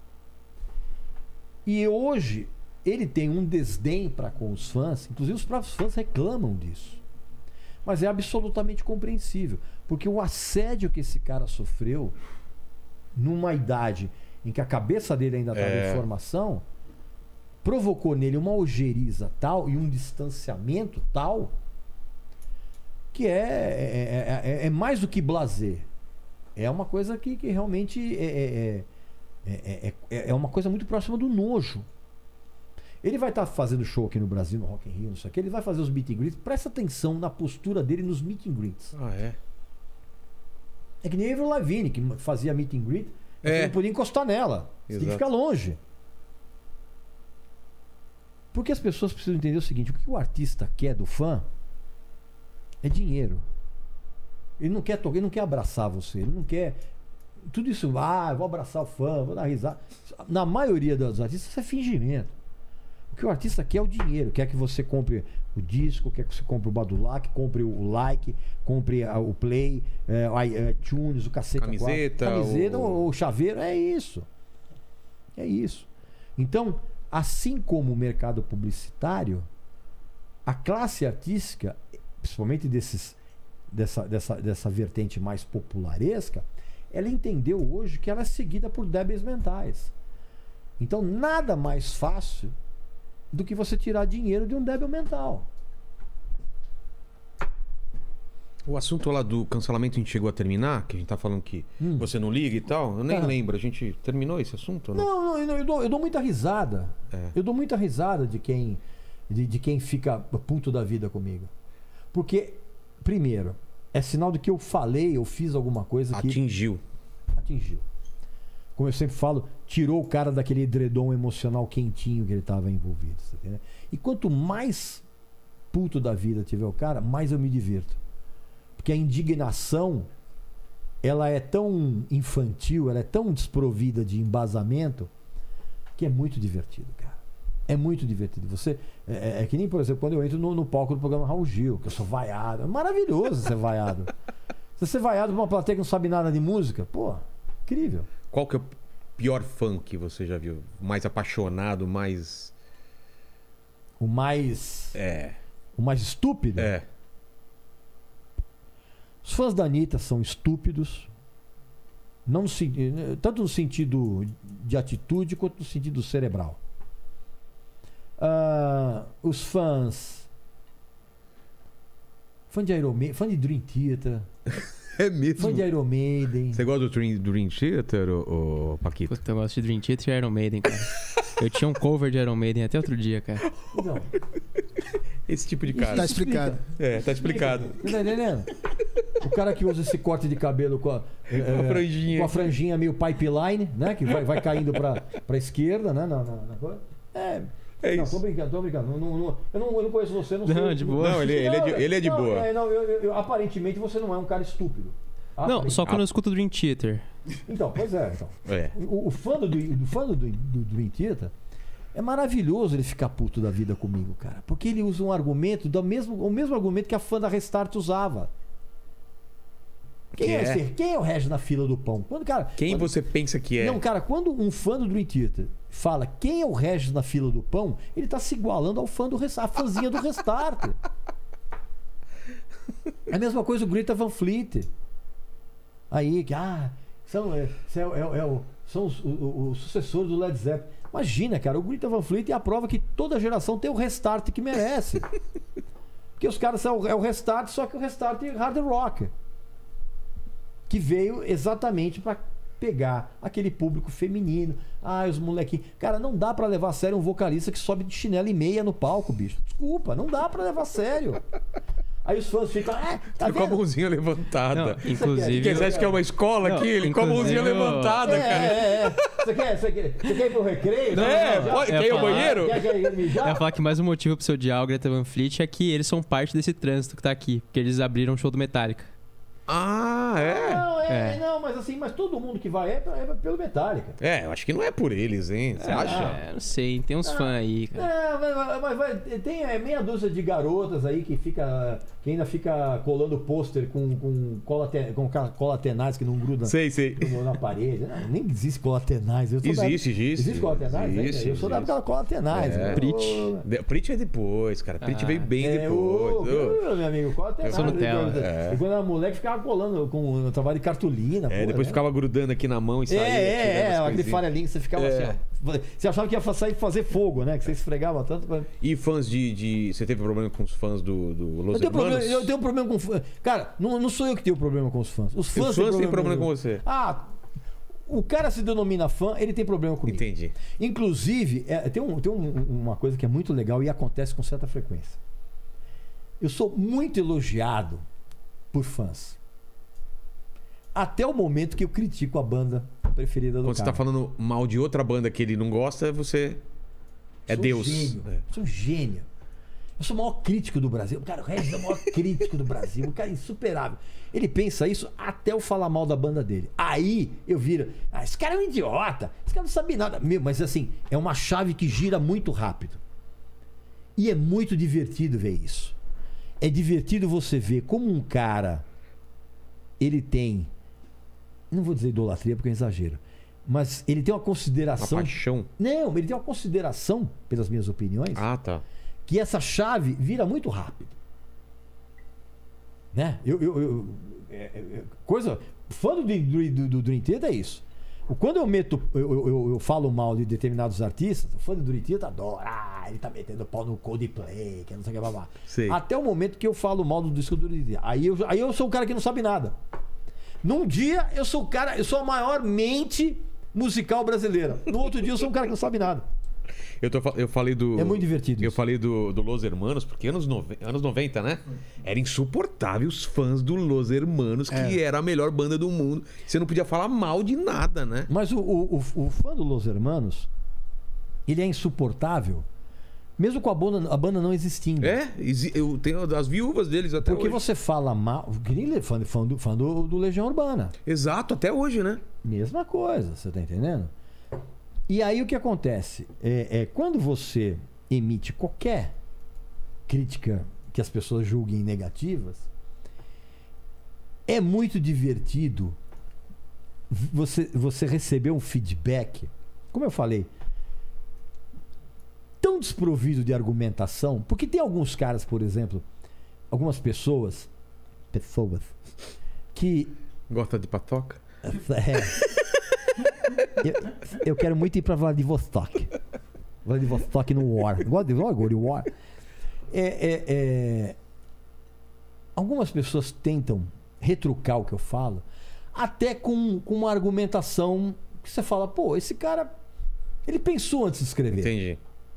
E hoje ele tem um desdém para com os fãs, inclusive os próprios fãs reclamam disso. Mas é absolutamente compreensível, porque o assédio que esse cara sofreu numa idade em que a cabeça dele ainda estava É. em formação, provocou nele uma ojeriza tal e um distanciamento tal que é, é, é, é mais do que blasé. É uma coisa que, que realmente é, é, é, é, é uma coisa muito próxima do nojo. Ele vai estar fazendo show aqui no Brasil, no Rock in Rio, não sei o que. Ele vai fazer os meet and greets. Presta atenção na postura dele nos meet and greets. Ah, é? É que nem Avril Lavigne, que fazia meet and greet. É. Você não podia encostar nela. Você tem que Exato. ficar longe. Porque as pessoas precisam entender o seguinte: o que o artista quer do fã é dinheiro. Ele não quer tocar, ele não quer abraçar você, ele não quer. Tudo isso, ah, eu vou abraçar o fã, vou dar risada. Na maioria dos artistas, isso é fingimento. O que o artista quer é o dinheiro, quer que você compre o disco, quer que você compre o Badulac, compre o like, compre a- o play, é, o i- iTunes, o cacete. a quatro. Camiseta, Camiseta, o- o... o chaveiro, é isso. É isso. Então, assim como o mercado publicitário, a classe artística, principalmente desses, dessa, dessa, dessa vertente mais popularesca, ela entendeu hoje que ela é seguida por débeis mentais. Então, nada mais fácil do que você tirar dinheiro de um débil mental. O assunto lá do cancelamento a gente chegou a terminar, que a gente tá falando que Hum. você não liga e tal. Eu nem Tá. lembro. A gente terminou esse assunto ou não? Não, não, eu, não- eu dou, eu dou muita risada. É. Eu dou muita risada de quem, de, de quem fica puto da vida comigo. Porque, primeiro, é sinal de que eu falei, eu fiz alguma coisa que Atingiu. atingiu. Como eu sempre falo, tirou o cara daquele edredom emocional quentinho que ele estava envolvido. Tá entendendo? E quanto mais puto da vida tiver o cara, mais eu me divirto. Porque a indignação, ela é tão infantil, ela é tão desprovida de embasamento, que é muito divertido, cara. É muito divertido. Você, é, é que nem, por exemplo, quando eu entro no, no palco do programa Raul Gil, que eu sou vaiado. É maravilhoso ser vaiado. Se você é vaiado pra uma plateia que não sabe nada de música, pô, incrível. Qual que é o pior fã que você já viu? Mais apaixonado, mais... O mais, É. o mais estúpido. É. Os fãs da Anitta são estúpidos. Não no, sen- tanto no sentido de atitude quanto no sentido cerebral. Ah, os fãs. Fã de Iron Maiden, fã de Dream Theater, É mesmo? fã de Iron Maiden. Você gosta do Dream, Dream Theater, ô, ô, Paquito? Puta, eu gosto de Dream Theater e Iron Maiden, cara. Eu tinha um cover de Iron Maiden até outro dia, cara. Não, Esse tipo de isso cara. Tá explicado. É, tá explicado. Você tá entendendo? O cara que usa esse corte de cabelo com a, é, Com a franjinha. com a franjinha meio pipeline, né? Que vai, vai caindo pra, pra esquerda, né? Na, na, na coisa. É. É não, isso. tô brincando, tô brincando. Não, não, não, eu, não, eu não conheço você, não sei. Não, de boa. Não, ele, ele, é de, ele é de não, boa. é, não, eu- eu- eu- aparentemente você não é um cara estúpido. Não, Aparentemente. só quando eu escuto Dream Theater. Então, pois é. Então. É. O, o fã do, do, fã do, do, do Dream Theater é maravilhoso ele ficar puto da vida comigo, cara. Porque ele usa um argumento, do mesmo, o mesmo argumento que a fã da Restart usava. Quem Que é, é? esse? Quem é o Regis na fila do pão? Quando, cara, Quem quando- você pensa que é? Não, cara, quando um fã do Dream Theater fala quem é o Regis na fila do pão, ele tá se igualando ao fã do Restart, a fãzinha do Restart. É a mesma coisa o Greta Van Fleet. Aí, que, ah, são, é, são, é, é o- são os, o- o- os sucessores do Led Zeppelin. Imagina, cara, o Greta Van Fleet é a prova que toda geração tem o Restart que merece. Porque os caras são é o Restart, só que o Restart é hard rock. Que veio exatamente pra pegar aquele público feminino. Ah, os molequinhos. Cara, não dá pra levar a sério um vocalista que sobe de chinelo e meia no palco, bicho. Desculpa, não dá pra levar a sério. Aí os fãs ficam, ah, tá Tá com a vendo? mãozinha levantada. Não, inclusive. Que você acha que é uma escola Não, aqui? Ele com a mãozinha inclusive, eu- levantada, É, cara. é, é. Você quer, você quer, você quer ir pro recreio? Não, É, não, pode, eu ia quer ir ao falar- banheiro? Quer, quer ir Eu mijar? ia falar que mais um motivo pro seu odiar o Greta Van Fleet é que eles são parte desse trânsito que tá aqui. Porque eles abriram o show do Metallica. Ah, é? Não, é, É. não, mas assim, mas todo mundo que vai é, pra- é pelo Metallica. É, eu acho que não é por eles, hein? Você acha? É, não sei, tem uns fãs aí, cara. É, mas, mas- mas vai- tem é, meia dúzia de garotas aí que fica, que ainda fica colando pôster com, com, cola, te- com ca- cola tenaz que não gruda Sei, sei. no- na parede. Não, nem existe cola tenaz. Eu sou da- Existe, existe. Existe cola tenaz? Existe, eu sou da existe. época da cola tenaz. É. Eu- Prit. De- Prit é depois, cara. Prit Ah, veio bem É, depois. ô, Ô. ô, meu amigo, cola tenaz. sou Nutella. E quando- É. E quando era moleque ficava colando com o trabalho de cartolina. É, pô, depois né? ficava grudando aqui na mão e É, saía. tirando é, é, as aquele coisinhas. farelinho que você ficava É. assim, ó. Você achava que ia fa- sair fazer fogo, né? Que você esfregava tanto. pra- E fãs de, de. Você teve problema com os fãs do, do Los Eu tenho, problema, Hermanos? eu tenho problema com fãs. Cara, não, não sou eu que tenho problema com os fãs. Os fãs, Os fãs têm problema com você. Ah, o cara se denomina fã, ele tem problema comigo. Entendi. Inclusive, é, tem, um- tem um- uma coisa que é muito legal e acontece com certa frequência. Eu sou muito elogiado por fãs. Até o momento que eu critico a banda preferida do Quando você cara. tá falando mal de outra banda que ele não gosta, você é Sou Deus. Gênio. É. Sou um gênio. Eu sou o maior crítico do Brasil. Cara, o Regis é o maior crítico do Brasil. O cara é insuperável. Ele pensa isso até eu falar mal da banda dele. Aí eu viro, ah, esse cara é um idiota. Esse cara não sabe nada. Meu, mas assim, é uma chave que gira muito rápido. E é muito divertido ver isso. É divertido você ver como um cara, ele tem, não vou dizer idolatria porque é um exagero, mas ele tem uma consideração... Uma paixão. Não, ele tem uma consideração, pelas minhas opiniões, Ah, tá. que essa chave vira muito rápido. Né? Eu, eu, eu- é- é- é- coisa... Fã do, do, do, do Dream Theater é isso. Quando eu meto, eu, eu, eu falo mal de determinados artistas, o fã do Dream Theater adora. Ah, ele tá metendo pau no Coldplay, que não sei o que, babá. Sei. Até o momento que eu falo mal do disco do Dream Theater. Aí eu, aí eu sou um cara que não sabe nada. Num dia eu sou o cara, eu sou a maior mente musical brasileira. No outro dia eu sou um cara que não sabe nada. Eu, tô, fa- eu falei do. É muito divertido Eu isso. falei do, do Los Hermanos, porque anos, nove- anos noventa, né? Era insuportável os fãs do Los Hermanos, que É. era a melhor banda do mundo. Você não podia falar mal de nada, né? Mas o, o, o, o fã do Los Hermanos, ele é insuportável, mesmo com a banda, a banda não existindo. É, exi- eu tenho as viúvas deles até Porque hoje. você fala mal. Que nem fã, fã, do, fã do, do Legião Urbana. Exato, até hoje, né? Mesma coisa, você tá entendendo? E aí o que acontece? É, é quando você emite qualquer crítica que as pessoas julguem negativas, é muito divertido você, você receber um feedback, como eu falei, tão desprovido de argumentação, porque tem alguns caras, por exemplo, algumas pessoas, pessoas, que Gosta de patoca? é. Eu, eu quero muito ir pra Vladivostok. Vladivostok no War. Gosto de War, de War. É, é, é... Algumas pessoas tentam retrucar o que eu falo, até com, com uma argumentação que você fala, pô, esse cara, ele pensou antes de escrever. Entendi.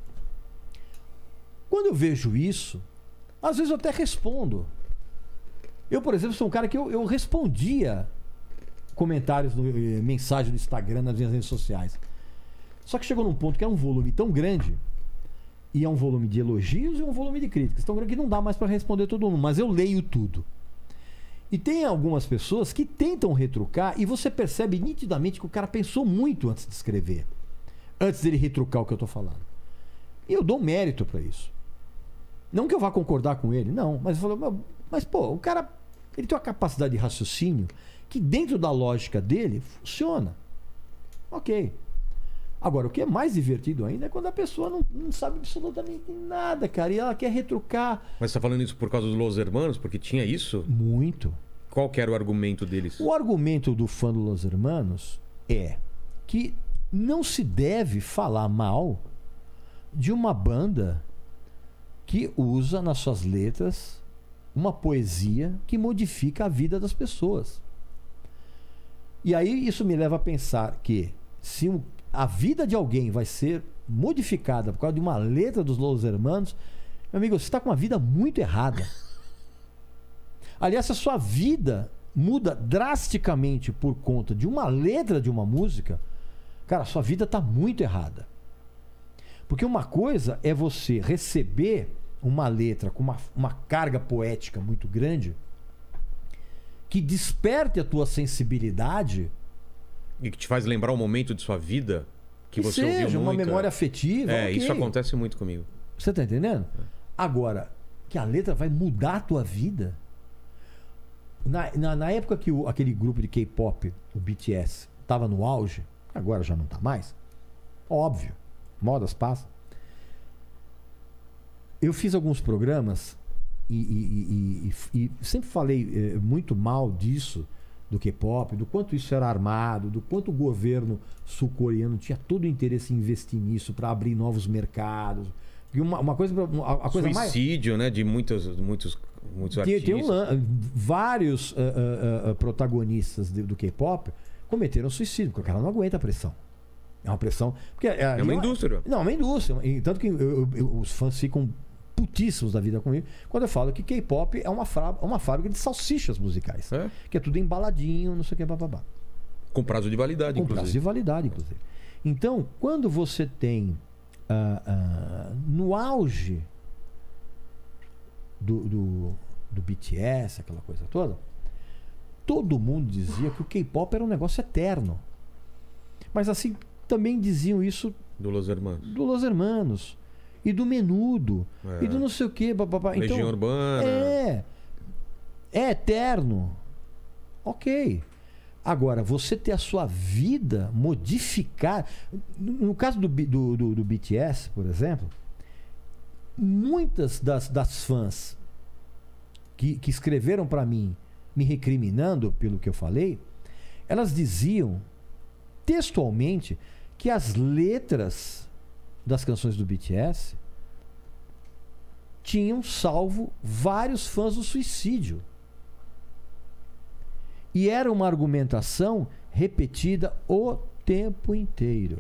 Quando eu vejo isso, às vezes eu até respondo. Eu, por exemplo, sou um cara que eu, eu respondia comentários, no, eh, mensagem no Instagram, nas minhas redes sociais. Só que chegou num ponto que é um volume tão grande, e é um volume de elogios e um volume de críticas tão grande que não dá mais para responder todo mundo, mas eu leio tudo. E tem algumas pessoas que tentam retrucar e você percebe nitidamente que o cara pensou muito antes de escrever, antes dele retrucar o que eu tô falando. E eu dou mérito para isso. Não que eu vá concordar com ele, não, mas eu falo, mas, mas pô, o cara, ele tem uma capacidade de raciocínio que dentro da lógica dele funciona. Ok. Agora, o que é mais divertido ainda é quando a pessoa não, não sabe absolutamente nada, cara, e ela quer retrucar Mas você tá falando isso por causa dos Los Hermanos? Porque tinha isso? muito. Qual que era o argumento deles? O argumento do fã do Los Hermanos é que não se deve falar mal de uma banda que usa nas suas letras uma poesia que modifica a vida das pessoas. E aí isso me leva a pensar que se um- a vida de alguém vai ser modificada por causa de uma letra dos Los Hermanos, meu amigo, você está com uma vida muito errada. Aliás, se a sua vida muda drasticamente por conta de uma letra de uma música, cara, a sua vida está muito errada. Porque uma coisa é você receber uma letra com uma, uma carga poética muito grande que desperte a tua sensibilidade, E que te faz lembrar um momento de sua vida que, que você seja ouviu uma muito. memória afetiva. É, ok. isso acontece muito comigo. Você tá entendendo? Agora, que a letra vai mudar a tua vida. Na, na, na época que o- aquele grupo de K-pop, o B T S, tava no auge, agora já não tá mais, óbvio, modas passam. Eu fiz alguns programas e, e- e- e- e sempre falei eh, muito mal disso, do K-pop, do quanto isso era armado, do quanto o governo sul-coreano tinha todo o interesse em investir nisso para abrir novos mercados. E uma, uma coisa, a, a coisa mais Suicídio, né? De muitos, muitos, muitos tem, artistas. tem um lan- vários ah, ah, ah, protagonistas de- do K-pop cometeram suicídio, porque o cara não aguenta a pressão. É uma pressão. Porque, É uma indústria. Não, é uma indústria. E tanto que eu- eu- eu- os fãs ficam putíssimos da vida comigo quando eu falo que K-pop é uma, fra- uma fábrica de salsichas musicais. É? Que é tudo embaladinho, não sei o que, bababá. Com prazo de validade, Com prazo de inclusive. validade, inclusive. Então, quando você tem ah, ah, no auge do, do, do B T S, aquela coisa toda, todo mundo dizia que o K-pop era um negócio eterno. Mas assim, também diziam isso Do Los Hermanos. do Los Hermanos. E do Menudo. É. E do não sei o quê. Bababá. Legião Então, Urbana. é. É eterno. Ok. Agora, você ter a sua vida modificar. No caso do, B- do, do, do B T S, por exemplo, muitas das, das fãs que, que escreveram para mim, me recriminando pelo que eu falei, elas diziam textualmente que as letras das canções do B T S tinham salvo vários fãs do suicídio. E era uma argumentação repetida o tempo inteiro.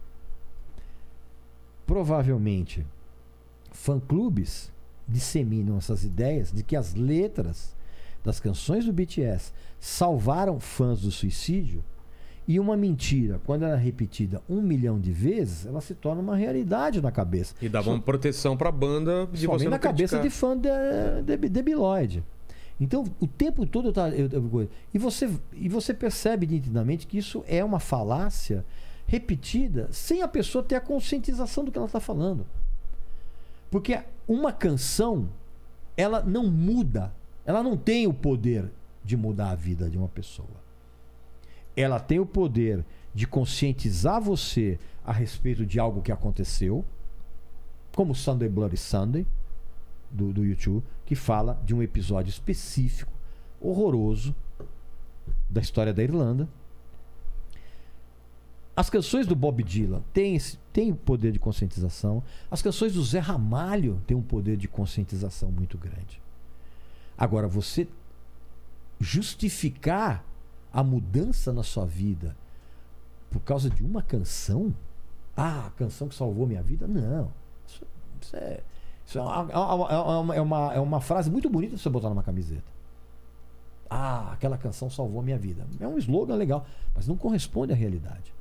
Provavelmente, fã-clubes disseminam essas ideias de que as letras das canções do B T S salvaram fãs do suicídio, e uma mentira, quando ela é repetida um milhão de vezes, ela se torna uma realidade na cabeça. E dava uma proteção pra banda de Somente você não na cabeça criticar. de fã de, de, debilóide. Então, o tempo todo eu, tava- eu, eu- e você e você percebe nitidamente que isso é uma falácia repetida sem a pessoa ter a conscientização do que ela está falando. Porque uma canção, ela não muda, ela não tem o poder de mudar a vida de uma pessoa. Ela tem o poder de conscientizar você a respeito de algo que aconteceu, como Sunday Bloody Sunday, do, do YouTube, que fala de um episódio específico, horroroso, da história da Irlanda. As canções do Bob Dylan têm, esse, têm o poder de conscientização. As canções do Zé Ramalho têm um poder de conscientização muito grande. Agora, você justificar a mudança na sua vida por causa de uma canção? Ah, a canção que salvou minha vida? Não. Isso, isso é, isso é, uma, é, uma, é, uma, é uma frase muito bonita de você botar numa camiseta. Ah, aquela canção salvou minha vida. É um slogan legal, mas não corresponde à realidade.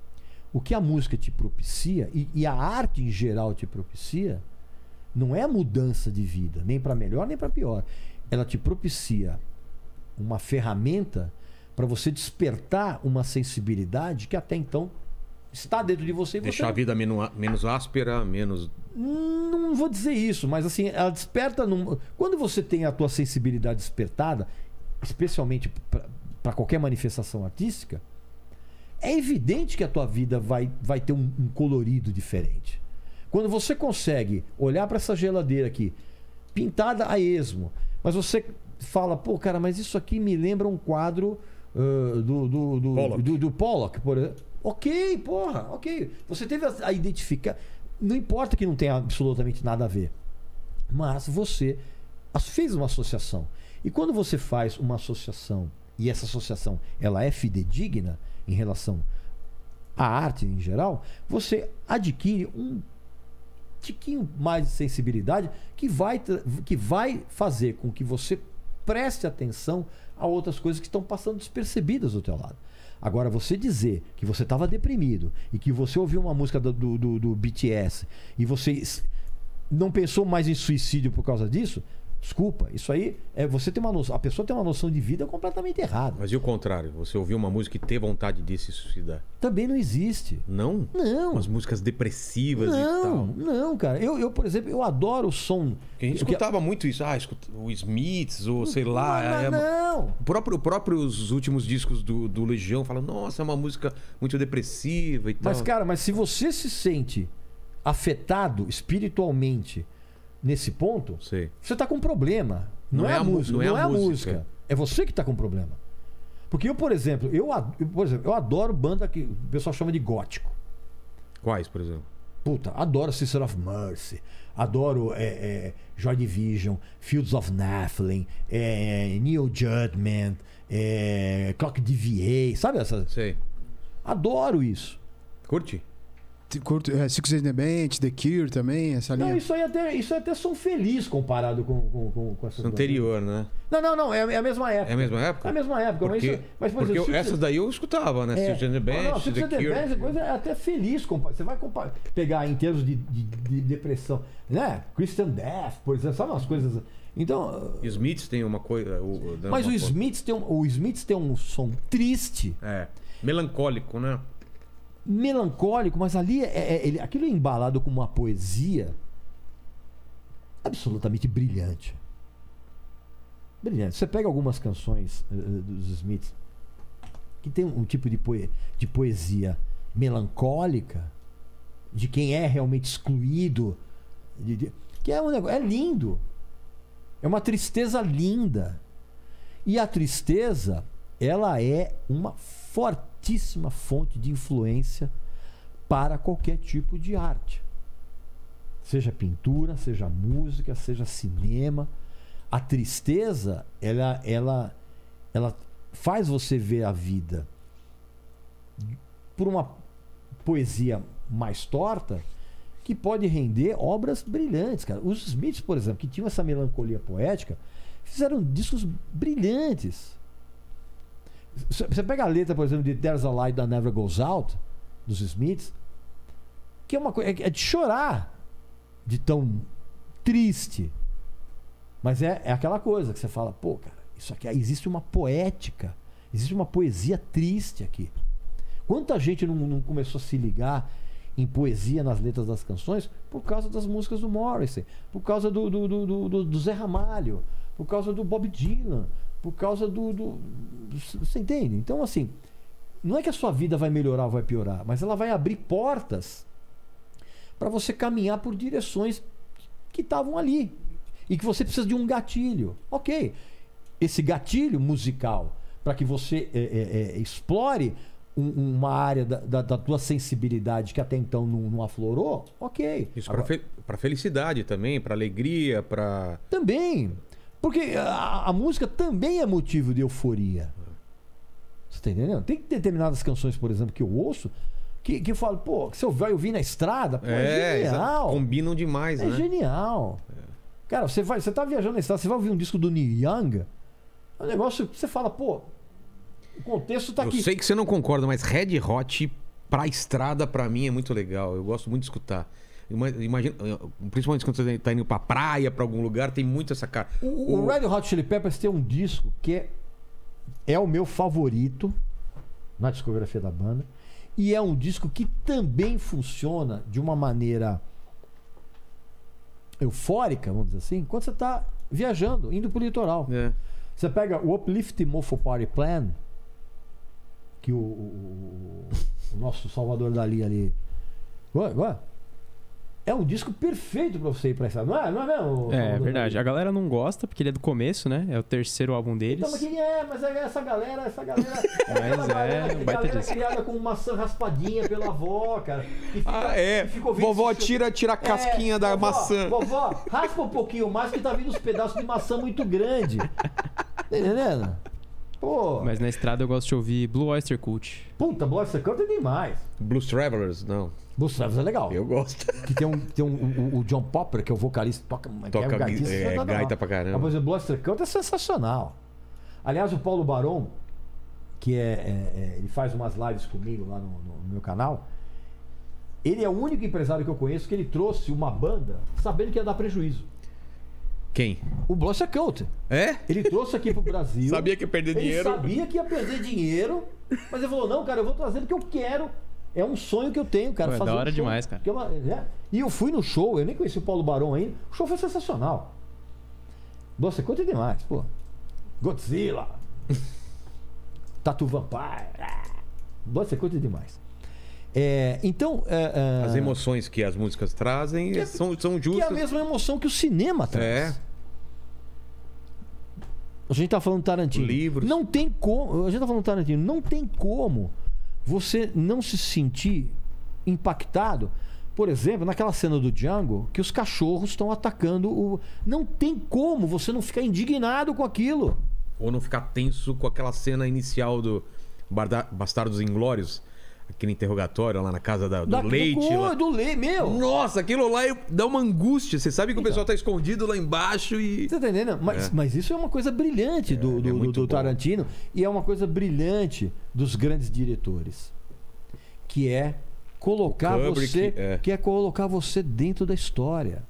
O que a música te propicia, e, e a arte em geral te propicia, não é a mudança de vida, nem para melhor nem para pior. Ela te propicia uma ferramenta para você despertar uma sensibilidade que até então está dentro de você. E Deixar você a vida menos, menos áspera, menos... não, não vou dizer isso, mas assim, ela desperta... Num... Quando você tem a tua sensibilidade despertada, especialmente para qualquer manifestação artística, é evidente que a tua vida vai, vai ter um, um colorido diferente. Quando você consegue olhar para essa geladeira aqui, pintada a esmo, mas você fala, pô, cara, mas isso aqui me lembra um quadro uh, do, do, do, Pollock. do, do Pollock, por exemplo. Ok, porra, ok. Você teve a, a identificar. Não importa que não tenha absolutamente nada a ver, mas você as- fez uma associação. E quando você faz uma associação, e essa associação ela é fidedigna em relação à arte em geral, você adquire um tiquinho mais de sensibilidade que vai, tra- que vai fazer com que você preste atenção a outras coisas que estão passando despercebidas do teu lado. Agora, você dizer que você estava deprimido e que você ouviu uma música do, do, do- do B T S e você s- não pensou mais em suicídio por causa disso, desculpa, isso aí é você tem uma noção, a pessoa tem uma noção de vida completamente errada. Mas e o contrário? Você ouviu uma música e ter vontade de se suicidar? Também não existe. Não? Não. Umas músicas depressivas e Não, tal. não, cara. Eu, eu, por exemplo, eu adoro o som. Porque a gente que- escutava muito isso. Ah, escuta, o Smiths, ou sei lá. Não, é- não. O próprio, o próprio os últimos discos do, do Legião falam, nossa, é uma música muito depressiva e tal. Mas, cara, mas se você se sente afetado espiritualmente nesse ponto, Sei. você tá com um problema. Não, é, a música. Não é a, música. É você que tá com um problema. Porque eu, por exemplo, eu, ad- eu, por exemplo, eu adoro banda que o pessoal chama de gótico. Quais, por exemplo? Puta, adoro Sister of Mercy, adoro é, é, Joy Division, Fields of Nephilim, é, Neo Judgment, é, Clock D V A, sabe essa? Sei. Adoro isso. Curte? Curto, é, Six and the Band, The Cure também, essa linha. Não, isso aí até, isso aí até som feliz comparado com, com, com, com essas Anterior, né? Não, não, não, é, é a mesma época. É a mesma época? É a mesma época. Porque, mas, isso, mas por porque exemplo, eu, Six- essas daí eu escutava, né? É. Six and the Band, Não, Six The and the Cure. Band, coisa é até feliz. compa- Você vai compa- pegar em termos de, de- de depressão, né? Christian Death, por exemplo, sabe umas coisas. Então, Smiths tem uma coisa. o- o- mas uma o coisa- Smiths tem um, o Smiths tem um som triste, É. Melancólico, né? melancólico, mas ali é, é- ele, aquilo é embalado com uma poesia absolutamente brilhante. Brilhante. Você pega algumas canções eh, eh, dos Smiths que tem um tipo de, poe- de poesia melancólica, de quem é realmente excluído, de- de- que é um negócio, é lindo. É uma tristeza linda. E a tristeza, ela é uma fortíssima fonte de influência para qualquer tipo de arte. Seja pintura, seja música, seja cinema. A tristeza, ela, ela, ela faz você ver a vida por uma poesia mais torta que pode render obras brilhantes, cara. Os Smiths, por exemplo, que tinham essa melancolia poética, fizeram discos brilhantes. Você pega a letra, por exemplo, de There's a Light That Never Goes Out, dos Smiths, que é uma coisa, é de chorar, de tão triste. Mas é, é aquela coisa que você fala, pô, cara, isso aqui, existe uma poética, existe uma poesia triste aqui. Quanta gente não, não começou a se ligar em poesia nas letras das canções por causa das músicas do Morrissey, por causa do, do, do, do, do, do Zé Ramalho, por causa do Bob Dylan, por causa do, do... Você entende? Então, assim, não é que a sua vida vai melhorar ou vai piorar, mas ela vai abrir portas para você caminhar por direções que estavam ali e que você precisa de um gatilho. Ok, esse gatilho musical para que você é, é, é, explore um, uma área da, da, da tua sensibilidade que até então não, não aflorou, ok. Isso Agora, pra, fe pra felicidade também, pra alegria, pra. também. Porque a, a música também é motivo de euforia. Você tá entendendo? Tem determinadas canções, por exemplo, que eu ouço, que, que eu falo, pô, se eu vai ouvir na estrada, pô, é, É, exa- genial. combinam demais, É né? genial. Cara, você, vai, você tá viajando na estrada, você vai ouvir um disco do Neil Young, é um negócio que você fala, pô, o contexto tá Eu aqui. sei que você não concorda, mas Red Hot pra estrada, pra mim, é muito legal. Eu gosto muito de escutar. Ima- Imagina, principalmente quando você tá indo pra praia, pra algum lugar, tem muito essa cara. O, o Red Hot Chili Peppers tem um disco que é, é o meu favorito na discografia da banda. E é um disco que também funciona de uma maneira eufórica, vamos dizer assim, quando você está viajando, indo pro litoral. É. Você pega o Uplift Mofo Party Plan, que o, o- o nosso Salvador Dali ali. Ué, ué, é um disco perfeito pra você ir pra essa. Não é, não é mesmo? É, é Salvador verdade. Dali? A galera não gosta, porque ele é do começo, né? É o terceiro álbum deles. Então, mas quem é? Mas é essa galera, essa galera. É Mas aquela é, galera, um baita galera disco. criada com maçã raspadinha pela avó, cara. que fica- Ah, é. que fica ouvindo Vovó esse- tira, tira a casquinha É, da vovó, maçã. Vovó, raspa um pouquinho mais que tá vindo uns pedaços de maçã muito grande. Tá entendendo? Pô, Mas na estrada eu gosto de ouvir Blue Oyster Cult. puta, Blood Canta é demais. Blues Travelers, não. Blues Travelers é legal. Eu gosto. Que tem um, tem um o, o John Popper, que é o vocalista, toca, que Toca é um gaitista é, sensacional. gaita pra Ah, caramba. Por exemplo, Bluster Canta é sensacional. Aliás, o Paulo Barão, que é, é- é- ele faz umas lives comigo lá no, no- no meu canal, ele é o único empresário que eu conheço que ele trouxe uma banda sabendo que ia dar prejuízo. Quem? O Bluster Cult. É? Ele trouxe aqui pro Brasil. Sabia que ia perder ele dinheiro. sabia que ia perder dinheiro, mas ele falou: não, cara, eu vou trazer porque eu quero. É um sonho que eu tenho, cara. Pô, é fazer da um hora show. demais, cara. Que é uma- é. E eu fui no show, eu nem conheci o Paulo Barão ainda. O show foi sensacional. Nossa, conta demais, pô. Godzilla. Tatu Vampire. Nossa, conta demais. É, então. é, é, As emoções que as músicas trazem Que é- são, são que é a justas. mesma emoção que o cinema traz. É. A gente tá falando Tarantino. Livros. Não tem como. A gente tá falando Tarantino. Não tem como você não se sentir impactado. Por exemplo, naquela cena do Django, que os cachorros estão atacando o. Não tem como você não ficar indignado com aquilo. Ou não ficar tenso com aquela cena inicial do Barda- Bastardos Inglórios. aquele interrogatório lá na casa da- do Da- leite. do, lá. do leite, meu. Nossa, aquilo lá é- dá uma angústia. Você sabe que o Então. pessoal tá escondido lá embaixo e. Você tá entendendo? Mas, É. mas isso é uma coisa brilhante do, É, do, é do- muito do bom. Tarantino e é uma coisa brilhante dos grandes diretores, que é colocar Kubrick, você, é. que é colocar você dentro da história.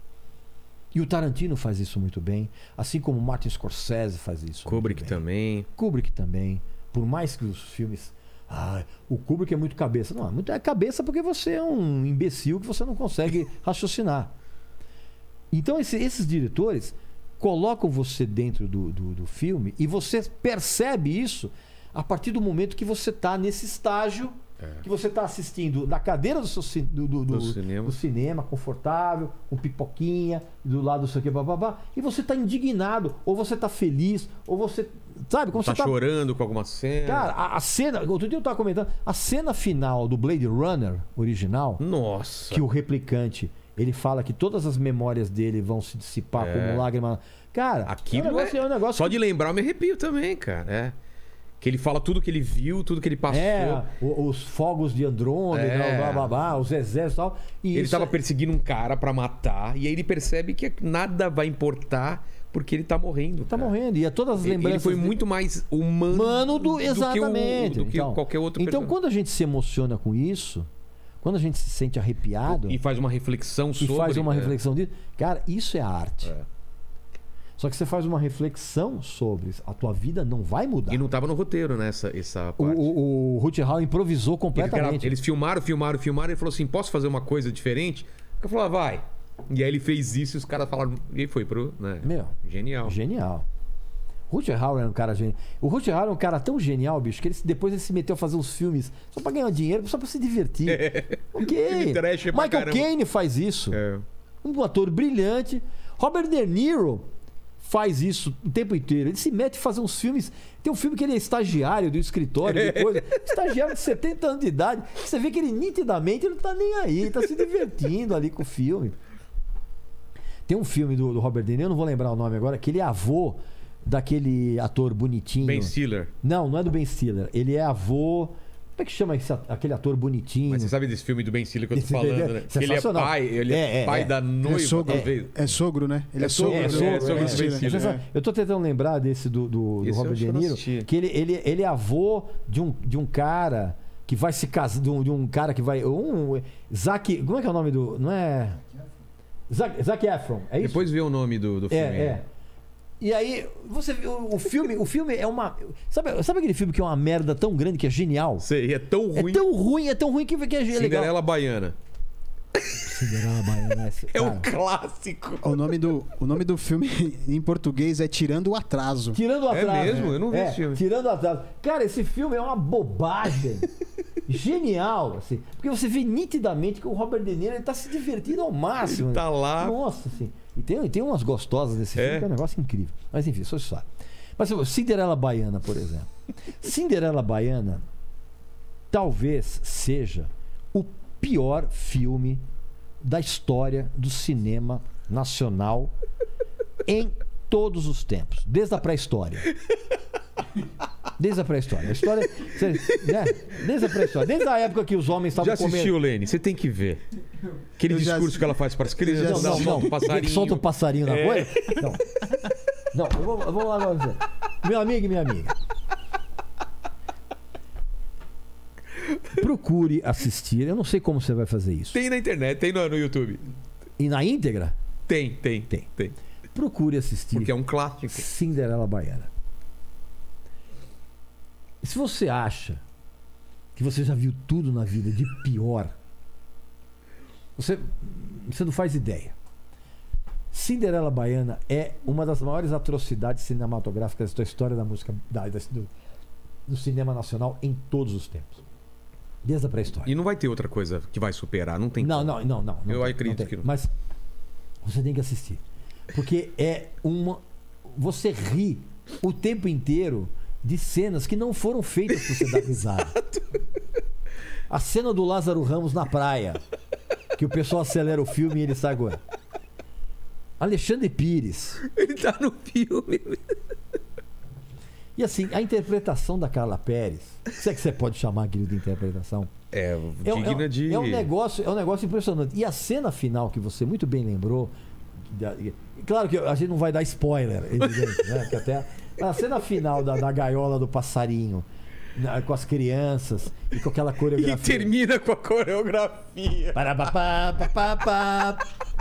E o Tarantino faz isso muito bem, assim como o Martin Scorsese faz isso. Kubrick muito bem. também. Kubrick também. Por mais que os filmes. Ah, o Kubrick é muito cabeça. Não, é muito é cabeça porque você é um imbecil que você não consegue raciocinar. Então, esse- esses diretores colocam você dentro do, do, do filme e você percebe isso a partir do momento que você está nesse estágio. Que você está assistindo na cadeira do, seu, ci- do, do, do- Do cinema. do cinema, confortável, com pipoquinha, do lado do seu que, bababá, e você está indignado, ou você está feliz, ou você. Sabe? Como Tá você tá. chorando com alguma cena. Cara, a, a cena. Outro dia eu estava comentando, a cena final do Blade Runner original, Nossa. que o replicante ele fala que todas as memórias dele vão se dissipar É. como lágrima. Cara, Aquilo é um negócio, é- é um negócio Só que- de lembrar eu me arrepio também, cara. É. Que ele fala tudo que ele viu, tudo que ele passou. É, o- os fogos de Andrômeda, É. blá, blá, blá, os exércitos e tal. E Ele isso tava é- perseguindo um cara pra matar e aí ele percebe que nada vai importar porque ele tá morrendo. Tá cara. morrendo. E é todas as Ele- lembranças. Ele foi dele- muito mais humano, Mano do. do que, Exatamente. o, do que Então, qualquer outro Então, personagem. quando a gente se emociona com isso, quando a gente se sente arrepiado E faz uma reflexão e sobre. faz uma é. reflexão disso, cara, isso é arte. É. Só que você faz uma reflexão sobre a tua vida, não vai mudar. E não tava no roteiro, né? Essa, essa O, parte. o, o Rutherford improvisou Ele- completamente. Eles filmaram, filmaram, filmaram. Ele falou assim: posso fazer uma coisa diferente? Eu falei: ah, vai. E aí ele fez isso e os caras falaram. E aí foi pro. Né? Meu, Genial. genial. Rutger Hauer era um cara genial. O Rutger Hauer é um cara tão genial, bicho, que ele, depois ele se meteu a fazer uns filmes só pra ganhar dinheiro, só pra se divertir. Ok. Filme trash pra Michael caramba. Caine faz isso. É. Um ator brilhante. Robert De Niro faz isso o tempo inteiro. Ele se mete a fazer uns filmes. Tem um filme que ele é estagiário do escritório, de coisa. Estagiário de setenta anos de idade. Você vê que ele nitidamente ele não tá nem aí, ele tá se divertindo ali com o filme. Tem um filme do, do Robert De Niro, eu não vou lembrar o nome agora, que ele é avô daquele ator bonitinho. Ben Stiller. Não, não é do Ben Stiller. Ele é avô. Como é que chama esse, aquele ator bonitinho? Mas você sabe desse filme do Ben Stiller que eu tô Esse falando, é né? Que ele é sensacional. pai, ele é, É, é, pai é. da Ele noiva, é sogro, talvez. é sogro, né? Ele é, É sogro. sogro, do- é, do sogro Ben do Stiller. Ben Stiller. Mas, É. Eu tô tentando lembrar desse do, do, do Esse eu Robert acho que De eu não Niro. assisti. Que ele, ele, ele é avô de um, de um cara que vai se casar. De um, de um cara que vai. Um, Zac. Como é que é o nome do. Não é. Zac, Zac Efron. É isso? Depois vê o nome do, do É, filme. é. E aí, você vê, o, o filme, o filme é uma. Sabe, sabe aquele filme que é uma merda tão grande que é genial? Sei, é tão ruim. É tão ruim, é tão ruim que, que é legal. Cinderela Baiana. Cinderela Baiana. esse- É um cara. clássico. O nome, do, o nome do filme em português é Tirando o Atraso. Tirando o É atraso. mesmo? Eu não vi É, esse filme. Tirando o atraso. Cara, esse filme é uma bobagem. Genial, assim. Porque você vê nitidamente que o Robert De Niro ele tá se divertindo ao máximo. Ele tá lá. Nossa, assim. E tem, e tem umas gostosas nesse É. filme que é um negócio incrível. Mas enfim, só isso. Mas Cinderela Baiana, por exemplo. Cinderela Baiana talvez seja o pior filme da história do cinema nacional em todos os tempos, desde a pré-história. Desde a pré-história. A história, cê- né? Desde a pré-história, desde a época que os homens Já estavam assistiu, comendo. Lene? Você tem que ver. Aquele Eu já discurso assi- que ela faz para as crianças. já Não, dá não, um não. solta um passarinho. Que solta um passarinho na É. coisa? Não. Não, eu vou, eu vou lá agora dizer. Meu amigo e minha amiga. Procure assistir. Eu não sei como você vai fazer isso. Tem na internet, tem no, no YouTube. E na íntegra, Tem, tem, Tem. tem. procure assistir Porque é um clássico. Cinderela Baiana. E se você acha que você já viu tudo na vida de pior, você, você não faz ideia. Cinderela Baiana é uma das maiores atrocidades cinematográficas da história da música da, da- do, do cinema nacional em todos os tempos. Desde a pré-história. E não vai ter outra coisa que vai superar, não tem Não, como. não, não, não. não Eu tem, acredito não tem. que não. Mas você tem que assistir. Porque é uma. Você ri o tempo inteiro de cenas que não foram feitas para você dar risada. A cena do Lázaro Ramos na praia, que o pessoal acelera o filme e ele sai agora. Alexandre Pires. Ele tá no filme. E assim, a interpretação da Carla Pérez, se é que você pode chamar aquilo de interpretação, É, é, um- digna é, um- de... é um negócio, é um negócio impressionante. E a cena final que você muito bem lembrou, da- claro que a gente não vai dar spoiler, evidente, né? Que até a cena final da, da gaiola do passarinho, na- com as crianças e com aquela E coreografia. termina com a coreografia. Parabapá, papapá.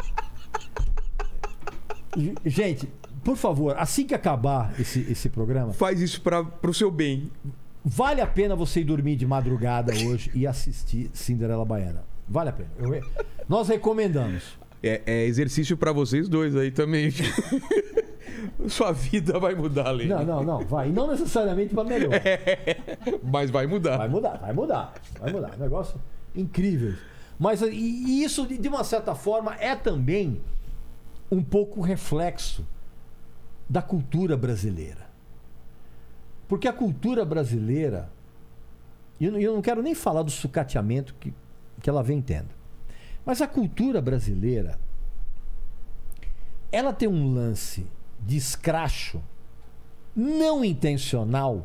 G- Gente, por favor, assim que acabar esse, esse programa, Faz isso pra, pro seu bem. vale a pena você ir dormir de madrugada hoje e assistir Cinderela Baiana. Vale a pena. Eu re- Nós recomendamos. É, é exercício pra vocês dois aí também. Sua vida vai mudar, Lê. Não, não, não, vai. E não necessariamente para melhor. Mas vai mudar. Vai mudar, vai mudar, vai mudar. Negócio incrível. Mas e, e isso, de de uma certa forma, é também um pouco reflexo da cultura brasileira. Porque a cultura brasileira, e eu, não- eu não quero nem falar do sucateamento que, que ela vem tendo, mas a cultura brasileira, ela tem um lance de escracho não intencional,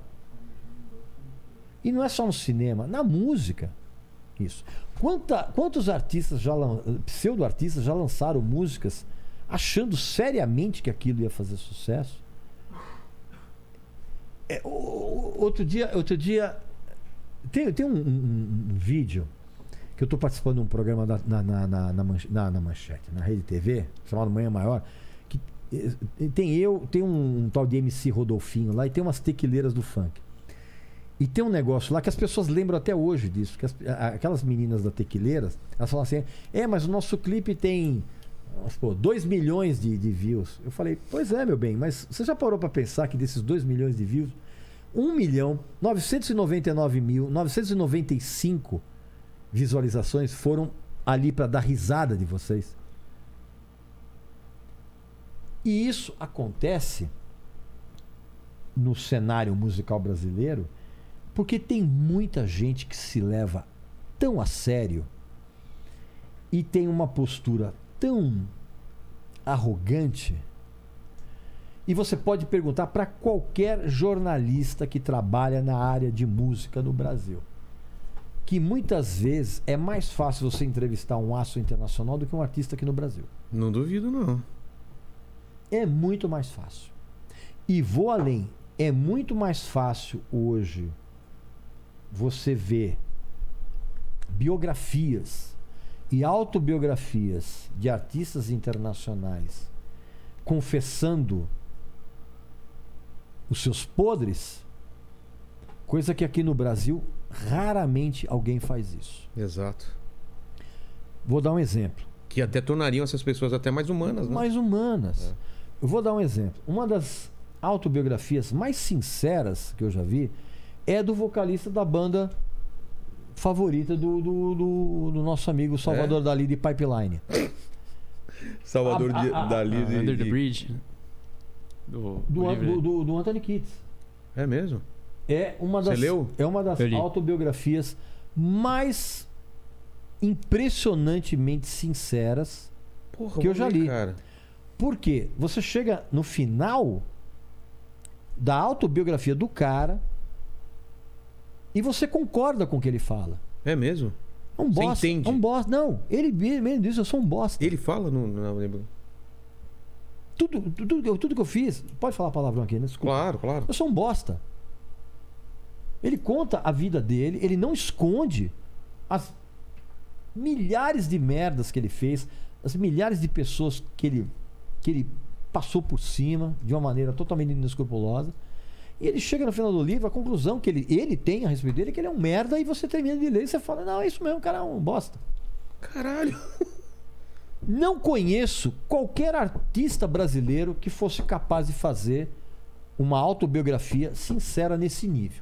e não é só no cinema, na música. Isso. Quanta, quantos artistas já lan- pseudo-artistas já lançaram músicas achando seriamente que aquilo ia fazer sucesso? É, o- o- outro dia, outro dia tem, tem um, um- um vídeo que eu estou participando de um programa da- na, na, na, na, manche- na- na Manchete, na Rede T V, chamado Manhã Maior, que eh, tem eu, tem um, um tal de M C Rodolfinho lá e tem umas tequileiras do funk. E tem um negócio lá que as pessoas lembram até hoje disso, que as- a- aquelas meninas da Tequileiras, elas falam assim, é, mas o nosso clipe tem dois milhões de, de views. Eu falei, pois é, meu bem, mas você já parou para pensar que desses dois milhões de views, um milhão, novecentos e noventa e nove mil, novecentos e noventa e cinco visualizações foram ali para dar risada de vocês? E isso acontece no cenário musical brasileiro porque tem muita gente que se leva tão a sério e tem uma postura tão arrogante. E você pode perguntar para qualquer jornalista que trabalha na área de música no Brasil, que muitas vezes é mais fácil você entrevistar um astro internacional do que um artista aqui no Brasil. Não duvido, não. É muito mais fácil. E vou além. É muito mais fácil hoje você ver biografias e autobiografias de artistas internacionais confessando os seus podres, coisa que aqui no Brasil raramente alguém faz isso. Exato. Vou dar um exemplo. Que até tornariam essas pessoas até mais humanas, né? Mais humanas. Eu vou dar um exemplo. Uma das autobiografias mais sinceras que eu já vi é do vocalista da banda favorita do, do, do- do nosso amigo Salvador Dalí de Pipeline. Salvador A- de- a- a- Dali Ah, de, Under the de- Bridge. Do, Do, do livro, do, né? do, do Anthony Kiedis. É mesmo? É uma Você das, leu? é uma das Eu li. autobiografias mais impressionantemente sinceras. Porra, Que eu vou já ler, li. Cara. Porque você chega no final da autobiografia do cara e você concorda com o que ele fala. É mesmo? É um Você bosta. entende? É um bosta. Não, ele mesmo diz, eu sou um bosta. Ele fala no. Não lembro. Tudo, tudo, tudo que eu fiz. Pode falar palavrão aqui, né? Desculpa. Claro, claro. Eu sou um bosta. Ele conta a vida dele, ele não esconde as milhares de merdas que ele fez, as milhares de pessoas que ele, que ele passou por cima de uma maneira totalmente inescrupulosa. E ele chega no final do livro, a conclusão que ele, ele tem a respeito dele é que ele é um merda, e você termina de ler e você fala, não, é isso mesmo, o cara é um bosta. Caralho. Não conheço qualquer artista brasileiro que fosse capaz de fazer uma autobiografia sincera nesse nível.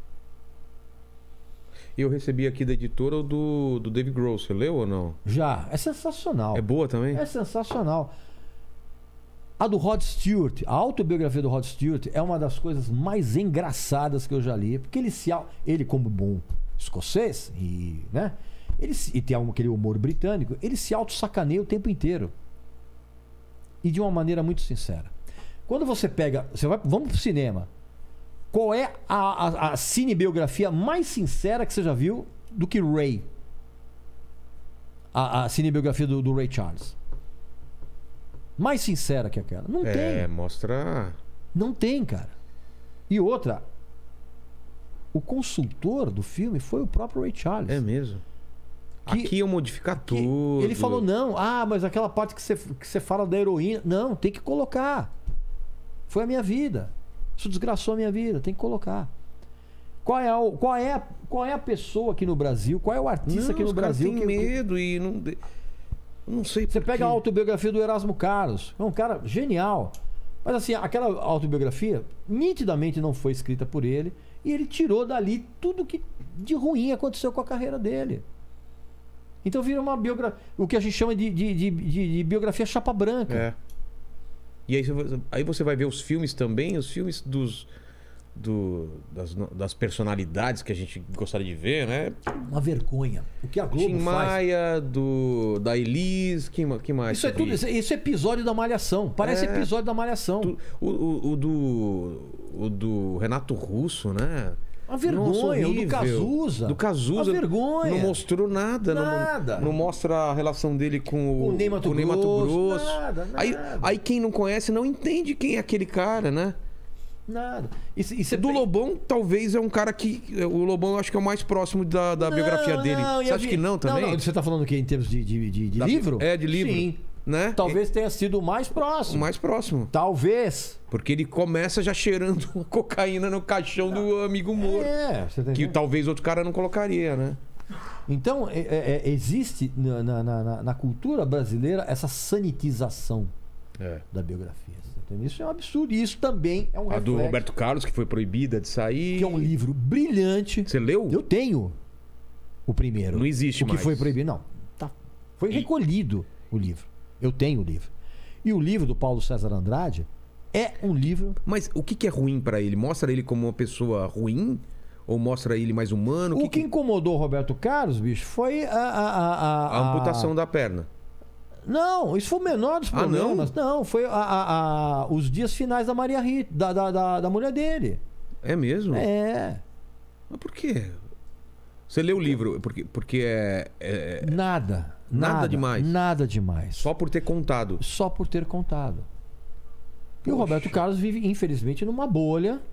Eu recebi aqui da editora o do, do Dave Grohl. Você leu ou não? Já, é sensacional. É boa também? É sensacional. A do Rod Stewart, a autobiografia do Rod Stewart é uma das coisas mais engraçadas que eu já li, porque ele se au- ele como bom escocês e, né, ele se- e tem um- aquele humor britânico, ele se auto-sacaneia o tempo inteiro. E de uma maneira muito sincera. Quando você pega, você vai, vamos pro cinema. Qual é a, a, a cinebiografia mais sincera que você já viu do que Ray? A, a cinebiografia do, do Ray Charles. Mais sincera que aquela. Não É, tem. mostra... Não tem, cara. E outra, o consultor do filme foi o próprio Ray Charles. É mesmo. Que- Aqui eu modificar Que tudo. Ele falou, não, ah, mas aquela parte que você, que você fala da heroína. Não, tem que colocar. Foi a minha vida. Isso desgraçou a minha vida, tem que colocar. Qual é, a, qual, é a, qual é a pessoa aqui no Brasil, qual é o artista Não, aqui no os caras Brasil têm que... medo e não... de- eu Não sei Você por pega a quê. autobiografia do Erasmo Carlos. É um cara genial. Mas assim, aquela autobiografia nitidamente não foi escrita por ele. E ele tirou dali tudo que de ruim aconteceu com a carreira dele. Então vira uma biografia. O que a gente chama de, de, de, de- de biografia chapa branca. É. E aí você, aí você vai ver os filmes também, os filmes dos, do, das, das personalidades que a gente gostaria de ver, né? Uma vergonha. O que a Globo Tim faz. Maia, do, da Elis, que, ma- que mais? Isso é que eu tudo. vi? Isso é- isso é episódio da Malhação. Parece É. episódio da Malhação. Tu- O, o, o do, o do Renato Russo, né? Uma vergonha. Nossa, o do horrível. Cazuza. Do Cazuza. Uma vergonha. Não mostrou nada. não- Nada. Não, mostra a relação dele com o, Com o Ney Mato com o Ney Mato Grosso. Grosso. Nada, Aí, nada. aí quem não conhece não entende quem é aquele cara, né? Nada. E, se- e você Do pe- Lobão, talvez é um cara que... O Lobão eu acho que é o mais próximo da, da Não, biografia dele. não, Você eu acha vi- que não também? Não, você tá falando o quê? Em termos de, de, de- de Da- livro? É, de livro. Sim. Né? Talvez tenha sido o mais O próximo. mais próximo. Talvez. Porque ele começa já cheirando cocaína no caixão do amigo morto. É, você tá Que entendendo? talvez outro cara não colocaria, né? Então, é- é- é- existe na, na- na- na cultura brasileira essa sanitização É. da biografia. Você entende? Isso é um absurdo. E isso também é um A do reflexo, Roberto Carlos, que foi proibida de sair. que é um livro brilhante. Você leu? Eu tenho o primeiro. Não existe o que mais. foi proibido. Não. Tá. Foi recolhido o livro. Eu tenho o livro. E o livro do Paulo César Andrade é um livro... Mas o que, que é ruim pra ele? Mostra ele como uma pessoa ruim? Ou mostra ele mais humano? O que, que, que... incomodou o Roberto Carlos, bicho, foi a... A, a, a- A amputação da perna. Não, isso foi o menor dos Ah, não? problemas. não? foi a- a- a- os dias finais da Maria Rita, da, da, da, da mulher dele. É mesmo? É. Mas por quê? Você leu o livro porque, porque é, é Nada. Nada demais. Nada demais. só por ter contado. Só por ter contado. E o Roberto Carlos vive, infelizmente, numa bolha.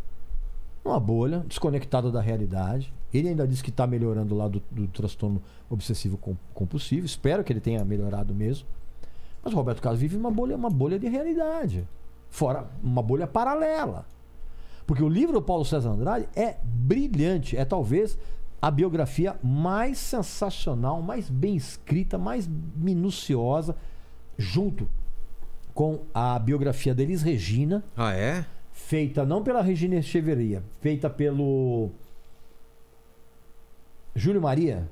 Numa bolha, desconectada da realidade. Ele ainda diz que está melhorando lá do, do transtorno obsessivo com- compulsivo. Espero que ele tenha melhorado mesmo. Mas o Roberto Carlos vive uma bolha, uma bolha de realidade. Fora uma bolha paralela. Porque o livro do Paulo César Andrade é brilhante. É talvez a biografia mais sensacional, mais bem escrita, mais minuciosa, junto com a biografia da Elis Regina, Ah, é? feita não pela Regina Echeverria, feita pelo Júlio Maria.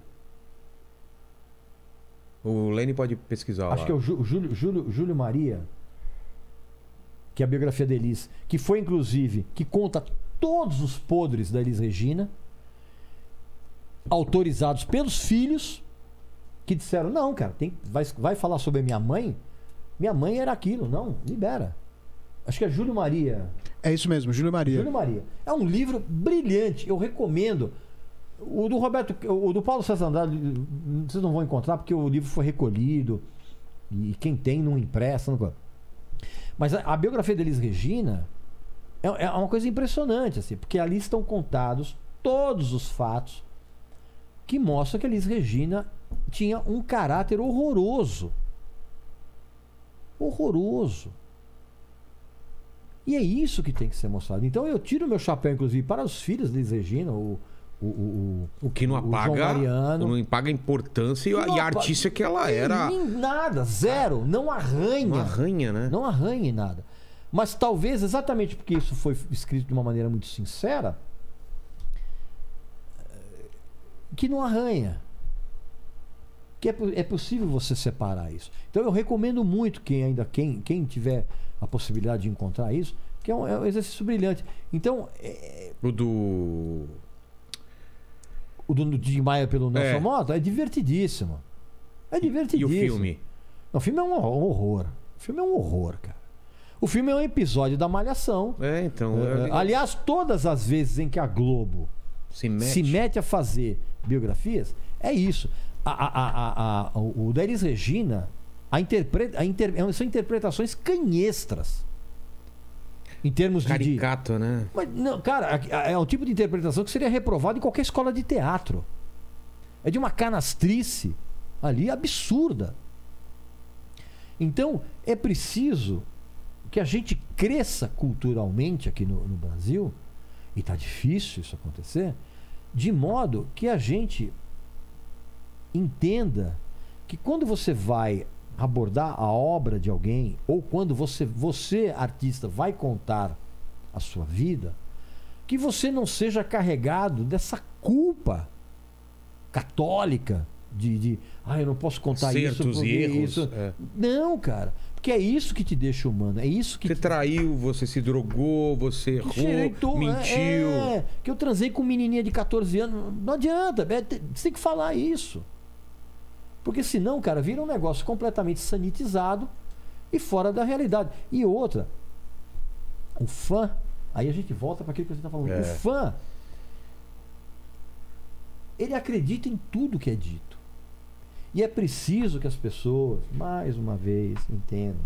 O Lene pode pesquisar lá. Acho que é o Jú- Júlio, Júlio, Júlio Maria, que é a biografia da Elis, que foi inclusive, que conta todos os podres da Elis Regina, autorizados pelos filhos, que disseram, não, cara, tem, vai, vai falar sobre a minha mãe? Minha mãe era aquilo, não, libera. Acho que é Júlio Maria. É isso mesmo, Júlio Maria. Júlio Maria. É um livro brilhante, eu recomendo. O do Roberto, o do Paulo César Andrade, vocês não vão encontrar porque o livro foi recolhido e quem tem não empresta. Não... Mas a, a biografia de Elis Regina é, é uma coisa impressionante, assim, porque ali estão contados todos os fatos que mostram que a Elis Regina tinha um caráter horroroso. Horroroso. E é isso que tem que ser mostrado. Então eu tiro meu chapéu, inclusive, para os filhos de Elis Regina, o, o, o, O que não o João apaga, Mariano. não apaga a importância e a, Não e a apa- artista que ela era. Nem nada, zero. Não arranha. Uma arranha, né? Não arranha em nada. Mas talvez, exatamente porque isso foi escrito de uma maneira muito sincera, que não arranha. Que é, po- é possível você separar isso. Então eu recomendo muito quem ainda quem, quem tiver a possibilidade de encontrar isso, que é um, é um exercício brilhante. Então, é, O do. o do de Maia pelo Nelson É. Mota é divertidíssimo. É E divertidíssimo. o filme? Não, o filme é um horror. O filme é um horror, cara. O filme é um episódio da Malhação. É, então. É, é- aliás, todas as vezes em que a Globo se mete. se mete a fazer biografias, é isso. A, a, a, a, a, o da Elis Regina, a interpre, a inter, são interpretações canhestras. Em termos de. de Caricato, né? mas, não, cara, é um tipo de interpretação que seria reprovado em qualquer escola de teatro. É de uma canastrice ali absurda. Então, é preciso que a gente cresça culturalmente aqui no, no Brasil, e tá difícil isso acontecer, de modo que a gente entenda que quando você vai abordar a obra de alguém, ou quando você, você artista, vai contar a sua vida, que você não seja carregado dessa culpa católica de, de ah, eu não posso contar isso Acertos porque e erros. isso. É. Não, cara, porque é isso que te deixa humano, é isso que Você te... traiu, você se drogou, você errou, Cheirou, mentiu. É, que eu transei com menininha de catorze anos. Não adianta, é, tem- você tem que falar isso. Porque senão, cara, vira um negócio completamente sanitizado e fora da realidade. E outra, o fã, aí a gente volta para aquilo que você está falando. É. O fã, ele acredita em tudo que é dito. E é preciso que as pessoas, mais uma vez, entendam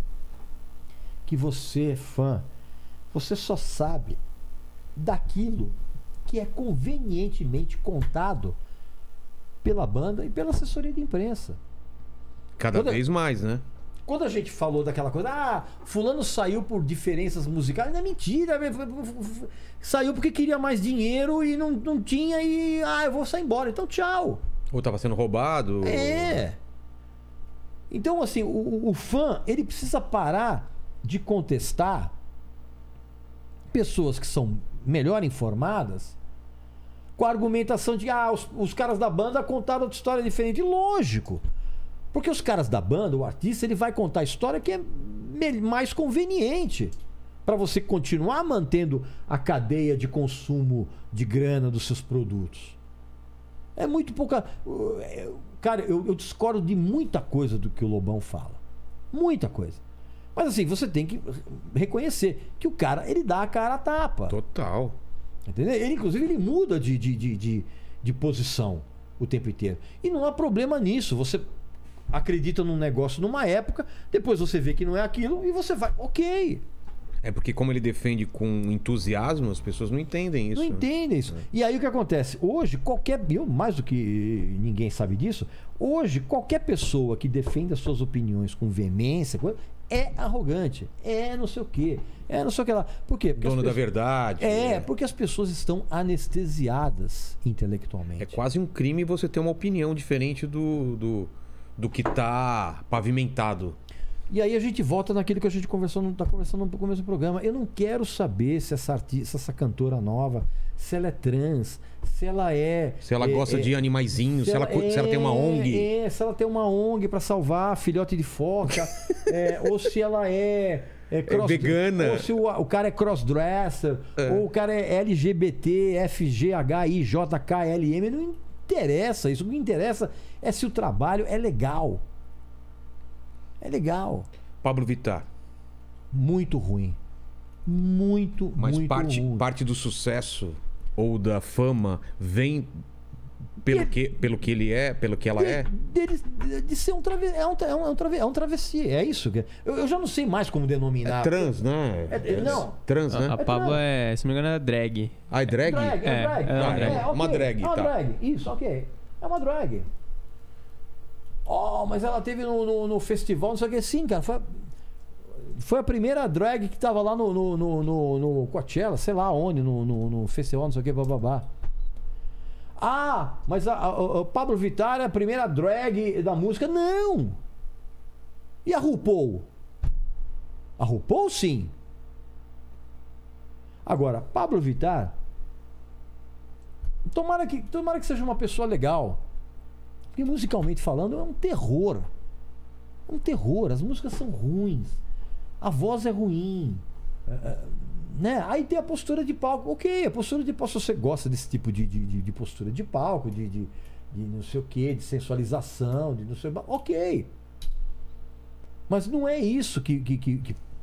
que você é fã, você só sabe daquilo que é convenientemente contado pela banda e pela assessoria de imprensa. Cada Quando- vez mais, né? Quando a gente falou daquela coisa, ah, fulano saiu por diferenças musicais, não é mentira, saiu porque queria mais dinheiro e não, não tinha e, ah, eu vou sair embora, então tchau. Ou tava sendo roubado. É. Então, assim, o, o fã, ele precisa parar de contestar pessoas que são melhor informadas com a argumentação de, ah, os, os caras da banda contaram outra história diferente. Lógico. Porque os caras da banda, o artista, ele vai contar a história que é me- mais conveniente para você continuar mantendo a cadeia de consumo de grana dos seus produtos. É muito pouca. é, Cara, eu, eu discordo de muita coisa do que o Lobão fala. Muita coisa. Mas assim, você tem que reconhecer que o cara, ele dá a cara a tapa. Total. Entendeu? Ele, inclusive, ele muda de, de, de, de, de posição o tempo inteiro. E não há problema nisso. Você acredita num negócio numa época, depois você vê que não é aquilo e você vai, ok. É porque como ele defende com entusiasmo, as pessoas não entendem isso. Não né? entendem isso. E aí o que acontece? Hoje, qualquer. Eu, mais do que ninguém sabe disso, hoje, qualquer pessoa que defenda as suas opiniões com veemência coisa, é arrogante. É não sei o quê. É não sei o que lá. Por quê? Porque Dono as da pessoas- verdade. É, porque as pessoas estão anestesiadas intelectualmente. É quase um crime você ter uma opinião diferente do, do, do que tá pavimentado. E aí a gente volta naquilo que a gente conversou, no- tá conversando no começo do programa. Eu não quero saber se essa artista, essa cantora nova, se ela é trans, se ela é. Se ela é, gosta é, de animaizinhos, se ela, cu- se ela tem uma é, ONG. É, se ela tem uma ONG para salvar filhote de foca, é, ou se ela é. É, cross- vegana. Ou se o, o cara é crossdresser, ou o cara é L G B T, F G H I J K L M. Não interessa isso. O que interessa é se o trabalho é legal. É legal. Pablo Vittar. Muito ruim. Muito, Mas muito parte, ruim. parte do sucesso ou da fama vem pelo De- que, pelo que ele é, pelo que ela de, é. dele- de, de ser um travesti. É um, é, um, é, um trave- é um travesti. É isso. que- Eu, eu já não sei mais como denominar. É trans, né? É- é- não. Trans, né? A, a Pablo trans. é, se não me engano, é drag. Ah, é drag? Drag, é, É, drag. é uma Ah, drag. ok. Uma drag, É uma tá. drag. Isso, ok. É uma drag. Oh, mas ela teve no, no, no festival, não sei o que. Sim, cara. Foi, foi a primeira drag que tava lá no, no, no, no, no Coachella, sei lá onde, no, no, no festival, não sei o que, bababá. Ah, mas a, a, a Pablo Vittar é a primeira drag da música. Não! E a RuPaul? A RuPaul, sim. Agora, Pablo Vittar, tomara que, tomara que seja uma pessoa legal. Porque musicalmente falando é um terror. É um terror. As músicas são ruins. A voz é ruim. É, é, né? Aí tem a postura de palco. Ok, a postura de palco. Se você gosta desse tipo de, de, de- de postura de palco, de, de, de não sei o que, de sensualização, de não sei o que. Ok. Mas não é isso que, que, que, que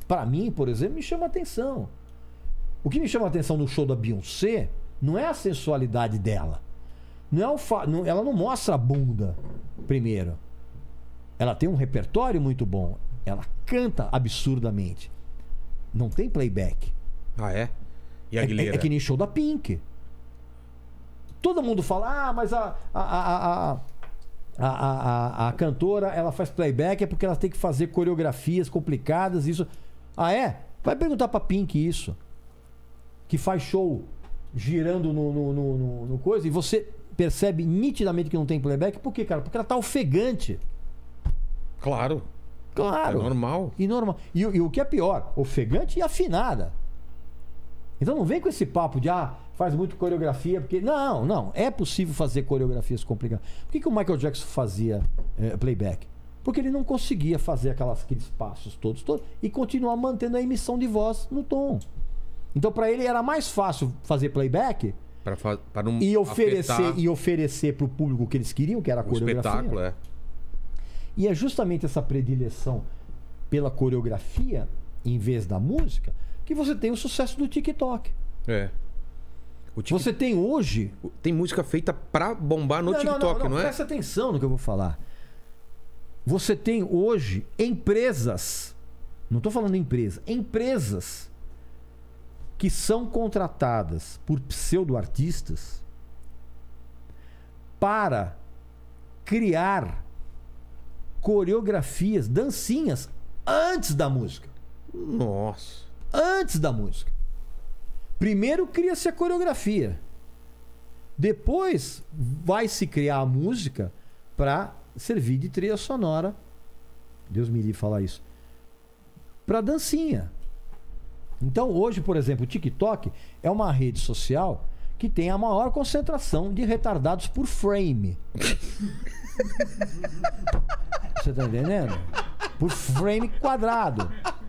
Pra mim, por exemplo, me chama atenção. O que me chama atenção no show da Beyoncé não é a sensualidade dela. Não é o fa... não, ela não mostra a bunda, primeiro. Ela tem um repertório muito bom. Ela canta absurdamente. Não tem playback. Ah, é? E a É, Aguilera? é, é que nem show da Pink. Todo mundo fala, ah, mas a, a, a, a, a, a, a cantora, ela faz playback é porque ela tem que fazer coreografias complicadas, isso. Ah, é? Vai perguntar pra Pink isso. Que faz show girando no, no, no, no, no coisa, e você percebe nitidamente que não tem playback. Por quê, cara? Porque ela tá ofegante. Claro. Claro. É normal. E normal. E, e o que é pior, ofegante e afinada. Então não vem com esse papo de, ah, faz muito coreografia, porque... Não, não. É possível fazer coreografias complicadas. Por que, que o Michael Jackson fazia é, playback? Porque ele não conseguia fazer aquelas, aqueles passos todos, todos e continuar mantendo a emissão de voz no tom. Então para ele era mais fácil fazer playback Pra, fa- pra não e oferecer afetar e oferecer para o público o que eles queriam, que era a o coreografia. espetáculo, é. E é justamente essa predileção pela coreografia, em vez da música, que você tem o sucesso do TikTok. É. O Tik- Você tem hoje... Tem música feita pra bombar no Não, não, TikTok, não, não, não, é? presta atenção no que eu vou falar. Você tem hoje empresas, não estou falando empresa, empresas que são contratadas por pseudo-artistas para criar coreografias, dancinhas antes da música. Nossa. Antes da música. Primeiro cria-se a coreografia. Depois vai se criar a música para servir de trilha sonora. Deus me livre falar isso. Para dancinha. Então hoje, por exemplo, o TikTok é uma rede social que tem a maior concentração de retardados por frame. Você tá entendendo? Por frame quadrado.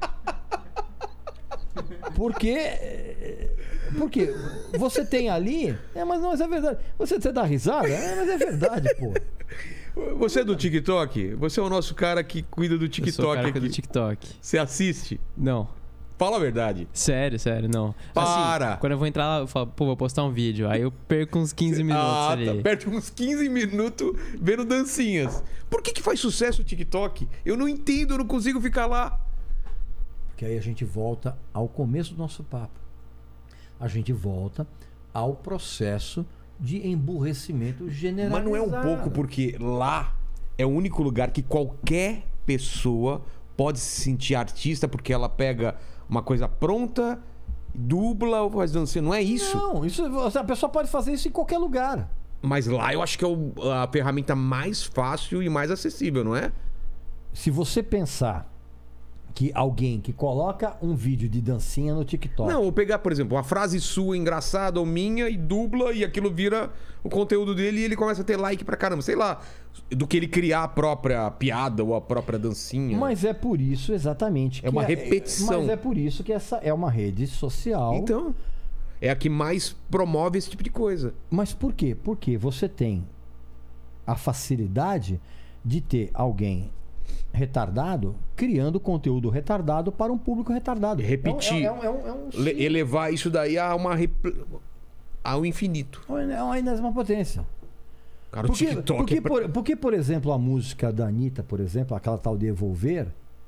Porque porque você tem ali, é, mas não, mas é verdade. Você, você dá risada, é, mas é verdade, pô. Você é do TikTok? Você é o nosso cara que cuida do Eu sou o TikTok cara que é aqui. do TikTok. Você assiste? Não. Fala a verdade. Sério, sério, não. Para! Assim, quando eu vou entrar lá, eu falo, pô, vou postar um vídeo. Aí eu perco uns quinze minutos ah, ali. tá. Perde uns quinze minutos vendo dancinhas. Por que que faz sucesso o TikTok? Eu não entendo, eu não consigo ficar lá. Porque aí a gente volta ao começo do nosso papo. A gente volta ao processo de emburrecimento generalizado. Mas não é um pouco porque lá é o único lugar que qualquer pessoa pode se sentir artista porque ela pega uma coisa pronta, dubla ou faz dança. Não é isso? Não, isso, a pessoa pode fazer isso em qualquer lugar. Mas lá eu acho que é o- a ferramenta mais fácil e mais acessível, não é? Se você pensar que alguém que coloca um vídeo de dancinha no TikTok... Não, ou pegar, por exemplo, uma frase sua engraçada ou minha e dubla e aquilo vira o conteúdo dele e ele começa a ter like pra caramba. Sei lá, do que ele criar a própria piada ou a própria dancinha. Mas é por isso exatamente que É uma repetição. Mas é por isso que essa é uma rede social. Então, é a que mais promove esse tipo de coisa. Mas por quê? Porque você tem a facilidade de ter alguém retardado criando conteúdo retardado para um público retardado. Repetir. É um, é um, é um, é um Le- ciclo. elevar isso daí a uma repl- ao infinito. É uma enésima potência. Cara, o Porque, TikTok porque, é pra- por, porque, por exemplo, a música da Anitta, por exemplo, aquela tal de Evolver,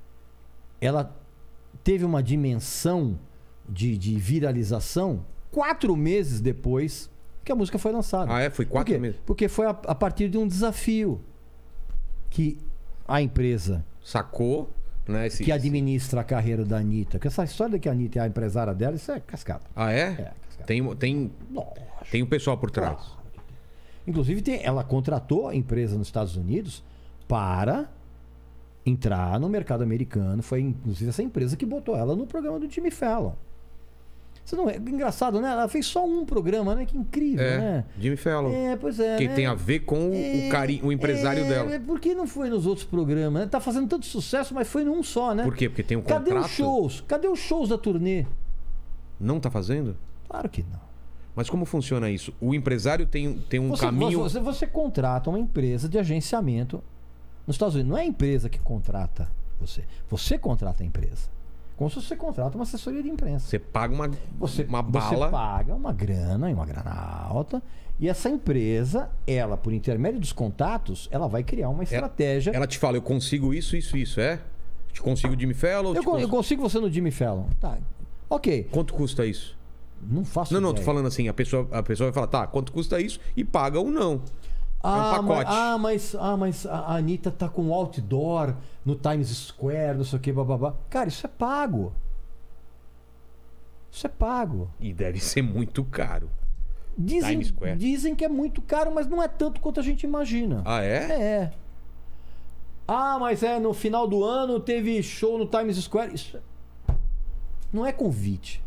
ela teve uma dimensão de, de viralização quatro meses depois que a música foi lançada. Ah, é? Foi Por quatro quê? meses. Porque foi a, a partir de um desafio que a empresa Sacou, né? Esse, que administra a carreira da Anitta, que essa história de que a Anitta é a empresária dela, isso é cascata. Ah, é? É, cascata. Tem, tem, tem o pessoal por trás. Inclusive, tem, ela contratou a empresa nos Estados Unidos para entrar no mercado americano. Foi, inclusive, essa empresa que botou ela no programa do Jimmy Fallon. Você não é engraçado, né? Ela fez só um programa, né? Que incrível, É, né? Jimmy Fallon. É, pois é. Que né? tem a ver com o, É, carinho, o empresário é, dela. Por que não foi nos outros programas? né? Tá fazendo tanto sucesso, mas foi num só, né? Por quê? Porque tem um Cadê contrato. os shows? Cadê os shows da turnê? Não tá fazendo? Claro que não. Mas como funciona isso? O empresário tem, tem um Você, caminho... você, você contrata uma empresa de agenciamento nos Estados Unidos. Não é a empresa que contrata você. Você contrata a empresa. Como se você contrata uma assessoria de imprensa. Você paga uma, Você, uma você bala. paga uma grana, e uma grana alta, e essa empresa, ela, por intermédio dos contatos, ela vai criar uma estratégia. Ela te fala, eu consigo isso, isso, isso, é? Te consigo Jimmy Fallon? eu, te con- cons- eu consigo você no Jimmy Fallon. Tá. Ok. Quanto custa isso? Não faço Não, não, tô ideia. falando assim, a pessoa, a pessoa vai falar, tá, quanto custa isso? E paga ou não. Ah, é um pacote. Mas, ah, mas, ah, mas a Anitta tá com outdoor no Times Square, não sei o que, bababá. Cara, isso é pago. Isso é pago. E deve ser muito caro. Dizem, Times Square. dizem que é muito caro, mas não é tanto quanto a gente imagina. Ah, é? É. Ah, mas é, no final do ano teve show no Times Square. Isso não é convite.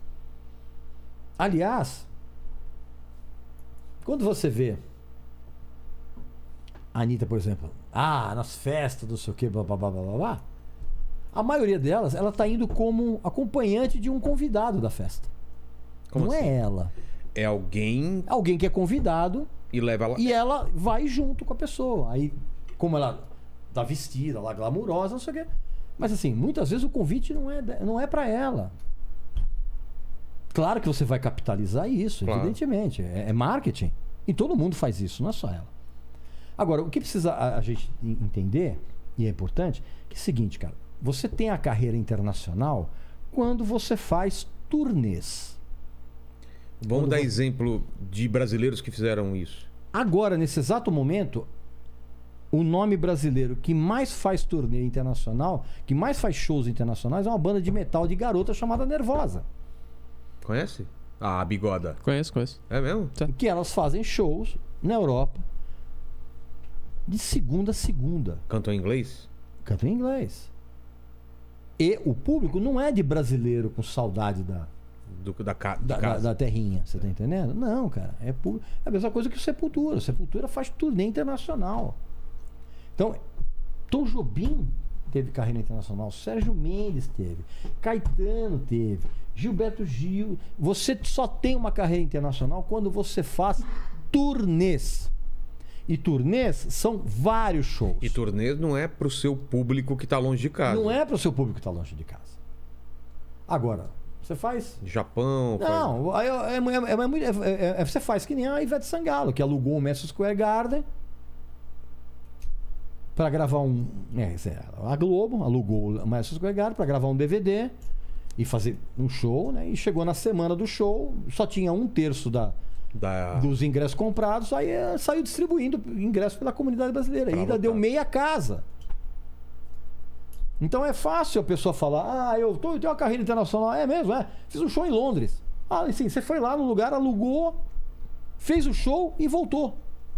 Aliás, quando você vê a Anitta, por exemplo, ah, nas festas, não sei o que, blá, blá, blá, blá, blá, blá, a maioria delas, ela tá indo como acompanhante de um convidado da festa. Como não assim? é ela. É alguém Alguém que é convidado e leva ela... e ela vai junto com a pessoa. Aí, como ela tá vestida lá, glamurosa, não sei o quê. Mas assim, muitas vezes o convite não é, de- não é para ela. Claro que você vai capitalizar isso, Claro. evidentemente. É, é marketing. E todo mundo faz isso, não é só ela. Agora, o que precisa a, a gente en- entender, e é importante, que é o seguinte, cara. Você tem a carreira internacional quando você faz turnês. Vamos Quando dar você- exemplo de brasileiros que fizeram isso. Agora, nesse exato momento, o nome brasileiro que mais faz turnê internacional, que mais faz shows internacionais, é uma banda de metal de garota chamada Nervosa. Conhece? Ah, a Bigoda. Conheço, conheço. É mesmo? Que elas fazem shows na Europa de segunda a segunda. Cantou em inglês? Cantam em inglês. E o público não é de brasileiro com saudade da, Do, da, ca... de da, da, casa. da terrinha, você tá entendendo? Não, cara. É, pu- é a mesma coisa que o Sepultura. O Sepultura faz turnê internacional. Então, Tom Jobim teve carreira internacional, Sérgio Mendes teve, Caetano teve, Gilberto Gil. Você só tem uma carreira internacional quando você faz turnês. E turnês são vários shows. E turnê não é pro seu público que tá longe de casa. Não é para o seu público que está longe de casa. Agora, você faz. Japão. faz- Não, aí é, é, é, é muito- é- é- é- você faz que nem a Ivete Sangalo, que alugou o Madison Square Garden para gravar um. É, a Globo alugou o Madison Square Garden para gravar um D V D e fazer um show, né? E chegou na semana do show, só tinha um terço da, Da... dos ingressos comprados, aí eh, saiu distribuindo ingressos pela comunidade brasileira. E Pra ainda lotar. deu meia casa. Então é fácil a pessoa falar: ah, eu, tô, eu tenho uma carreira internacional. É mesmo, é. Fiz um show em Londres. Ah, assim, você foi lá no lugar, alugou, fez o show e voltou.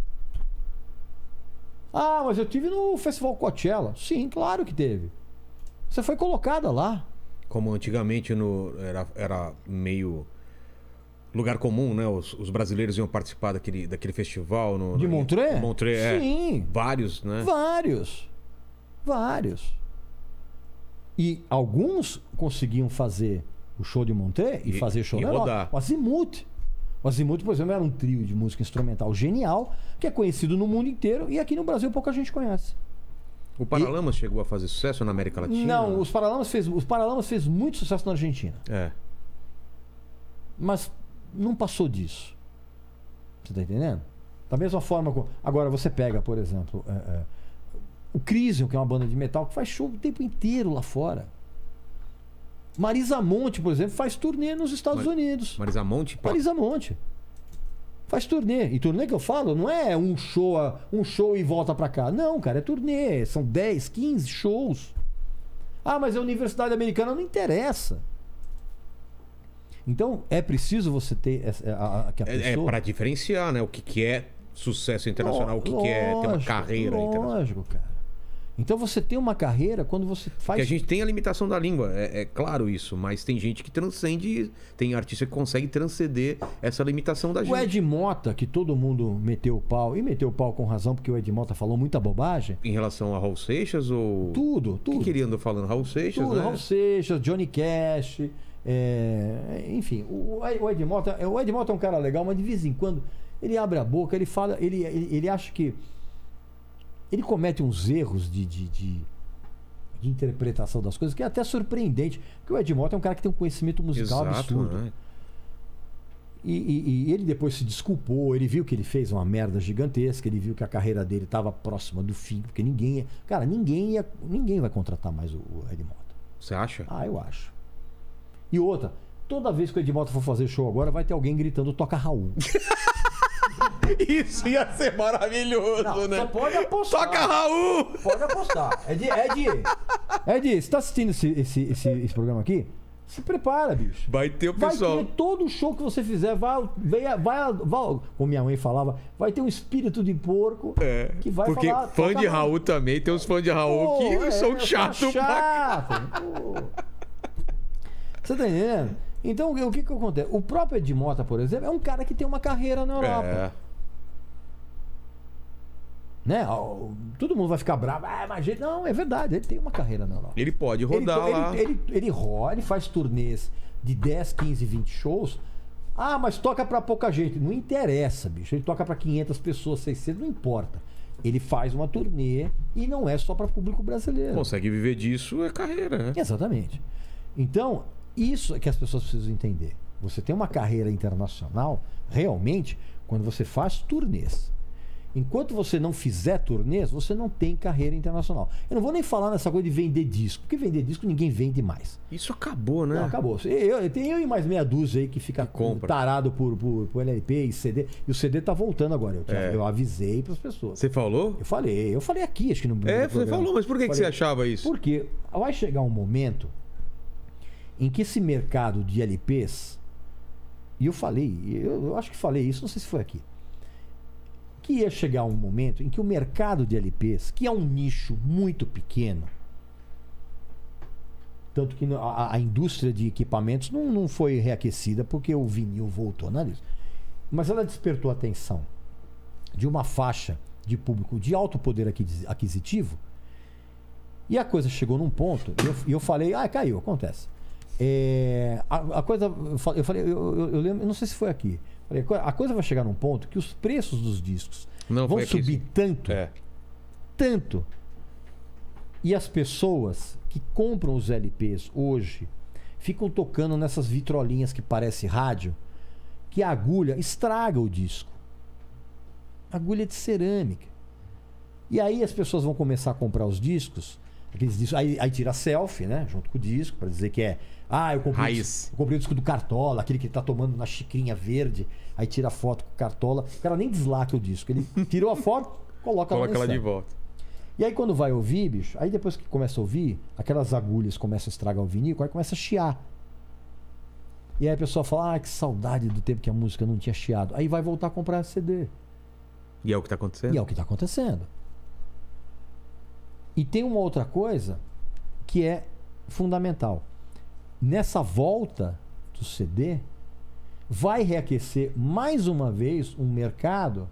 Ah, mas eu tive no Festival Coachella. Sim, claro que teve. Você foi colocada lá. Como antigamente no... era, era meio lugar comum, né? Os, os brasileiros iam participar daquele, daquele festival. No, De no- Montreux? Montreux, é. Sim. Vários, né? Vários. Vários. E alguns conseguiam fazer o show de Montreux e, E- fazer show e na Europa. rodar. O Azimuth. O Azimuth, por exemplo, era um trio de música instrumental genial, que é conhecido no mundo inteiro e aqui no Brasil pouca gente conhece. O Paralamas chegou a fazer sucesso na América Latina? Não, os Paralamas fez, os Paralamas fez muito sucesso na Argentina, É. mas não passou disso. Você tá entendendo? Da mesma forma. com- Agora você pega, por exemplo, é, é, o Crisium, que é uma banda de metal que faz show o tempo inteiro lá fora. Marisa Monte, por exemplo, faz turnê nos Estados Mar- Unidos. Marisa Monte? pô, Marisa Monte. Faz turnê. E turnê que eu falo não é um show, a- um show e volta pra cá. Não, cara, é turnê. São dez, quinze shows. Ah, mas é Universidade Americana, não interessa. Então, é preciso você ter essa- a, a, que a É, é pessoa... para diferenciar, né? O que, que é sucesso internacional, o que, que é ter uma Lógico, carreira internacional. Lógico, cara. Então você tem uma carreira quando você faz. Porque a gente tem a limitação da língua, é, é claro isso, mas tem gente que transcende, tem artista que consegue transcender essa limitação da gente. O Ed Mota, que todo mundo meteu o pau, e meteu o pau com razão, porque o Ed Mota falou muita bobagem. Em relação a Raul Seixas ou. Tudo, O tudo. que, que ele andou falando? Raul Seixas, Tudo, né? Raul Seixas, Johnny Cash, é, enfim, o, o Ed Mota, o Ed Mota é um cara legal, mas de vez em quando ele abre a boca, ele fala, ele, ele, ele acha que ele comete uns erros de, de, de de interpretação das coisas, que é até surpreendente. Porque o Ed Mota é um cara que tem um conhecimento musical Exato, absurdo. né? E, e- e ele depois se desculpou, ele viu que ele fez uma merda gigantesca, ele viu que a carreira dele estava próxima do fim, porque ninguém ia, cara, ninguém ia, ninguém vai contratar mais o, o Ed Mota. Você acha? Ah, eu acho. E outra, toda vez que o Ed Mota for fazer show agora, vai ter alguém gritando toca Raul. Isso ia ser maravilhoso, Não, né? você pode apostar. Toca Raul! Pode apostar. Ed, Ed, Ed, você tá assistindo esse, esse, esse, esse programa aqui? Se prepara, bicho. Vai ter o Vai pessoal. ter todo show que você fizer, vai, vai, vai, vai, como minha mãe falava, vai ter um espírito de porco É, que vai porque falar. fã toca de Raul. Raul também, tem uns fãs de Raul Pô, que é, são tá chatos pra chato. Pô. Você tá entendendo? Então, o que que acontece? O próprio Ed Mota, por exemplo, é um cara que tem uma carreira na Europa. É. Né? Todo mundo vai ficar bravo. Ah, mas ele... Não, é verdade, ele tem uma carreira na Europa. Ele pode rodar ele, lá. Ele, ele, ele roda, ele faz turnês de dez, quinze, vinte shows. Ah, mas toca pra pouca gente. Não interessa, bicho. Ele toca pra quinhentas pessoas, seiscentas, não importa. Ele faz uma turnê e não é só pra público brasileiro. Consegue viver disso, é carreira, né? Exatamente. Então, isso é que as pessoas precisam entender. Você tem uma carreira internacional, realmente, quando você faz turnês. Enquanto você não fizer turnês, você não tem carreira internacional. Eu não vou nem falar nessa coisa de vender disco, porque vender disco ninguém vende mais. Isso acabou, né? Não, acabou. Eu, eu, tem eu e mais meia dúzia aí que fica Que compra. tarado por, por, por L L P e C D. E o C D tá voltando agora. Eu, É. eu avisei para as pessoas. Você falou? Eu falei, eu falei aqui, acho que no É, no você programa. falou, mas por que, que Falei, você achava isso? Porque vai chegar um momento em que esse mercado de L Ps, e eu falei, eu, eu acho que falei isso, não sei se foi aqui, que ia chegar um momento em que o mercado de L Ps, que é um nicho muito pequeno, tanto que a, a indústria de equipamentos não, não foi reaquecida porque o vinil voltou, nada disso. Mas ela despertou a atenção de uma faixa de público de alto poder aquisi- aquisitivo, e a coisa chegou num ponto, e eu, e eu falei, ah, caiu, acontece. É, a, a coisa, eu fa- eu falei, eu, eu, eu lembro, eu não sei se foi aqui. Falei, a coisa vai chegar num ponto que os preços dos discos Não, vão foi aqui, subir sim. tanto, É. tanto. E as pessoas que compram os L Ps hoje ficam tocando nessas vitrolinhas que parece rádio, que a agulha estraga o disco. Agulha de cerâmica. E aí as pessoas vão começar a comprar os discos, aqueles discos, aí, aí tira selfie, né, junto com o disco, para dizer que é, ah, eu comprei, o Raiz. disco, eu comprei o disco do Cartola, aquele que ele tá tomando na xicrinha verde, aí tira a foto com o Cartola, o cara nem deslaca o disco, ele tirou a foto, coloca, Coloca lá ela na de estante. volta. E aí quando vai ouvir, bicho, aí depois que começa a ouvir, aquelas agulhas começam a estragar o vinil, aí começa a chiar. E aí a pessoa fala, ah, que saudade do tempo que a música não tinha chiado. Aí vai voltar a comprar C D. E é o que tá acontecendo? E é o que está acontecendo. E tem uma outra coisa que é fundamental. Nessa volta do C D, vai reaquecer mais uma vez um mercado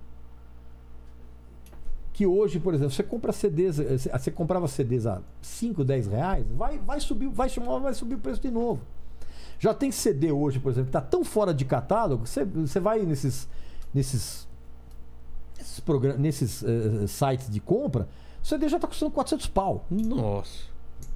que hoje, por exemplo, você compra C Ds, você comprava C Ds a cinco, dez reais, vai, vai subir, vai chamar, vai subir o preço de novo. Já tem C D hoje, por exemplo, que está tão fora de catálogo, você, você vai nesses, nesses, nesses, programas, nesses uh, sites de compra, o C D já está custando quatrocentos pau. Nossa.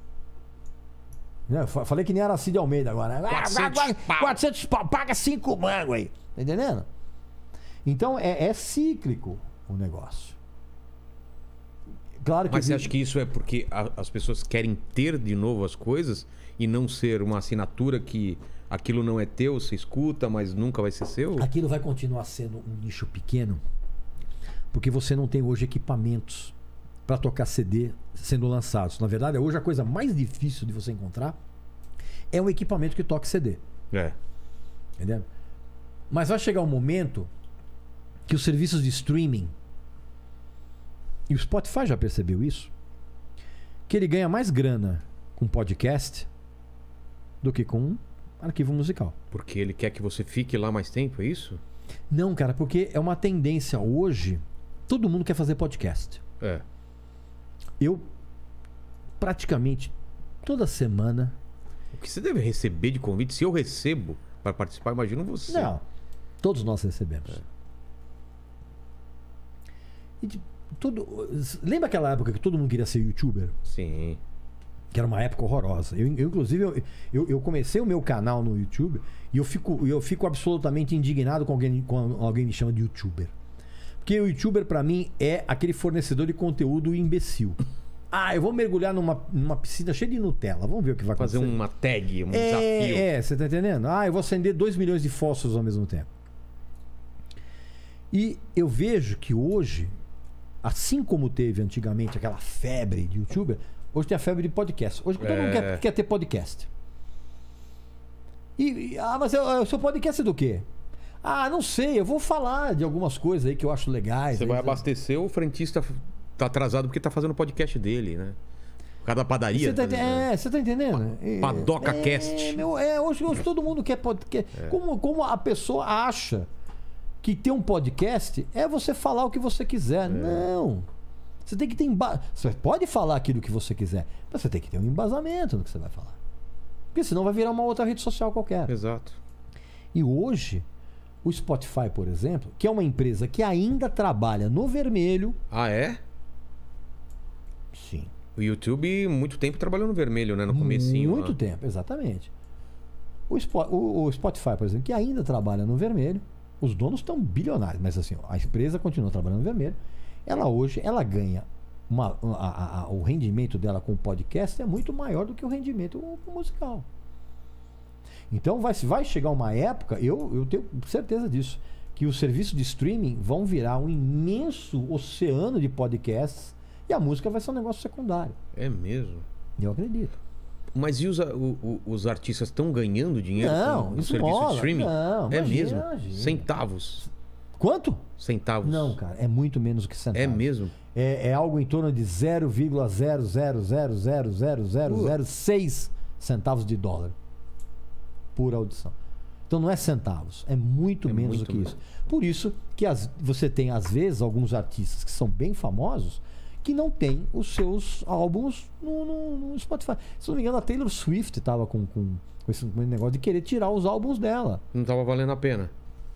Né? Falei que nem era Cid Almeida agora. quatrocentos pau. quatrocentos pau, paga cinco mango aí. Tá entendendo? Então é, é cíclico o negócio. Claro que Mas você existe- acha que isso é porque a- as pessoas querem ter de novo as coisas e não ser uma assinatura que aquilo não é teu, você escuta, mas nunca vai ser seu? aquilo vai continuar sendo um nicho pequeno porque você não tem hoje equipamentos para tocar C D sendo lançados. Na verdade, hoje a coisa mais difícil de você encontrar é um equipamento que toque C D. É. Entendeu? Mas vai chegar um momento que os serviços de streaming, e o Spotify já percebeu isso, que ele ganha mais grana com podcast do que com um arquivo musical. Porque ele quer que você fique lá mais tempo, é isso? Não, cara, porque é uma tendência hoje, todo mundo quer fazer podcast. É. Eu praticamente toda semana, O que você deve receber de convite? Se eu recebo para participar, imagino você. não, todos nós recebemos. E de- todo, lembra aquela época que todo mundo queria ser youtuber? Sim. Que era uma época horrorosa. Eu, eu, inclusive, eu, eu, eu comecei o meu canal no YouTube e eu fico, eu fico absolutamente indignado com alguém, quando alguém me chama de YouTuber. Porque o YouTuber, pra mim, é aquele fornecedor de conteúdo imbecil. Ah, eu vou mergulhar numa, numa piscina cheia de Nutella. Vamos ver o que vai Fazer acontecer. uma tag, um é, desafio. É, você tá entendendo? Ah, eu vou acender dois milhões de fósforos ao mesmo tempo. E eu vejo que hoje, assim como teve antigamente aquela febre de YouTuber, hoje tem a febre de podcast. Hoje todo É. mundo quer, quer ter podcast. E, e- ah, mas o seu podcast é do quê? Ah, não sei, eu vou falar de algumas coisas aí que eu acho legais. Você aí, vai sabe? abastecer, o frentista tá atrasado porque tá fazendo o podcast dele, né? Cada padaria. Você tá, tá- ente- é, você tá entendendo? É, Padoca é, Cast. meu, é, hoje, hoje todo mundo quer podcast. Como, como a pessoa acha que ter um podcast é você falar o que você quiser. Não. Você tem que ter emba... Você pode falar aquilo que você quiser, mas você tem que ter um embasamento no que você vai falar. Porque senão vai virar uma outra rede social qualquer. Exato. E hoje, o Spotify, por exemplo, que é uma empresa que ainda trabalha no vermelho. Ah, é? Sim. O YouTube, muito tempo trabalhou no vermelho, né? No comecinho. Muito lá. tempo, exatamente. O, Spo- o- o Spotify, por exemplo, que ainda trabalha no vermelho, os donos estão bilionários, mas assim, ó, a empresa continua trabalhando no vermelho. Ela hoje, ela ganha uma, a- a- a- o rendimento dela com o podcast é muito maior do que o rendimento com o musical. Então vai, vai chegar uma época, eu, eu tenho certeza disso, que os serviços de streaming vão virar um imenso oceano de podcasts e a música vai ser um negócio secundário. É mesmo. Eu acredito. Mas e os, a- o- o- os artistas estão ganhando dinheiro Não, com o isso serviço mola. de streaming? Não, é imagina, mesmo? imagina. Centavos. Quanto? Centavos. Não, cara, é muito menos que centavos. É mesmo? É, é algo em torno de zero vírgula zero zero zero zero zero zero zero seis centavos de dólar por audição. Então não é centavos, é muito É menos muito do que menos. isso. Por isso que as- você tem, às vezes, alguns artistas que são bem famosos que não têm os seus álbuns no, no- no Spotify. Se não me engano, a Taylor Swift estava com, com, com esse negócio de querer tirar os álbuns dela. Não tava valendo a pena.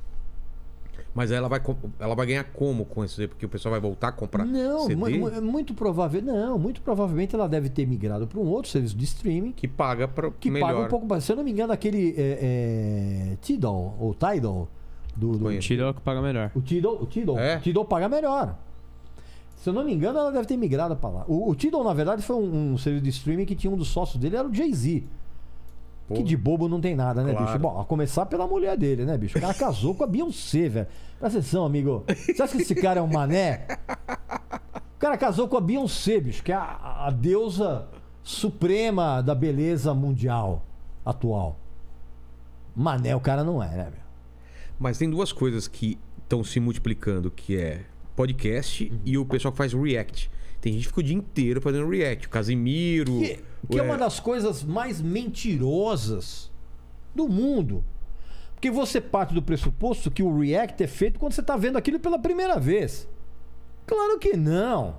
Mas aí ela vai, co- ela vai ganhar como com isso aí? Porque o pessoal vai voltar a comprar Não, C D mu- mu- muito provável, não, muito provavelmente ela deve ter migrado para um outro serviço de streaming que paga para que melhor. paga um pouco mais. Se eu não me engano, aquele é, é, Tidal ou Tidal do, do Conheço. Tira é o que paga melhor. o Tidal, o Tidal, É? o Tidal paga melhor. Se eu não me engano, ela deve ter migrado para lá. O, o Tidal, na verdade, foi um, um serviço de streaming que tinha um dos sócios dele, era o Jay-Z. Pô. Que de bobo não tem nada, né, Claro. bicho? Bom, a começar pela mulher dele, né, bicho? O cara casou com a Beyoncé, velho. Presta atenção, amigo. Você acha que esse cara é um mané? O cara casou com a Beyoncé, bicho, que é a, a deusa suprema da beleza mundial atual. Mané o cara não é, né, meu? Mas tem duas coisas que estão se multiplicando, que é podcast Uhum. e o pessoal que faz react. Tem gente que fica o dia inteiro fazendo react. O Casimiro. Que, que é uma das coisas mais mentirosas do mundo. Porque você parte do pressuposto que o react é feito quando você está vendo aquilo pela primeira vez. Claro que não.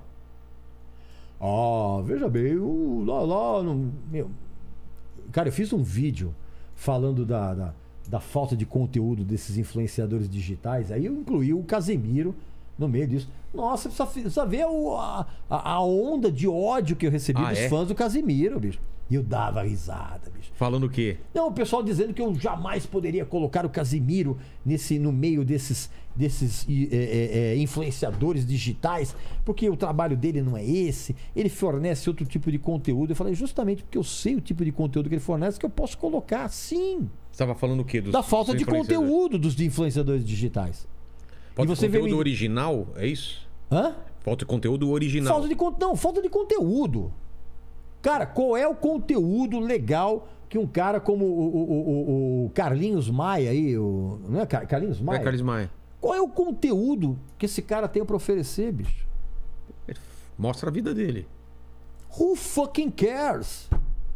Ah, veja bem, o, lá, lá, no, meu, cara, eu fiz um vídeo falando da, da, da falta de conteúdo desses influenciadores digitais. Aí eu incluí o Casemiro no meio disso. Nossa, precisa, precisa ver o- a, a a onda de ódio que eu recebi Ah, dos é? fãs do Casemiro, bicho. E eu dava risada, bicho. Falando o quê? Não, o pessoal dizendo que eu jamais poderia colocar o Casimiro nesse, no meio desses, desses i- é, é, é, influenciadores digitais, porque o trabalho dele não é esse, ele fornece outro tipo de conteúdo. Eu falei, justamente porque eu sei o tipo de conteúdo que ele fornece, que eu posso colocar, sim, Você estava falando o quê? Dos, da falta dos de influenciadores? conteúdo dos influenciadores digitais. Falta E você de vê conteúdo me- original? É isso? Hã? Falta de conteúdo original. Falta de con- não, falta de conteúdo. Cara, qual é o conteúdo legal que um cara como o, o- o- o Carlinhos Maia aí, o, não é Car- Carlinhos Maia? É Carlos Maia. Qual é o conteúdo que esse cara tem pra oferecer, bicho? Mostra a vida dele. Who fucking cares?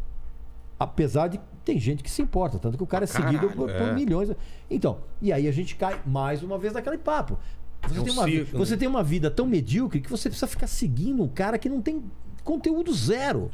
Apesar de tem gente que se importa, tanto que o cara é Caralho, seguido por, por é. milhões. Então, e aí a gente cai mais uma vez naquele papo. Você, É um tem uma, vi- círculo, você né? tem uma vida tão medíocre que você precisa ficar seguindo um cara que não tem conteúdo zero.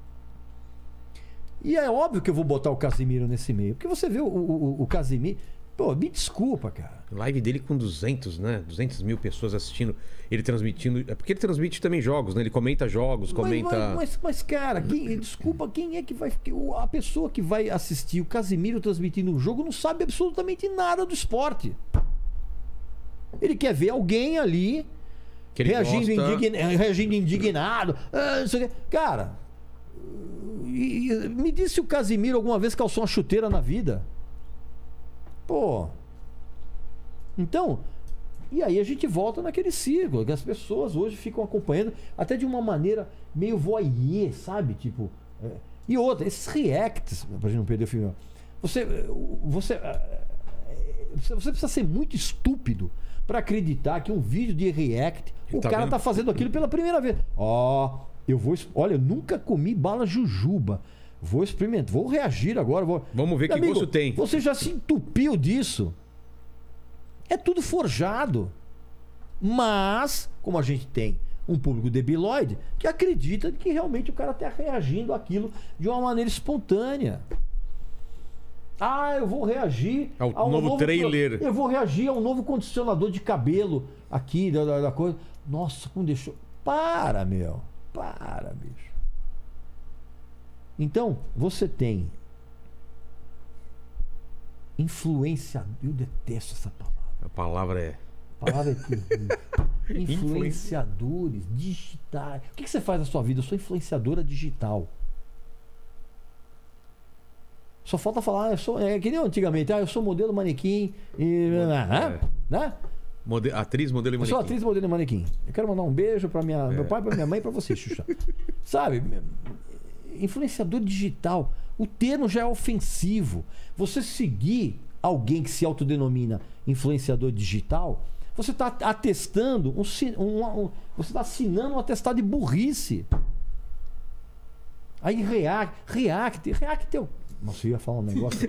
E é óbvio que eu vou botar o Casimiro nesse meio. Porque você vê o, o, o Casimiro. Pô, me desculpa, cara. Live dele com duzentos, né? duzentas mil pessoas assistindo, ele transmitindo. É porque ele transmite também jogos, né? Ele comenta jogos, comenta. Mas, mas, mas, cara, quem, desculpa, quem é que vai. A pessoa que vai assistir o Casimiro transmitindo um jogo não sabe absolutamente nada do esporte. Ele quer ver alguém ali Que ele reagindo, gosta. indigna- reagindo indignado. Ah, não sei o quê. Cara, e- e me diz se o Casimiro alguma vez calçou uma chuteira na vida. Pô. Então, e aí a gente volta naquele círculo, que as pessoas hoje ficam acompanhando até de uma maneira meio voyeur, sabe? Tipo. é, E outra, esses reacts, pra gente não perder o filme. Você. Você. é, Você você precisa ser muito estúpido pra acreditar que um vídeo de react, o Tá cara vendo? tá fazendo aquilo pela primeira vez. Ó, eu vou. es- Olha, eu nunca comi bala jujuba. Vou experimentar, vou reagir agora. Vou... Vamos ver Meu que gosto tem. Você já se entupiu disso. É tudo forjado. Mas, como a gente tem um público debilóide que acredita que realmente o cara está reagindo àquilo de uma maneira espontânea. Ah, eu vou reagir Ao ao novo trailer. Eu vou reagir ao novo condicionador de cabelo aqui da, da- da coisa. Nossa, como deixou. Para, meu. Para, bicho. Então, você tem influência. Eu detesto essa palavra. A palavra é. A palavra é terrível. Influenciadores digitais. O que que você faz na sua vida? Eu sou influenciadora digital. Só falta falar, ah, eu sou. É que nem antigamente, ah, eu sou modelo manequim e. É. Né? Mode- Atriz, modelo e Eu manequim. sou atriz modelo e manequim. Eu quero mandar um beijo para minha, meu pai, para minha mãe e para você, Xuxa. Sabe? Influenciador digital. O termo já é ofensivo. Você seguir alguém que se autodenomina influenciador digital, você está atestando um, si- um- um- você está assinando um atestado de burrice. Aí React, React, React é o... Nossa, eu ia falar um negócio.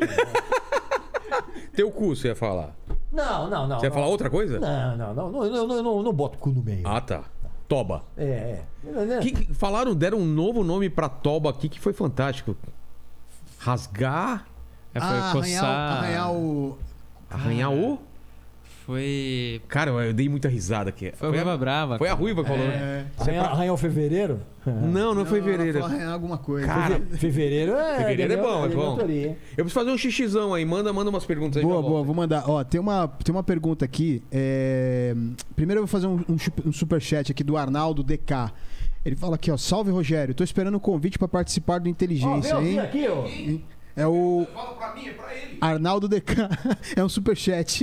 Teu cu, você ia falar. Não, não, não. Você ia não. falar outra coisa? Não, não, não, não, não, não, não, não boto o cu no meio. Ah, tá. Toba. É, é. Que- que- falaram, deram um novo nome pra Toba aqui que foi fantástico. Rasgar, É, foi Ah, arranhar, coçar. arranhar o. arranhar o. Foi. Cara, eu dei muita risada aqui. Foi o Ruiva Brava. Foi a cara. Ruiva que falou. É. Arranhar, arranhar o fevereiro? Não, não foi ela fevereiro. falou arranhar alguma coisa. Cara, Fe- Fevereiro é. Fevereiro é minha- bom, é minha bom. autoria, hein? Eu preciso fazer um xixizão aí. Manda, manda umas perguntas aí. Boa, já boa, volto. vou mandar. Ó, tem uma, tem uma pergunta aqui. é, Primeiro eu vou fazer um, um, chup- um superchat aqui do Arnaldo D K. Ele fala aqui, ó. Salve, Rogério. Tô esperando o convite pra participar do Ó, Inteligência, vem hein? aqui, ó. É o Fala pra mim, é pra ele. Arnaldo D K. É um superchat.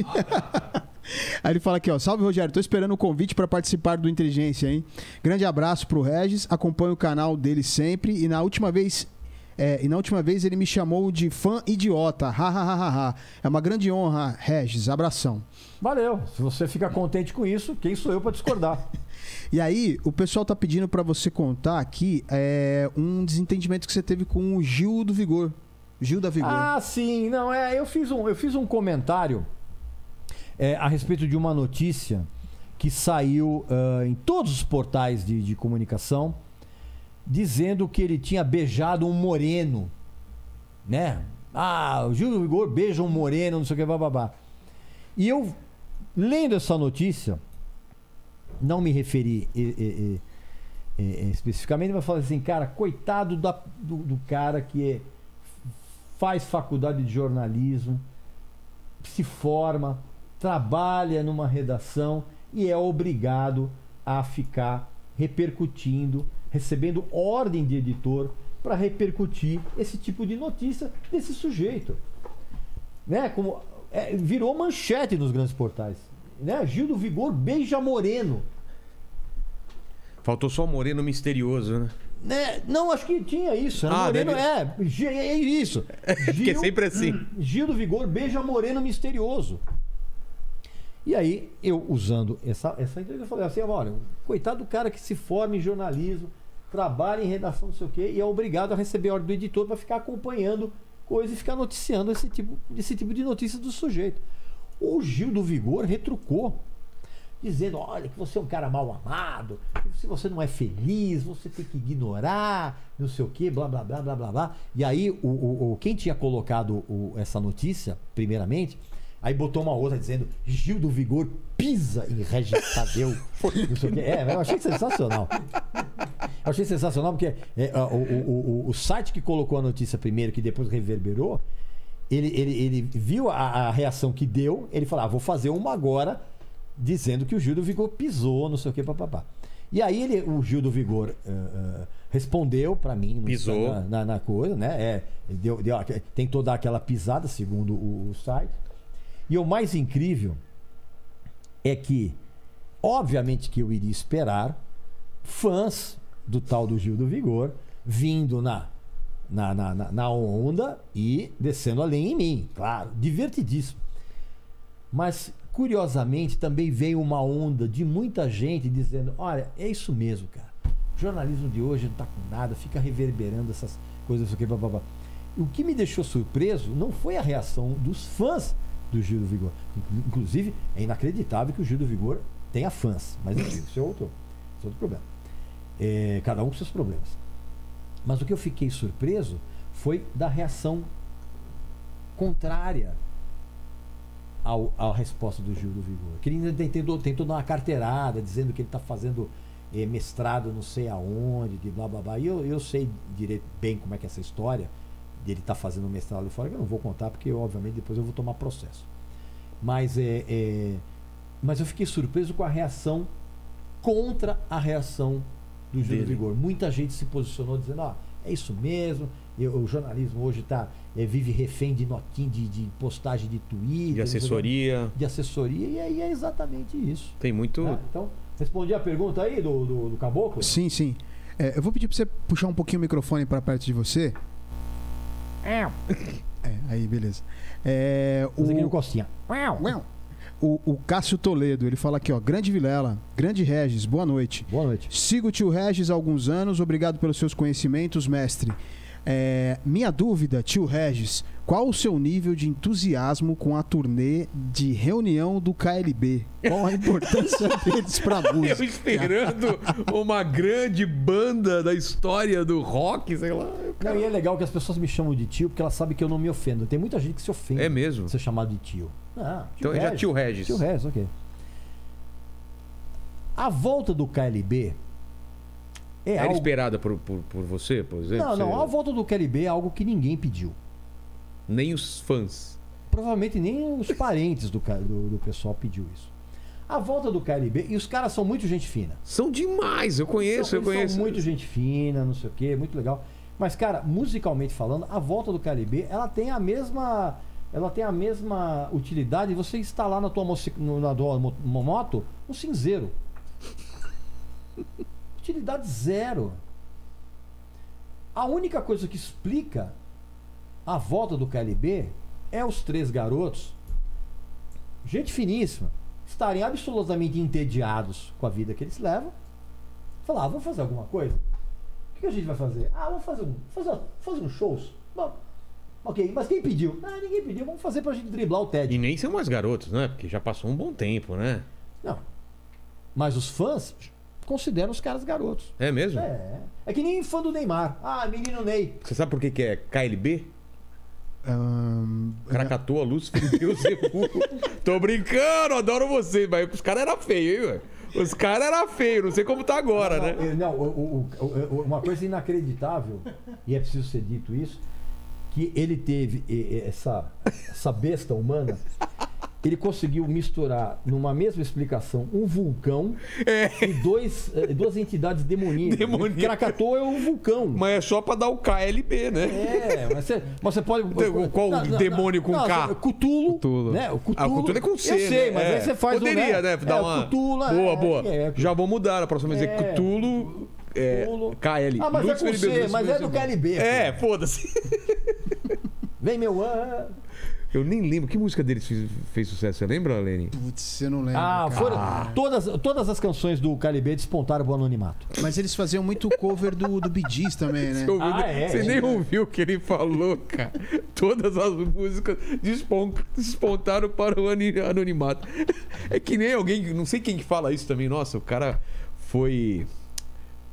Aí ele fala aqui, ó. Salve, Rogério. Tô esperando o convite pra participar do Inteligência, hein? Grande abraço pro Regis. Acompanho o canal dele sempre. E na última vez. é, e na última vez ele me chamou de fã idiota. Ha, ha, ha, ha, ha. É uma grande honra, Regis. Abração. Valeu. Se você fica contente com isso, quem sou eu pra discordar? E aí, o pessoal tá pedindo pra você contar aqui é, um desentendimento que você teve com o Gil do Vigor. Gil da Vigor. Ah, sim. Não, é. Eu fiz um, eu fiz um comentário é, a respeito de uma notícia que saiu ah, em todos os portais de, de comunicação, dizendo que ele tinha beijado um moreno, né? Ah, o Gil do Vigor beija um moreno, não sei o que, bababá. E eu, lendo essa notícia, não me referi e- e- e- e- especificamente, mas falei assim, cara, coitado da- do, do cara que é- faz faculdade de jornalismo, se forma, trabalha numa redação e é obrigado a ficar repercutindo, recebendo ordem de editor para repercutir esse tipo de notícia desse sujeito, né? Como é, virou manchete nos grandes portais, né? Gil do Vigor beija moreno, Faltou só o moreno misterioso, né? né? Não, acho que tinha isso. Era Ah, moreno, deve- é, Gi- é isso. Porque é sempre assim. Gil do Vigor beija moreno misterioso. E aí, eu usando essa, essa entrevista, eu falei assim, olha, coitado do cara que se forma em jornalismo, trabalha em redação, não sei o quê, e é obrigado a receber ordem do editor para ficar acompanhando coisa e ficar noticiando esse tipo, esse tipo de notícia do sujeito. O Gil do Vigor retrucou, dizendo, olha, que você é um cara mal amado, que se você não é feliz, você tem que ignorar, não sei o quê, blá, blá, blá, blá, blá, blá. E aí, o, o, o- quem tinha colocado o- essa notícia, primeiramente, Aí botou uma outra dizendo: Gil do Vigor pisa em Regis Tadeu. Não sei o quê. É, eu achei sensacional. Eu achei sensacional porque é, o, o, o, o site que colocou a notícia primeiro, que depois reverberou, ele, ele, ele viu a, a reação que deu, ele falou: ah, vou fazer uma agora dizendo que o Gil do Vigor pisou, não sei o que, papapá. E aí ele, o Gil do Vigor uh, uh, respondeu pra mim no, Pisou. Na, na, na coisa, né? É, ele deu, deu, tentou dar aquela pisada, segundo o, o site. E o mais incrível é que, obviamente que eu iria esperar fãs do tal do Gil do Vigor vindo na, na, na, na, na onda e descendo além em mim, claro, divertidíssimo. Mas, curiosamente, também veio uma onda de muita gente dizendo: olha, é isso mesmo, cara. O jornalismo de hoje não tá com nada, fica reverberando essas coisas, aqui, blá, blá, blá. O que me deixou surpreso não foi a reação dos fãs do Gil do Vigor. Inclusive, é inacreditável que o Gil do Vigor tenha fãs. Mas enfim, isso é outro, isso é outro problema. É, cada um com seus problemas. Mas o que eu fiquei surpreso foi da reação contrária ao, à resposta do Gil do Vigor. Que ele ainda tentou, tentou dar uma carteirada, dizendo que ele está fazendo é, mestrado não sei aonde, de blá blá blá. E eu, eu sei direito bem como é que é essa história dele estar tá fazendo mestrado ali fora, que eu não vou contar, porque obviamente depois eu vou tomar processo. Mas, é, é, mas eu fiquei surpreso com a reação contra a reação do Gil do Vigor. Muita gente se posicionou dizendo: ó, é isso mesmo, eu, o jornalismo hoje tá, é, vive refém de notinha, de, de postagem de Twitter, De assessoria. De assessoria, e aí é exatamente isso. Tem muito. Né? Então, respondi a pergunta aí do, do, do Caboclo? Sim, sim. É, eu vou pedir pra você puxar um pouquinho o microfone para perto de você. É, aí, beleza. É, o... Conseguiu costinha. O, o Cássio Toledo, ele fala aqui, ó: Grande Vilela, grande Regis, boa noite. Boa noite. Sigo o tio Regis há alguns anos, obrigado pelos seus conhecimentos, mestre. É, minha dúvida, tio Regis, qual o seu nível de entusiasmo com a turnê de reunião do K L B? Qual a importância deles pra música? Eu esperando uma grande banda da história do rock, sei lá. Não, e é legal que as pessoas me chamam de tio, porque elas sabem que eu não me ofendo. Tem muita gente que se ofende. É mesmo? De ser chamado de tio. Ah, tio Então é já tio Regis. Tio Regis, ok. A volta do K L B é Era algo... esperada por, por, por você, por exemplo? Não, não. Você- A volta do K L B é algo que ninguém pediu. Nem os fãs. Provavelmente nem os parentes do, ca- do, do pessoal pediu isso. A volta do K L B... E os caras são muito gente fina. São demais, eu conheço, São- eu eles conheço. São muito gente fina, não sei o quê, muito legal. Mas, cara, musicalmente falando, a volta do K L B, ela tem a mesma... Ela tem a mesma utilidade de você instalar na tua, moci- no- na tua mo- moto um cinzeiro. Utilidade zero. A única coisa que explica a volta do K L B é os três garotos, gente finíssima, estarem absolutamente entediados com a vida que eles levam. Falar: ah, vamos fazer alguma coisa? O que que a gente vai fazer? Ah, vamos fazer um, fazer, fazer uns shows. Bom, ok, mas quem pediu? Ah, ninguém pediu, vamos fazer pra gente driblar o tédio. E nem são mais garotos, né? Porque já passou um bom tempo, né? Não. Mas os fãs consideram os caras garotos. É mesmo? É. É que nem fã do Neymar. Ah, menino Ney. Você sabe por que, que é K L B? Ahn, Krakatoa, Lúcifer e Beelzebub. Tô brincando, adoro vocês, mas os caras eram feios, hein, velho? Os caras eram feios, não sei como tá agora, não, né? Não, não, o- o- o- o- uma coisa inacreditável, e é preciso ser dito isso, que ele teve e- e- essa, essa besta humana, ele conseguiu misturar numa mesma explicação um vulcão e dois, eh, duas entidades demoníacas. Demoníacas. Krakatoa é um vulcão. Mas é só pra dar o K L B, né? É, mas você, mas você pode. Então, qual demônio com K? Cutulo. Cthulhu. Né? O Cutulo. Ah, o Cthulhu é com C, Eu sei, né? mas É. aí você faz Poderia, um. né? Dar é, uma... Cthulhu, Boa, é, boa. é, Já vou mudar a próxima vez. É. É Cthulhu... É, Cthulhu. K L. Ah, mas é Lúcifer com e C, Beelzebub. mas é do K L B. É, pô. foda-se. Vem meu. ah. Eu nem lembro. Que música deles fez, fez sucesso? Você lembra, Leni? Putz, eu não lembro. Ah, cara. foram. Todas, todas as canções do K L B despontaram pro anonimato. Mas eles faziam muito cover do, do Bee Gees também, né? Você, ouviu? Ah, é? Você É. nem ouviu o que ele falou, cara. Todas as músicas despon- despontaram para o ani- anonimato. É que nem alguém, não sei quem que fala isso também. Nossa, o cara foi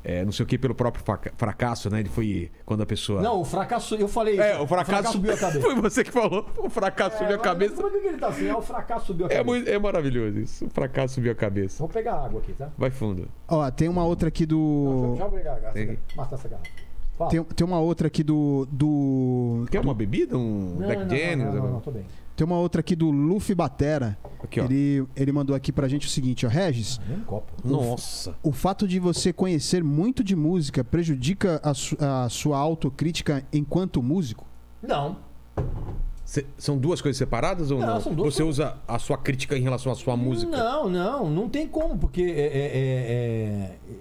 é, não sei o que pelo próprio fraca- fracasso, né? Ele foi quando a pessoa. Não, o fracasso, eu falei É, isso. o fracasso, subiu a cabeça. Foi você que falou. O fracasso subiu a mas cabeça. Como é que ele tá assim? É, o fracasso subiu a É, cabeça. muito- é maravilhoso isso. O fracasso subiu a cabeça. Vou pegar água aqui, tá? Vai fundo. Ó, tem uma outra aqui do. Já vou pegar a garrafa. Tem- Mata essa garrafa. Fala. Tem, tem uma outra aqui do. do Quer uma bebida? Um Não, Jack não, Daniels? Não, não, não, tô bem. Tem uma outra aqui do Luffy Batera. Aqui, ó. Ele, ele mandou aqui pra gente o seguinte, ó. Regis, Nem um copo. Nossa. o fato de você conhecer muito de música prejudica a, su- a sua autocrítica enquanto músico? Não. Cê- são duas coisas separadas ou Não, não? são duas Você coisas. usa a sua crítica em relação à sua música? Não, não, não tem como, porque é, é- é- é-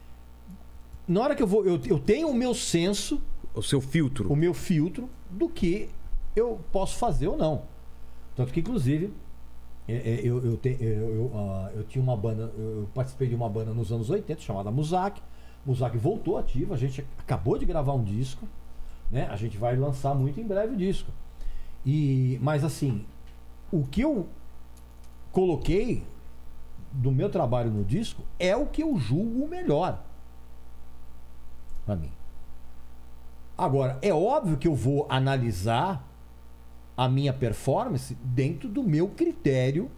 na hora que eu vou, eu, eu tenho o meu senso, O seu filtro. o meu filtro do que eu posso fazer ou não. Tanto que, inclusive, é, é, eu, eu, te- eu- eu, ah, eu tinha uma banda, eu participei de uma banda nos anos oitenta chamada Muzak. Muzak voltou ativa, a gente acabou de gravar um disco, né? A gente vai lançar muito em breve o disco. E, mas assim, o que eu coloquei do meu trabalho no disco é o que eu julgo o melhor para mim. Agora, é óbvio que eu vou analisar a minha performance dentro do meu critério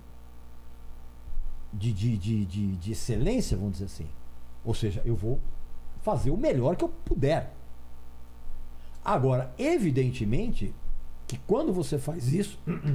de, de, de, de, de excelência, vamos dizer assim. Ou seja, eu vou fazer o melhor que eu puder. Agora, evidentemente, que quando você faz isso,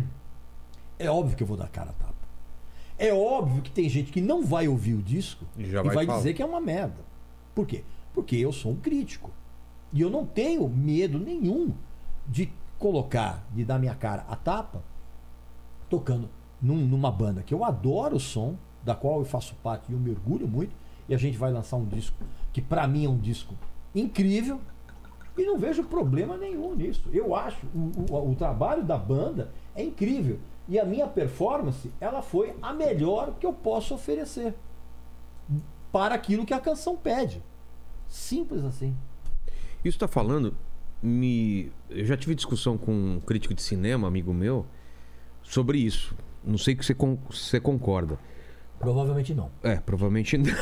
é óbvio que eu vou dar cara a tapa. É óbvio que tem gente que não vai ouvir o disco E já e vai vai falar. dizer que é uma merda. Por quê? Porque eu sou um crítico. E eu não tenho medo nenhum de colocar, de dar minha cara a tapa, tocando num- numa banda que eu adoro o som, da qual eu faço parte e eu me orgulho muito, e a gente vai lançar um disco que pra mim é um disco incrível, e não vejo problema nenhum nisso. Eu acho o, o, o trabalho da banda é incrível. E a minha performance, ela foi a melhor que eu posso oferecer para aquilo que a canção pede. Simples assim. Isso tá falando, me... eu já tive discussão com um crítico de cinema, amigo meu, sobre isso. Não sei que você, con... você concorda. Provavelmente não. É, provavelmente não.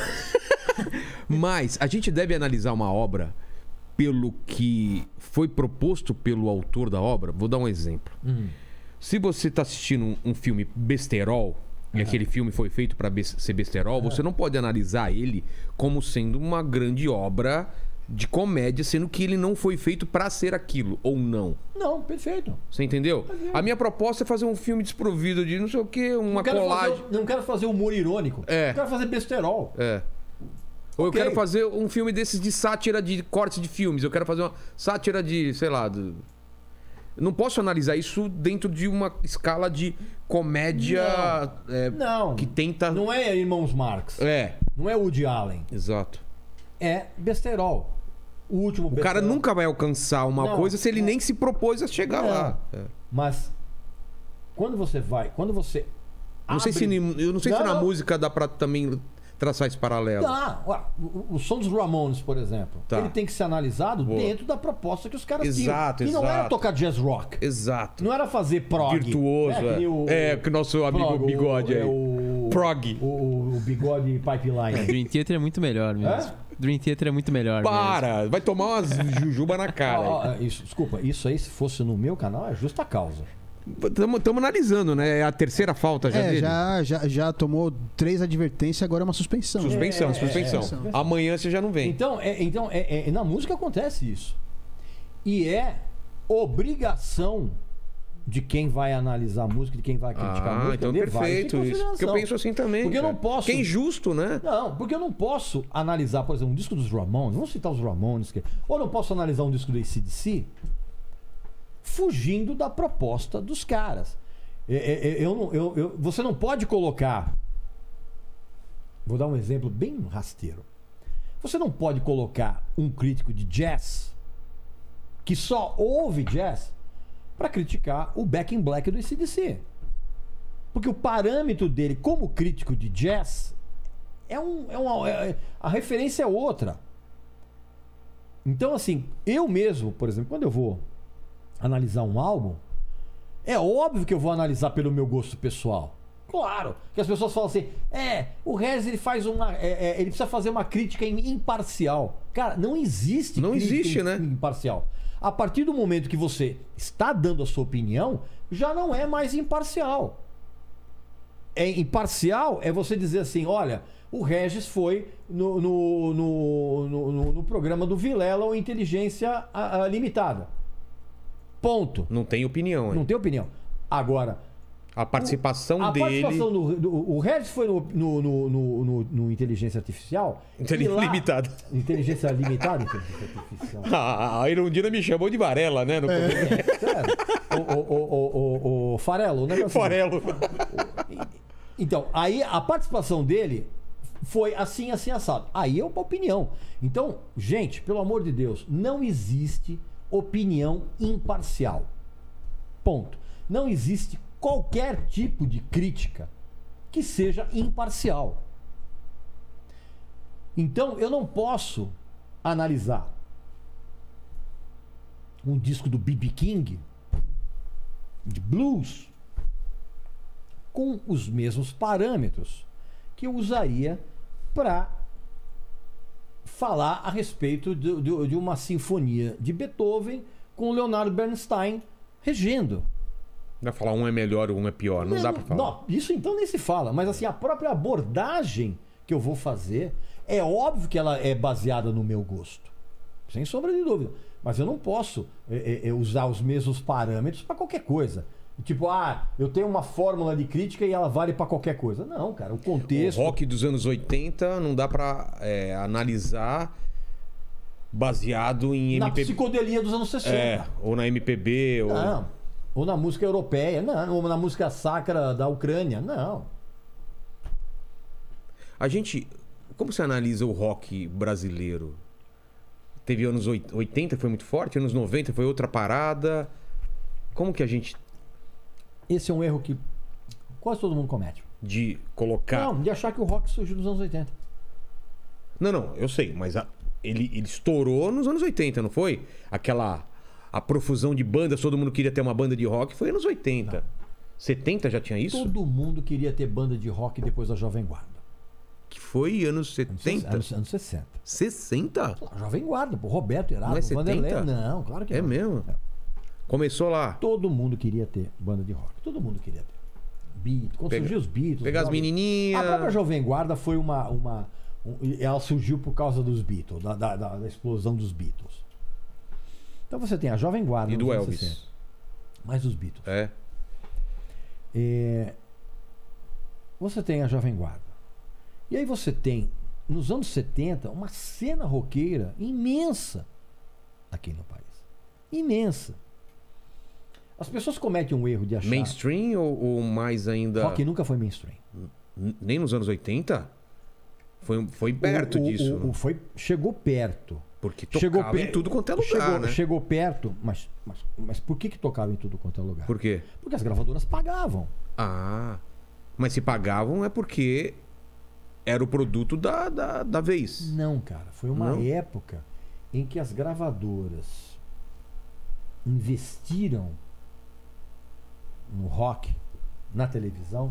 Mas a gente deve analisar uma obra pelo que foi proposto pelo autor da obra. Vou dar um exemplo. Hum. Se você está assistindo um, um filme besterol, e aquele filme foi feito para ser besterol, você não pode analisar ele como sendo uma grande obra de comédia, sendo que ele não foi feito para ser aquilo, ou não. Não, perfeito. Você entendeu? A minha proposta é fazer um filme desprovido de não sei o que, uma Não quero, colagem. fazer, não quero fazer humor irônico. É. Não quero fazer besterol. É. Ou Ok. eu quero fazer um filme desses de sátira de cortes de filmes. Eu quero fazer uma sátira de, sei lá. Do... Não posso analisar isso dentro de uma escala de comédia é, Não. que tenta. Não é Irmãos Marx. É, Não é Woody Allen. exato. É besterol. O último O cara nunca vai alcançar uma Não, coisa se ele não. nem se propôs a chegar Não. lá. É. Mas quando você vai, quando você Não sei se, abre- ni- eu não sei se Não, na não. música dá pra também traçar esse paralelo. Tá, ó, o, o som dos Ramones, por exemplo, Tá. ele tem que ser analisado Boa. dentro da proposta que os caras Exato, tinham. E não era exato. tocar jazz rock. Exato. Não era fazer prog. Virtuoso, né, que nem é. o- É, que o nosso amigo prog, o- Bigode é aí. o- Prog. O, o- o Bigode Pipeline. Dream Theater é muito melhor mesmo. Hã? Dream Theater é muito melhor mesmo. Para! Vai tomar umas jujuba na cara. Ó, ó, isso, desculpa, isso aí, se fosse no meu canal, é justa causa. Estamos analisando, né? É a terceira falta já É, dele. já, já, já tomou três advertências, agora é uma suspensão. né? Suspensão, É, suspensão. é, é. Amanhã você já não vem. Então, é, então é, é- na música acontece isso. E é obrigação de quem vai analisar a música, de quem vai criticar a Ah, música. então levar isso em perfeito isso. consideração. Porque eu penso assim também. Porque eu não cara. posso- Que é injusto, né? Não, porque eu não posso analisar, por exemplo, um disco dos Ramones, vamos citar os Ramones, que- ou não posso analisar um disco do A C D C fugindo da proposta dos caras. É, é, é, eu não- eu- eu- você não pode colocar. Vou dar um exemplo bem rasteiro. Você não pode colocar um crítico de jazz que só ouve jazz para criticar o Back in Black do A C D C. Porque o parâmetro dele como crítico de jazz é um, é uma, é- a referência é outra. Então, assim, eu mesmo, por exemplo, quando eu vou analisar um álbum, é óbvio que eu vou analisar pelo meu gosto pessoal. Claro, que as pessoas falam assim, é, o Regis ele faz uma, é, é, ele precisa fazer uma crítica imparcial. Cara, não existe Não crítica existe, né? imparcial. A partir do momento que você está dando a sua opinião, já não é mais imparcial. É imparcial é você dizer assim, olha, o Regis foi no, no, no, no, no, no programa do Vilela ou Inteligência a, a, Limitada. Ponto. Não tem opinião, hein? Não tem opinião. Agora, A participação a dele... participação do, do- o Regis foi no, no, no, no, no- no Inteligência Artificial. Intelig- e lá- Limitada. Inteligência Limitada? Inteligência Artificial. A, a Irundina me chamou de Varela, né? No começo. É, sério. O, o, o, o, o Farelo, o negócio. Farelo. Então, aí a participação dele foi assim, assim, assado. Aí é uma opinião. Então, gente, pelo amor de Deus, não existe opinião imparcial. Ponto. Não existe qualquer tipo de crítica que seja imparcial. Então, eu não posso analisar um disco do B B King de blues com os mesmos parâmetros que eu usaria para falar a respeito de, de- de uma sinfonia de Beethoven com Leonardo Bernstein regendo. Não dá pra falar um é melhor, um é pior. Não dá pra falar. Não, isso então nem se fala, mas assim, a própria abordagem que eu vou fazer, é óbvio que ela é baseada no meu gosto. Sem sombra de dúvida. Mas eu não posso é, é, é, usar os mesmos parâmetros para qualquer coisa. Tipo, ah, eu tenho uma fórmula de crítica e ela vale para qualquer coisa. Não, cara, o contexto... O rock dos anos oitenta não dá pra é, analisar baseado em Na M P B. psicodelia dos anos sessenta. É, ou na M P B. Ou... Não. Ou na música europeia. Não. Ou na música sacra da Ucrânia. Não. A gente. Como você analisa o rock brasileiro? Teve anos oitenta que foi muito forte, anos noventa foi outra parada. Como que a gente. Esse é um erro que quase todo mundo comete. De colocar. Não, de achar que o rock surgiu nos anos oitenta. Não, não, eu sei, mas a- ele, ele estourou nos anos oitenta, não foi? Aquela. A profusão de bandas, todo mundo queria ter uma banda de rock, foi anos oitenta. setenta já tinha isso? Todo mundo queria ter banda de rock depois da Jovem Guarda. Que foi anos Anos, setenta? anos, anos sessenta. sessenta? A Jovem Guarda, pô, Roberto Erasmo, Não é setenta? Vanderlei. Não, claro que É não. mesmo? É. Começou lá. Todo mundo queria ter banda de rock. Todo mundo queria ter. Beat, quando Pega- surgiu os Beatles. Pegar as Jovem- menininhas. A própria Jovem Guarda foi uma. uma um- ela surgiu por causa dos Beatles, da, da, da- da explosão dos Beatles. Então você tem a Jovem Guarda. E nos do anos Elvis. sessenta, mais os Beatles. É. É, você tem a Jovem Guarda. E aí você tem, nos anos setenta, uma cena roqueira imensa aqui no país. Imensa. As pessoas cometem um erro de achar... Mainstream ou, ou mais ainda. Rock nunca foi mainstream. N- Nem nos anos oitenta? Foi, foi perto O- o- disso. o- o foi, chegou perto. Porque tocava Chegou pe- em tudo quanto é lugar, chegou, né? chegou perto, mas, mas, mas por que, que tocava em tudo quanto é lugar? Por quê? Porque as gravadoras pagavam. Ah. Mas se pagavam é porque era o produto da, da, da vez. Não, cara. Foi uma Não? época em que as gravadoras investiram no rock, na televisão,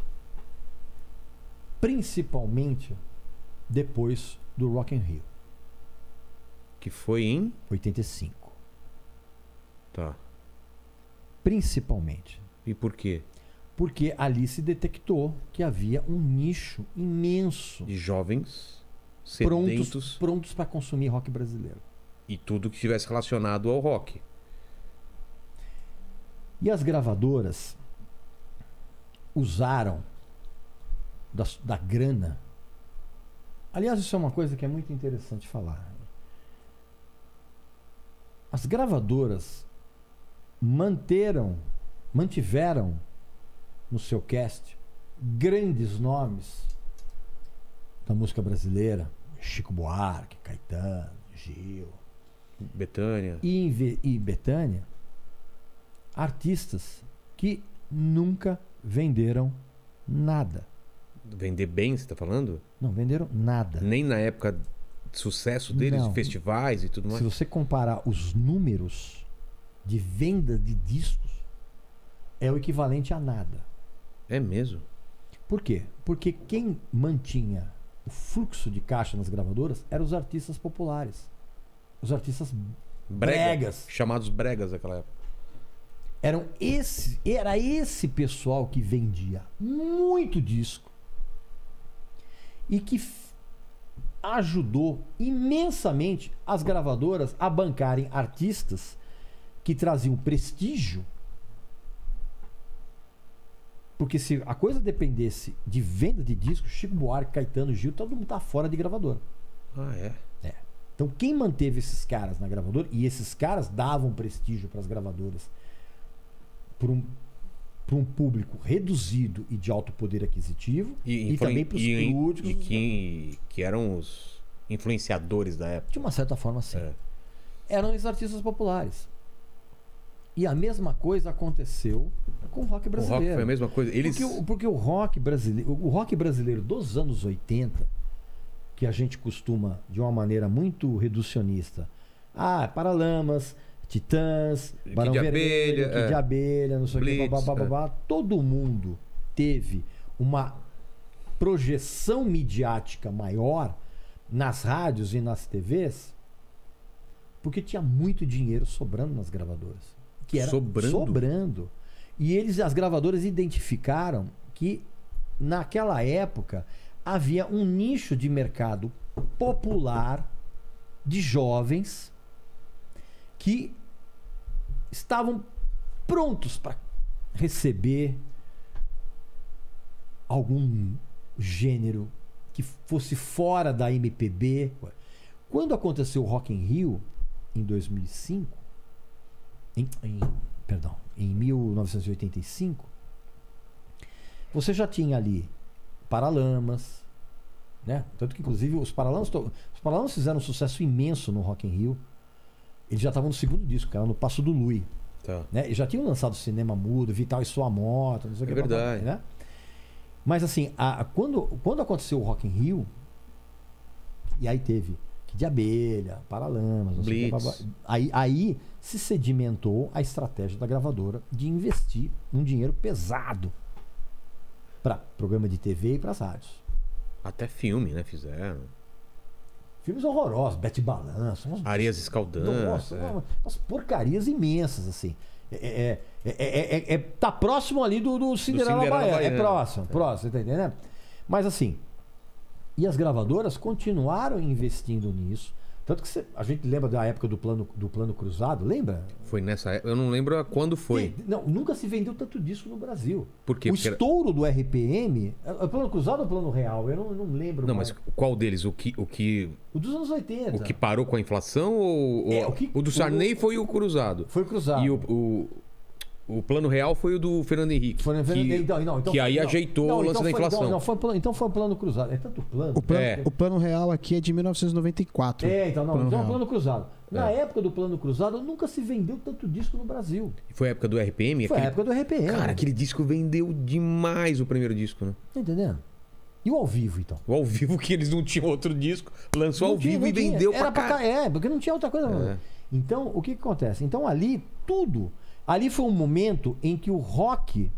principalmente depois do Rock in Rio, Que foi em. oitenta e cinco. Tá. Principalmente. E por quê? Porque ali se detectou que havia um nicho imenso De jovens prontos sedentos prontos para consumir rock brasileiro. e tudo que estivesse relacionado ao rock. E as gravadoras usaram da, da grana. Aliás, isso é uma coisa que é muito interessante falar. As gravadoras manteram, mantiveram no seu cast grandes nomes da música brasileira, Chico Buarque, Caetano, Gil, Betânia. e, em ve- e Bethânia, artistas que nunca venderam nada. Vender bem, você tá falando? Não venderam nada. Nem na época de sucesso deles, Não. de festivais e tudo mais. Se você comparar os números de venda de discos, é o equivalente a nada. É mesmo? Por quê? Porque quem mantinha o fluxo de caixa nas gravadoras eram os artistas populares. Os artistas Brega, bregas. chamados bregas naquela época. Eram esse, era esse pessoal que vendia muito disco e que f- ajudou imensamente as gravadoras a bancarem artistas que traziam prestígio. Porque se a coisa dependesse de venda de discos, Chico Buarque, Caetano, Gil, todo mundo tá fora de gravadora. Ah, é? É. Então quem manteve esses caras na gravadora, e esses caras davam prestígio para as gravadoras para um, pra um público reduzido e de alto poder aquisitivo, e, influen- também para os e- críticos. E que, que eram os influenciadores da época. De uma certa forma, sim. É. Eram os artistas populares. E a mesma coisa aconteceu com o rock O brasileiro. rock foi a mesma coisa. Eles... Porque, o, porque o rock brasileiro, o rock brasileiro dos anos oitenta, que a gente costuma, de uma maneira muito reducionista, ah, Paralamas, Titãs, Kid Barão de Vermelho, Abelha, Kid de é. Abelha, não sei o que, Blitz, babá, babá, todo mundo teve uma projeção midiática maior nas rádios e nas T Vs, porque tinha muito dinheiro sobrando nas gravadoras. Que era Sobrando? sobrando. E eles, as gravadoras, identificaram que naquela época havia um nicho de mercado popular de jovens que estavam prontos para receber algum gênero que fosse fora da M P B. Quando aconteceu o Rock in Rio em dois mil e cinco, em, em, perdão, em mil novecentos e oitenta e cinco, você já tinha ali Paralamas, né? Tanto que inclusive os Paralamas, to- os Paralamas fizeram um sucesso imenso no Rock in Rio. Eles já estavam no segundo disco, que era no Passo do Lui, Tá. né? E já tinham lançado Cinema Mudo, Vital e Sua Moto, não sei o que. É verdade. Né? Mas assim, a- a- quando, quando aconteceu o Rock in Rio, e aí teve Kid de Abelha, Paralamas, não sei o que, Blitz. blá, blá, aí, aí se sedimentou a estratégia da gravadora de investir um dinheiro pesado para programa de T V e para as rádios. Até filme, né? Fizeram. Filmes horrorosos, Bete Balanço, umas, Arias Escaldantes. nossa, é. umas, umas porcarias imensas, assim. É, é, é, é, é- é- tá próximo ali do, do Cinderela, Cinderela Baiana. É Baiana. próximo, próximo, tá entendendo? Mas assim, e as gravadoras continuaram investindo nisso. Tanto que você- a gente lembra da época do plano, do plano cruzado, lembra? Foi nessa época. Eu não lembro quando foi. E- não, nunca se vendeu tanto disco no Brasil. Por quê? O Porque era- estouro do R P M, é o plano cruzado ou o plano real? Eu não, eu não lembro. Não, mais. mas qual deles? O que, o que, O dos anos oitenta. o que parou com a inflação ou ou- É, o que- o do Sarney o- foi o cruzado? Foi cruzado. E o, o, o plano real foi o do Fernando Henrique. Foi, que, então, não, então que foi- aí não, ajeitou não, o lance então da foi- inflação. Não, não, foi, plano- então foi o plano cruzado. É tanto plano. O plano, É. o plano real aqui é de mil novecentos e noventa e quatro. É, então não, Plano então é o real. plano cruzado. Na É. época do plano cruzado, nunca se vendeu tanto disco no Brasil. Foi a época do R P M? Foi a aquele- época do R P M. Cara, aquele disco vendeu demais, o primeiro disco, né? Tá entendendo? E o ao vivo, então? O ao vivo, que eles não tinham outro disco, lançou Não ao tinha, vivo não e tinha. vendeu Era pra cá. cá. É, porque não tinha outra coisa. É. Então, o que, que acontece? Então, ali, tudo. Ali foi um momento em que o rock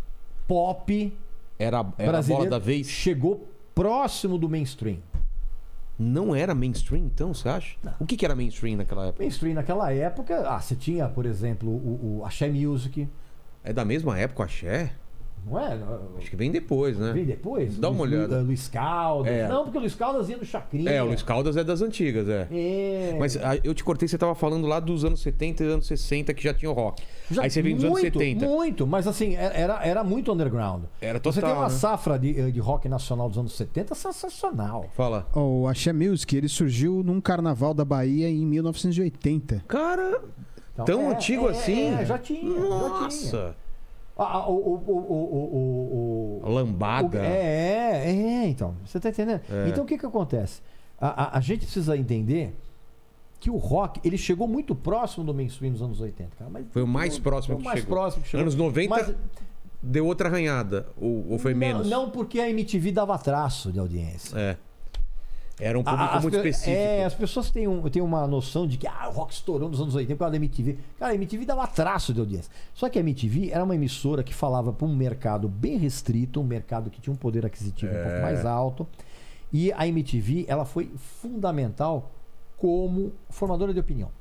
pop Era, era a bola brasileiro da vez. chegou próximo do mainstream. Não era mainstream, então, você acha? O que, que era mainstream naquela época? Mainstream naquela época, ah, você tinha, por exemplo, o, o Axé Music, É da mesma época o Axé? não é? Acho que vem depois, né? Vem depois? Dá uma Luiz, olhada. Lu- Luiz Caldas. É. Não, porque o Luiz Caldas ia no Chacrinha. É, o Luiz Caldas é das antigas, é. É. Mas ah, eu te cortei, você tava falando lá dos anos setenta e anos sessenta que já tinha o rock. Já- Aí você vem dos anos muito, setenta. Muito, mas assim, era, era muito underground. Era Você total, tem uma né? safra de, de rock nacional dos anos setenta sensacional. Fala. O Axé Music, ele surgiu num carnaval da Bahia em mil novecentos e oitenta. Cara, Então, tão é, antigo é, assim? É, já tinha. Já tinha. Nossa. Ah, ah, o, o, o, o, o, o, Lambada. o- é, é, é, então. Você tá entendendo? É. Então o que que acontece? A, a, a gente precisa entender que o rock, ele chegou muito próximo do mainstream nos anos oitenta, cara. Mas Foi o mais próximo foi o que mais chegou. próximo que chegou. Anos noventa Mas- deu outra arranhada. Ou, ou foi não, menos? Não, porque a M T V dava traço de audiência. É. Era um público As muito pe- específico. É, as pessoas têm, um, têm uma noção de que ah, o rock estourou nos anos oitenta por causa da M T V. Cara, a M T V dava traço de audiência. Só que a M T V era uma emissora que falava para um mercado bem restrito, um mercado que tinha um poder aquisitivo um pouco mais alto. E a M T V, ela foi fundamental como formadora de opinião.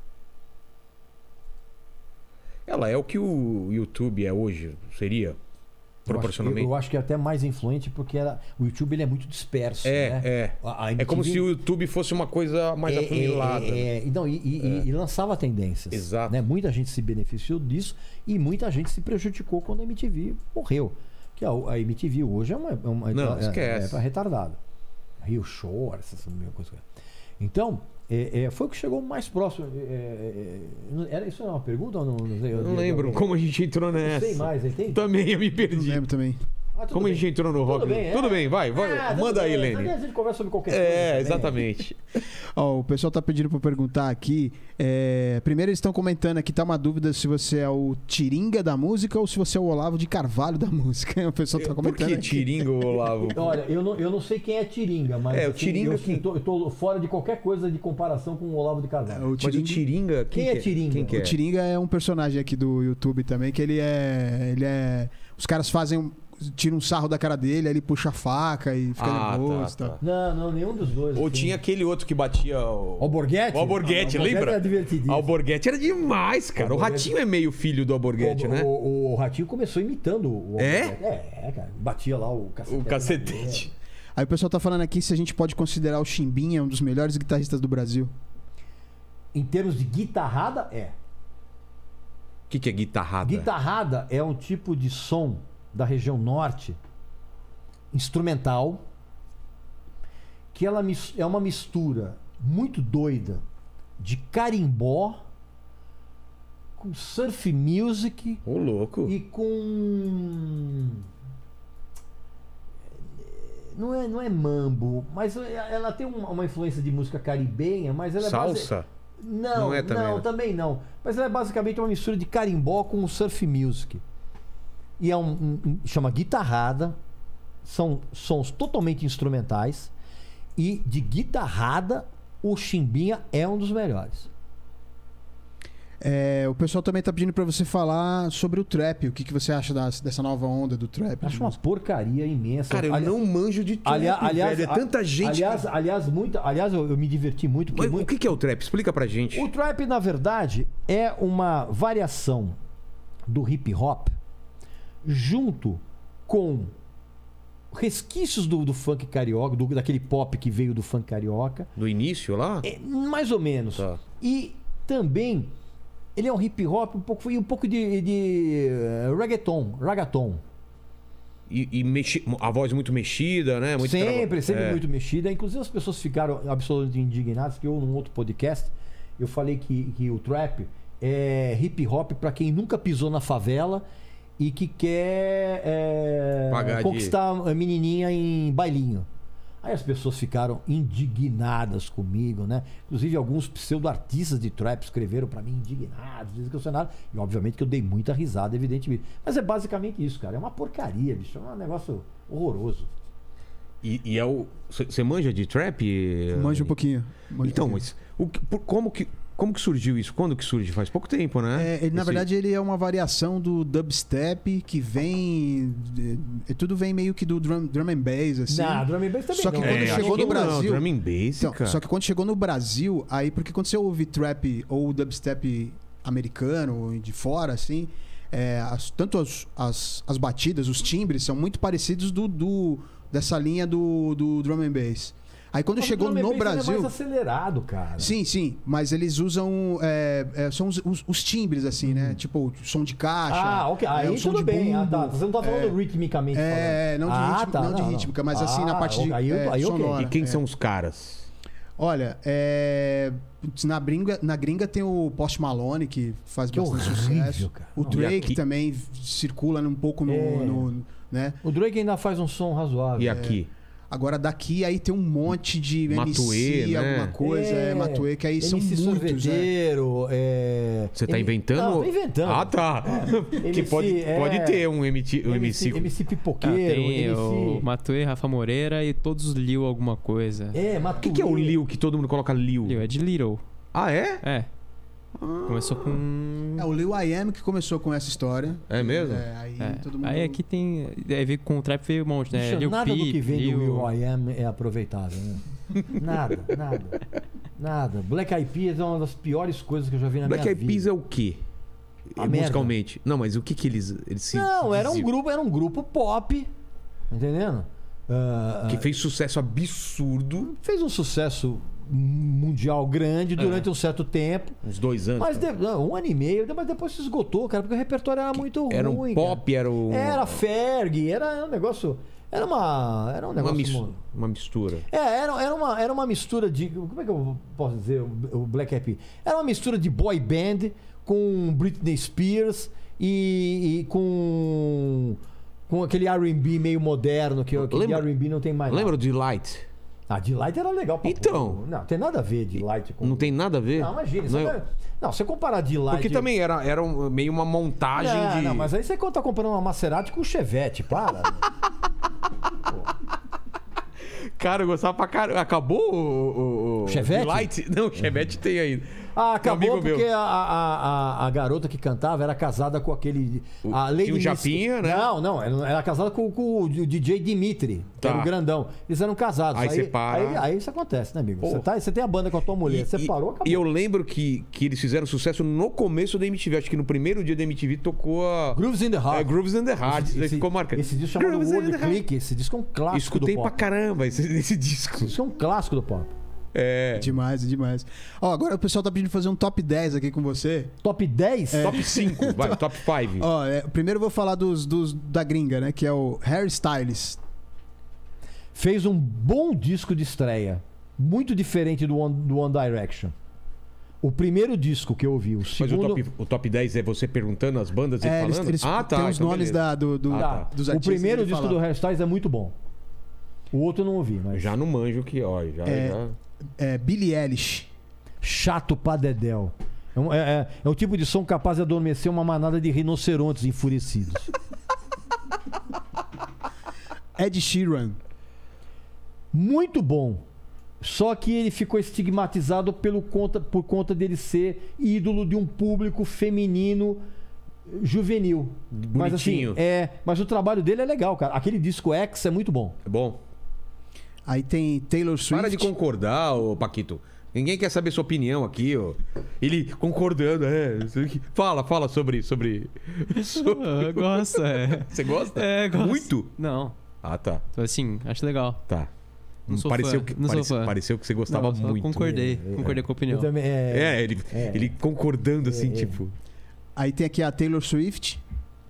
Ela é o que o YouTube é hoje, seria? Proporcionalmente. Eu acho, eu acho que é até mais influente porque era, o YouTube ele é muito disperso. É, né? é. A- a É como M T V se o YouTube fosse uma coisa mais É, afunilada. é, é, e, não, e, e- e- e lançava tendências. Exato. Né? Muita gente se beneficiou disso e muita gente se prejudicou quando a M T V morreu. Que a, a M T V hoje é uma. É uma Não, é, esquece. É para retardado. Rio Shore, essas mesma coisa. Então, é, é, foi o que chegou mais próximo. É, é, é, era, isso era uma pergunta ou não? Não, sei, Eu não eu- lembro eu- como a gente entrou Não nessa. sei mais, entende? Também eu me Não perdi. lembro também. Ah, tudo Como a bem. gente entrou no rock? Tudo bem, é. Tudo bem, vai, vai. Ah, tudo Manda aí, bem. Lene. A gente conversa sobre qualquer coisa. É, também. exatamente. Ó, o pessoal tá pedindo pra perguntar aqui. é, Primeiro eles estão comentando aqui, tá uma dúvida se você é o Tiringa da música ou se você é o Olavo de Carvalho da música. O pessoal tá Por comentando que aqui. Tiringa, Olavo? Olha, eu não, eu não sei quem é Tiringa, mas É, o assim, Tiringa eu, que- eu, tô, eu tô fora de qualquer coisa de comparação com o Olavo de Carvalho. O Mas o Tiringa, Tiringa... Quem é Tiringa? Quem que é? o Tiringa é um personagem aqui do YouTube também, que ele é. Ele é. Os caras fazem. um- Tiram um sarro da cara dele, aí ele puxa a faca e fica Ah, nervoso. tá, e tá. tal. Não, não, nenhum dos dois. Ou assim. tinha aquele outro que batia o... Alborguete? O Alborguete, Ah, o lembra? Era divertidíssimo. Alborguete era demais, cara. O Alborguete- Ratinho é meio filho do Alborguete, o, né? O, o, o Ratinho começou imitando o É? Alborguete. É, cara. Batia lá o cacetete. O cacetete. Aí o pessoal tá falando aqui se a gente pode considerar o Chimbinha um dos melhores guitarristas do Brasil. Em termos de guitarrada, é. O que, que é guitarrada? Guitarrada é um tipo de som da região norte, instrumental, que ela mis- é uma mistura muito doida de carimbó com surf music Ô, louco. e com não é não é mambo, mas ela tem uma, uma influência de música caribenha, mas ela é base- Salsa? não, Não é também, não, né? também não. Mas ela é basicamente uma mistura de carimbó com surf music. E é um, um- um- chama guitarrada. São sons totalmente instrumentais. E de guitarrada, o Chimbinha é um dos melhores. É, o pessoal também tá pedindo pra você falar sobre o trap. O que, que você acha das- dessa nova onda do trap? Acho uma porcaria imensa. Cara, eu Ali- não manjo de trap, aliás, aliás, velho. É tanta gente... Aliás, aliás, muita, aliás eu, eu me diverti muito. porque Mas muito- o que, que é o trap? Explica pra gente. O trap, na verdade, é uma variação do hip hop junto com resquícios do, do funk carioca, do- daquele pop que veio do funk carioca, Do início lá? é, mais ou menos. Tá. E também ele é um hip hop um pouco, e um pouco de, de eh, reggaeton, ragaton. E, e mexi... a voz muito mexida, né? Muito sempre, trava- sempre é. muito mexida. Inclusive as pessoas ficaram absolutamente indignadas, que eu, num outro podcast, eu falei que, que o trap é hip hop para quem nunca pisou na favela e que quer é, Pagar de- conquistar a menininha em bailinho. Aí as pessoas ficaram indignadas comigo, né? Inclusive alguns pseudo-artistas de trap escreveram para mim indignados, dizem que eu sou nada. E obviamente que eu dei muita risada, evidentemente. Mas é basicamente isso, cara. É uma porcaria, bicho. É um negócio horroroso. E, e é o... Você manja de trap? Manja um pouquinho. manja um Então, pouquinho. mas o que- por- como, que, como que surgiu isso? Quando que surge? Faz pouco tempo, né? É, ele, na Esse- verdade, ele é uma variação do dubstep que vem. é, tudo vem meio que do drum, drum and bass, assim. Não, drum and bass também Só que não. quando É, chegou acho no que não, Brasil- Drum and bass, Então, cara. só que quando chegou no Brasil, aí, porque quando você ouve trap ou dubstep americano, de fora, assim, é, as- tanto as, as, as batidas, os timbres, são muito parecidos do, do- dessa linha do, do drum and bass. Aí quando Mas o chegou drum and no bass, ele Brasil. é mais acelerado, cara. Sim, sim, mas eles usam. é, é, são os, os- os timbres, assim, né? Tipo, som de caixa. Ah, ok. é, Aí o som tudo de bem. Ah, bumbo. tá. Você não tá falando ritmicamente É, falando. não de, Ah, ritmo, tá, não de rítmica, mas assim, na Ah, parte de aí eu- é, aí ok. sonora. E quem é. são os caras? Olha, é, putz, na, gringa, na gringa tem o Post Malone, que faz Que bastante horrível, sucesso. cara. O Não. Drake E aqui- também circula um pouco no, É. no- né? O Drake ainda faz um som razoável. E aqui? Agora daqui aí tem um monte de Matuê, M C, né? alguma coisa, é, Matuê, que aí são M C muitos, né? sorveteiro, é... Você tá M- inventando? Não, tô inventando. Ah, tá. que M C, pode, é... pode ter um M C. Um M C, M C. M C Ah, pipoqueiro, tem M C... o Matuê, Rafa Moreira e todos os Lil alguma coisa. É, O Matuê. que, que é o Lil que todo mundo coloca Lil? Lil é de Little. Ah, é? É. Começou com... É o Lil I Am que começou com essa história. É mesmo? É, aí É. todo mundo... Aí aqui tem... Aí veio com o trap veio um monte, né? Bicho, Lil nada do Peep, que vem do Lil... Will I Am é aproveitável, né? Nada, nada. Nada. Black Eyed Peas é uma das piores coisas que eu já vi na Black minha Eyed vida. Peas é o quê? A Musicalmente. Não, mas o que que eles, eles se Não, era um diziam? grupo, era um grupo pop, entendendo? Ah, Que fez sucesso absurdo fez um sucesso mundial grande durante um certo tempo. uns dois anos. Mas de- não, um ano e meio, mas depois se esgotou, cara, porque o repertório era muito Era um ruim. pop, era um... cara. Era Ferg, era um negócio. Era uma. Era um uma, negócio. mis- mu- uma mistura. É, era, era, uma, era uma mistura de. Como é que eu posso dizer o, o Black Eyed Peas? Era uma mistura de boy band com Britney Spears e, e com. Com aquele R and B meio moderno, que aquele Lembra- R and B não tem mais. Lembra nada. o Delight? Ah, Delight era legal pra Então. porra. Não, tem nada a ver Delight com. Não tem nada a ver? Não, imagina. Não, Não, eu- é... não você comparar Delight. Porque também era, era um- meio uma montagem Não, de... não, mas aí você tá comprando uma Maserati com Chevette, para. Cara, eu gostava pra caramba. Acabou o, o, o Chevette? Delight? Não, o Chevette tem ainda. Ah, Um acabou amigo porque meu. a, a, a, a garota que cantava era casada com aquele. O- a Lady tinha o Miss- Japinha, né? Não, não, era era casada com, com o D J Dimitri, que Tá. era o grandão. Eles eram casados. Aí separa. Aí, aí isso acontece, né, amigo? Pô. Você, tá, você tem a banda com a tua mulher, você parou, acabou. E eu lembro que, que eles fizeram sucesso no começo da M T V. Acho que no primeiro dia da M T V tocou a... Grooves in the Heart. É, Grooves in the Heart. Isso aí ficou marcado. Esse disco chamado Grooves in World the Heart. Click, esse disco é um clássico Escutei do pra pop. caramba esse, esse disco. Isso é um clássico do pop. É. Demais, demais. Ó, agora o pessoal tá pedindo fazer um top dez aqui com você. Top dez? Top cinco, vai, top cinco. Ó, é, primeiro eu vou falar dos, dos da gringa, né? Que é o Harry Styles. Fez um bom disco de estreia. Muito diferente do One, do One Direction. O primeiro disco que eu ouvi, o Mas segundo... o top, o top dez é você perguntando as bandas e É, eles, falando? eles ah, tá. tem os então nomes beleza. da, do, do- Ah, tá. dos O artistas. primeiro ele disco falava. do Harry Styles é muito bom. O outro eu não ouvi, mas... Já não manjo que, ó, já... É. já... É, Billie Eilish. Chato pra dedéu. É, um- é, é, é o tipo de som capaz de adormecer uma manada de rinocerontes enfurecidos. Ed Sheeran. Muito bom. Só que ele ficou estigmatizado pelo conta, por conta dele ser ídolo de um público feminino juvenil. Mas assim, Bonitinho. é, mas o trabalho dele é legal, cara. Aquele disco X é muito bom. É bom. Aí tem Taylor Swift. Para de concordar, ô Paquito. Ninguém quer saber sua opinião aqui, ó. Ele concordando, é. Fala, fala sobre. sobre... Eu gosto, é. Você gosta? É, gosto. Muito? Não. Ah, tá. Então, assim, acho legal. Tá. Não sou pareceu fã, que, não sou pareceu, fã. pareceu que você gostava Não, só muito. concordei. É, é. Concordei com a opinião. Eu também, é, É, ele, É. ele concordando assim, tipo. Aí tem aqui a Taylor Swift.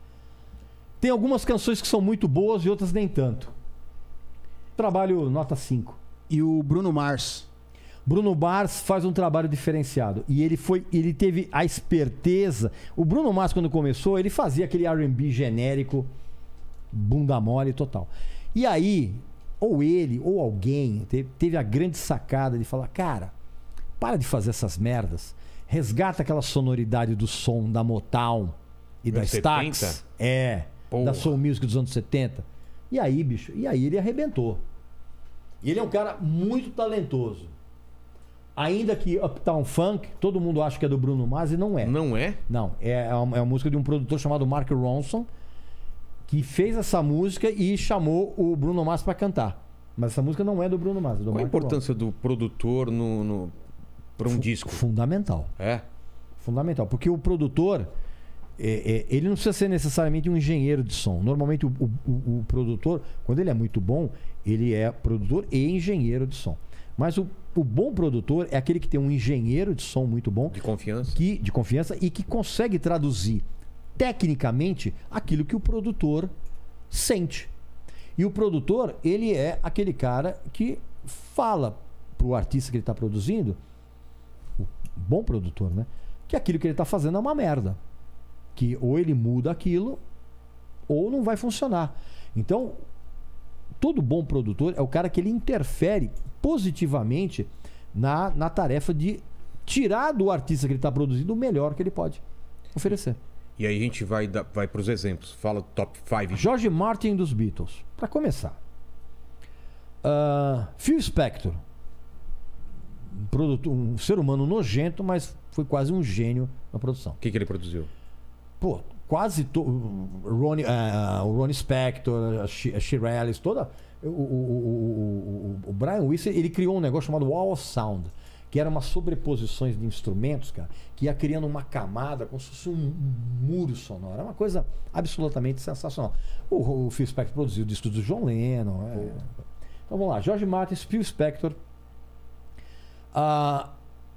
Tem algumas canções que são muito boas e outras nem tanto. Trabalho nota cinco. E o Bruno Mars. Bruno Mars faz um trabalho diferenciado. E ele foi, ele teve a esperteza. O Bruno Mars, quando começou, ele fazia aquele R and B genérico, bunda mole total. E aí, ou ele, ou alguém, teve, teve a grande sacada de falar: cara, para de fazer essas merdas. Resgata aquela sonoridade do som da Motown e da Anos Stax. setenta? É, Porra. da Soul Music dos anos setenta. E aí, bicho, e aí ele arrebentou. E ele é um cara muito talentoso. Ainda que Uptown Funk, todo mundo acha que é do Bruno Mars e não é. Não é? Não, é uma, é uma música de um produtor chamado Mark Ronson, que fez essa música e chamou o Bruno Mars para cantar. Mas essa música não é do Bruno Mars, é do Qual a Mark importância do produtor no, no, para um Ronson. disco? Fundamental. É? Fundamental. Porque o produtor, é, é, ele não precisa ser necessariamente um engenheiro de som. Normalmente o, o, o- o produtor, quando ele é muito bom, ele é produtor e engenheiro de som. Mas o, o bom produtor é aquele que tem um engenheiro de som muito bom, De confiança? que, de confiança, e que consegue traduzir tecnicamente aquilo que o produtor sente. E o produtor, ele é aquele cara que fala pro artista que ele está produzindo, o bom produtor, né? Que aquilo que ele está fazendo é uma merda. Que ou ele muda aquilo, ou não vai funcionar. Então, todo bom produtor é o cara que ele interfere positivamente na, na tarefa de tirar do artista que ele está produzindo o melhor que ele pode oferecer. E aí a gente vai, dar- vai pros exemplos. Fala top cinco. George Martin dos Beatles, para começar. Ah, Phil Spector, um, produtor, um ser humano nojento, mas foi quase um gênio na produção. O que, que ele produziu? Pô, quase to... Ronnie, ah, o Ronnie Spector, a She- a Shirelles, toda. O, o, o, o, o Brian Wilson, ele criou um negócio chamado Wall of Sound, que era umas sobreposições de instrumentos, cara, que ia criando uma camada, como se fosse um muro sonoro. É uma coisa absolutamente sensacional. O, o Phil Spector produziu discos do John Lennon. É. Então vamos lá, George Martin, Phil Spector, ah,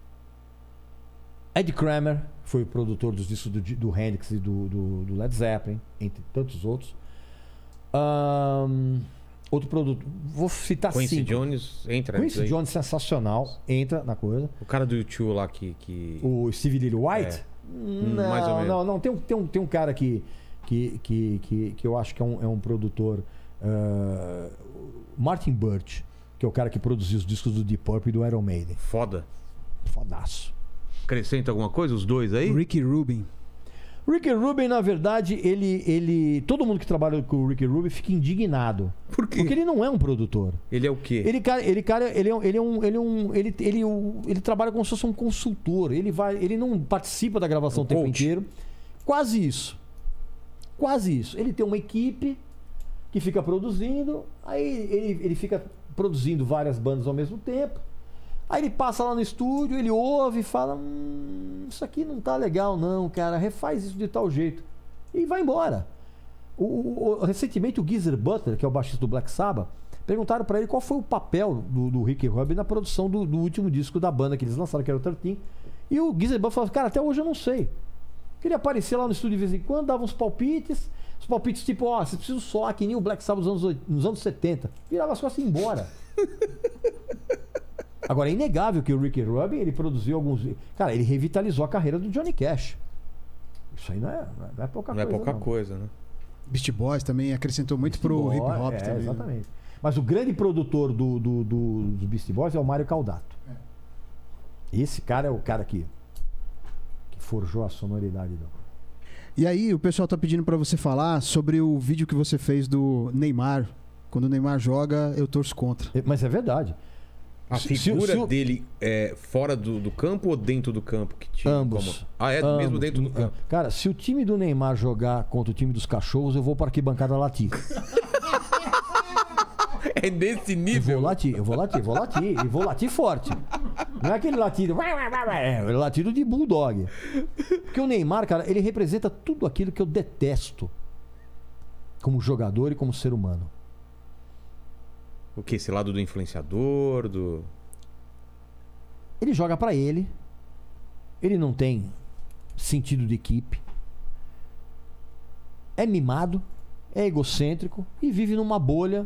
Ed Kramer foi o produtor dos discos do, do Hendrix e do, do, do Led Zeppelin, entre tantos outros. Ahn, outro produto, vou citar Quincy cinco. Jones entra nisso Quincy aí? Jones, sensacional, entra na coisa. O cara do YouTube lá que... que... O Stevie Lee White? É. Não, mais ou menos. não, não. Tem, um- tem, um, tem um cara que, que, que, que, que eu acho que é um, é um produtor. ah, Martin Birch, que é o cara que produziu os discos do Deep Purple e do Iron Maiden. Foda. Fodaço. Acrescenta alguma coisa? Os dois aí? Ricky Rubin. Ricky Rubin, na verdade, ele, ele. Todo mundo que trabalha com o Ricky Rubin fica indignado. Por quê? Porque ele não é um produtor. Ele é o quê? Ele, cara, ele, cara, ele é um. Ele, é um, ele, é um, ele, ele, o- ele trabalha como se fosse um consultor. Ele, vai, ele não participa da gravação Um o tempo coach. inteiro. Quase isso. Quase isso. Ele tem uma equipe que fica produzindo. Aí ele, ele fica produzindo várias bandas ao mesmo tempo. Aí ele passa lá no estúdio, ele ouve e fala: hum, isso aqui não tá legal, não, cara. Refaz isso de tal jeito. E vai embora. O, o- o- recentemente o Geezer Butler, que é o baixista do Black Sabbath, perguntaram pra ele qual foi o papel do, do Ricky Rubin na produção do, do último disco da banda que eles lançaram, que era o treze. E o Geezer Butler falou: cara, até hoje eu não sei. Ele aparecia lá no estúdio de vez em quando, dava uns palpites, os palpites tipo: ó, você precisa soar que nem o Black Sabbath nos anos, oit- nos anos setenta. Virava as costas e ia embora. Agora, é inegável que o Ricky Rubin, ele produziu alguns... Cara, ele revitalizou a carreira do Johnny Cash. Isso aí não é, não é pouca Não é coisa, pouca não. coisa, né? Beast Boys também acrescentou muito pro Beastie hip Boys, hop é, também. né? exatamente. Mas o grande produtor do, do, do, dos Beastie Boys é o Mário Caldato. Esse cara é o cara que, que forjou a sonoridade do... E aí, o pessoal tá pedindo pra você falar sobre o vídeo que você fez do Neymar. Quando o Neymar joga, eu torço contra. Mas é verdade. A Se- figura se o- dele é fora do, do campo ou dentro do campo que tinha? Ambos. Como- Ah, é Ambos. mesmo dentro do campo. Cara, se o time do Neymar jogar contra o time dos cachorros, eu vou para arquibancada latir. É nesse Eu vou nível. latir, eu vou latir, vou latir, e vou latir forte. Não é aquele latido, é o latido de bulldog. Porque o Neymar, cara, ele representa tudo aquilo que eu detesto como jogador e como ser humano. O que? Esse lado do influenciador, do... Ele joga pra ele, ele não tem sentido de equipe, é mimado, é egocêntrico e vive numa bolha.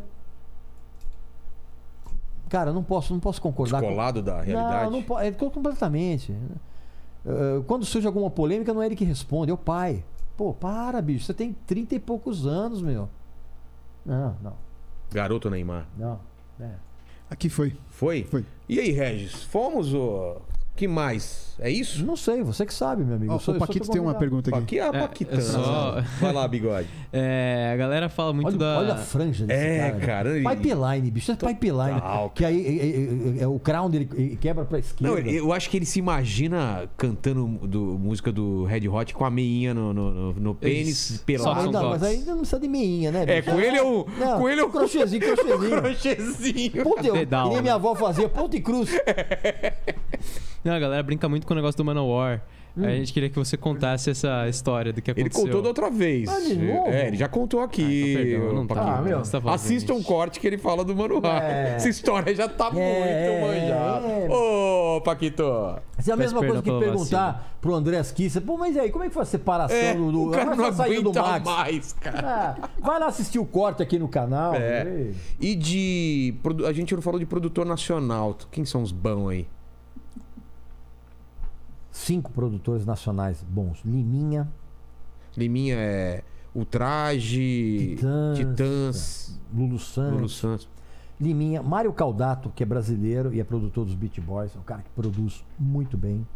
Cara, não posso, não posso concordar com... descolado da realidade? Não, não pode. É completamente. Uh, quando surge alguma polêmica, não é ele que responde, é o pai. Pô, para, bicho. Você tem trinta e poucos anos, meu. Não, não, Garoto Neymar. não. É. Aqui foi. Foi? Foi. E aí, Regis? Fomos o... que mais? É isso? Não sei, você que sabe, meu amigo. Ó, Eu sou- o eu sou Paquito teu tem uma convidado. pergunta aqui. Aqui é a É, Paquitana. eu só- Vai lá, bigode. É, a galera fala muito Olha, da. olha a franja desse É, cara. cara, ele- Pipeline, bicho. É pipeline. Total, Que aí é, é, é, é, o crown dele é, quebra pra esquerda. Não, eu acho que ele se imagina cantando do, música do Red Hot com a meinha no, no, no, no pênis, Isso. pelado. mas, Só não, são mas aí não precisa de meinha, né? É, bicho? com ele é o... Não, com ele é o... crochêzinho, crochêzinho. crochêzinho. Puta, eu, Pedal, que nem né? minha avó fazia, ponto e cruz. Não, a galera brinca muito com o negócio do Manowar. Aí a gente queria que você contasse essa história do que Ele aconteceu. contou da outra vez. Ah, de novo? É, ele já contou aqui. Ah, então perdão, não tá. Paquito. Ah, meu. Você tá fazendo Assista um isso. corte que ele fala do Manuar. É. Essa história já tá É, muito manjada. é. Ô, Paquito. Isso é a mesma Peço coisa que perdão pela perguntar pro André Kisser, pô, mas e aí, como é que foi a separação É, do, do... o cara como é não que saiu do aguenta Max? mais, cara. Ah, vai lá assistir o corte aqui no canal. É. Ei. E de... produ- A gente não falou de produtor nacional. Quem são os bons aí? Cinco produtores nacionais bons. Liminha, Liminha é... Ultraje, Titãs, Titãs, Lulu Santos, Lulu Santos. Liminha, Mário Caldato, que é brasileiro e é produtor dos Beach Boys, é um cara que produz muito bem.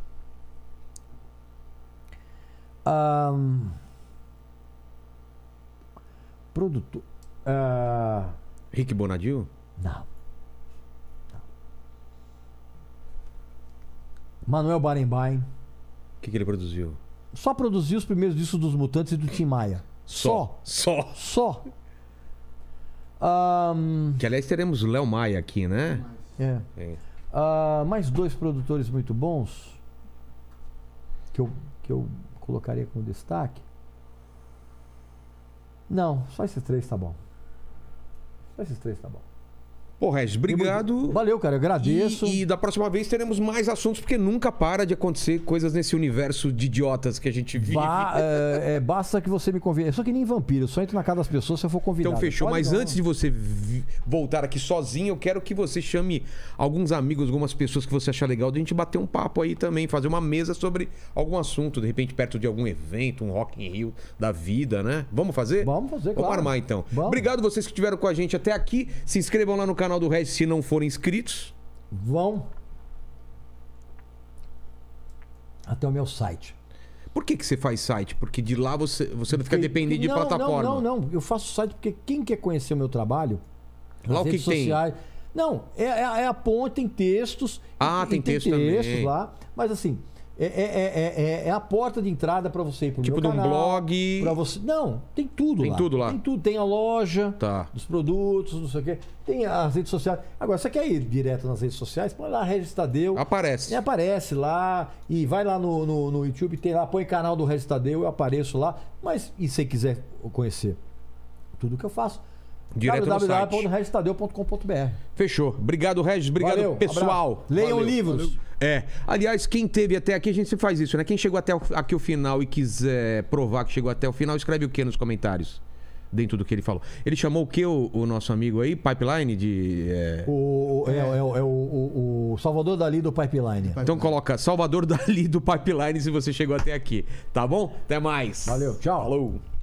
Um, produtor. Uh, Rick Bonadil? não. não. Manuel Barenbaim. O que, que ele produziu? Só produziu os primeiros discos dos Mutantes e do Tim Maia. Só. Só. Só. Um, Que aliás teremos o Léo Maia aqui, né? é. É. Ah, mais dois produtores muito bons que eu, que eu colocaria como destaque. Não, só esses três tá bom. Só esses três tá bom. Pô, Regis, obrigado. Valeu, cara, eu agradeço. E, e da próxima vez teremos mais assuntos, porque nunca para de acontecer coisas nesse universo de idiotas que a gente vive. Ba- é, é, basta que você me convide. Eu sou que nem vampiro, eu só entro na casa das pessoas se eu for convidado. Então fechou, Pode mas não. antes de você vi- voltar aqui sozinho, eu quero que você chame alguns amigos, algumas pessoas que você achar legal, de a gente bater um papo aí também, fazer uma mesa sobre algum assunto, de repente perto de algum evento, um Rock in Rio da vida, né? Vamos fazer? Vamos fazer, Vamos claro. armar então. Vamos. Obrigado vocês que estiveram com a gente até aqui. Se inscrevam lá no canal do Regis se não forem inscritos. Vão até o meu site. Por que, que você faz site? Porque de lá você, você não fica Porque- dependente de não, plataforma. Não, não, não. Eu faço site porque quem quer conhecer o meu trabalho, Lá nas o que redes que tem? sociais. Não, é, é, é a ponte, tem textos. Ah, e- tem e texto também. lá. Mas assim, é, é, é, é, é a porta de entrada para você ir pro Tipo meu de um canal. blog. Pra você... Não, tem tudo Tem lá. tudo lá. Tem tudo. Tem a loja Tá. dos produtos, não sei o quê. Tem as redes sociais. Agora, você quer ir direto nas redes sociais? Põe lá Regis Tadeu. Aparece. E aparece lá. E vai lá no, no, no YouTube, tem lá, põe canal do Regis Tadeu, eu apareço lá. Mas, e se você quiser conhecer tudo que eu faço? Direto no w w w site. ponto regis tadeu ponto com ponto b r. Fechou. Obrigado, Regis. Obrigado, Valeu, pessoal. abraço. Leiam Valeu. livros. É. Aliás, quem teve até aqui, a gente faz isso, né? Quem chegou até o- aqui o final e quiser provar que chegou até o final, escreve o que nos comentários? Dentro do que ele falou. Ele chamou o que, o, o nosso amigo aí? Pipeline de. é, O, é, é, o- é o, o- o Salvador Dali do Pipeline. Então coloca Salvador Dali do Pipeline se você chegou até aqui. Tá bom? Até mais. Valeu, tchau. Falou.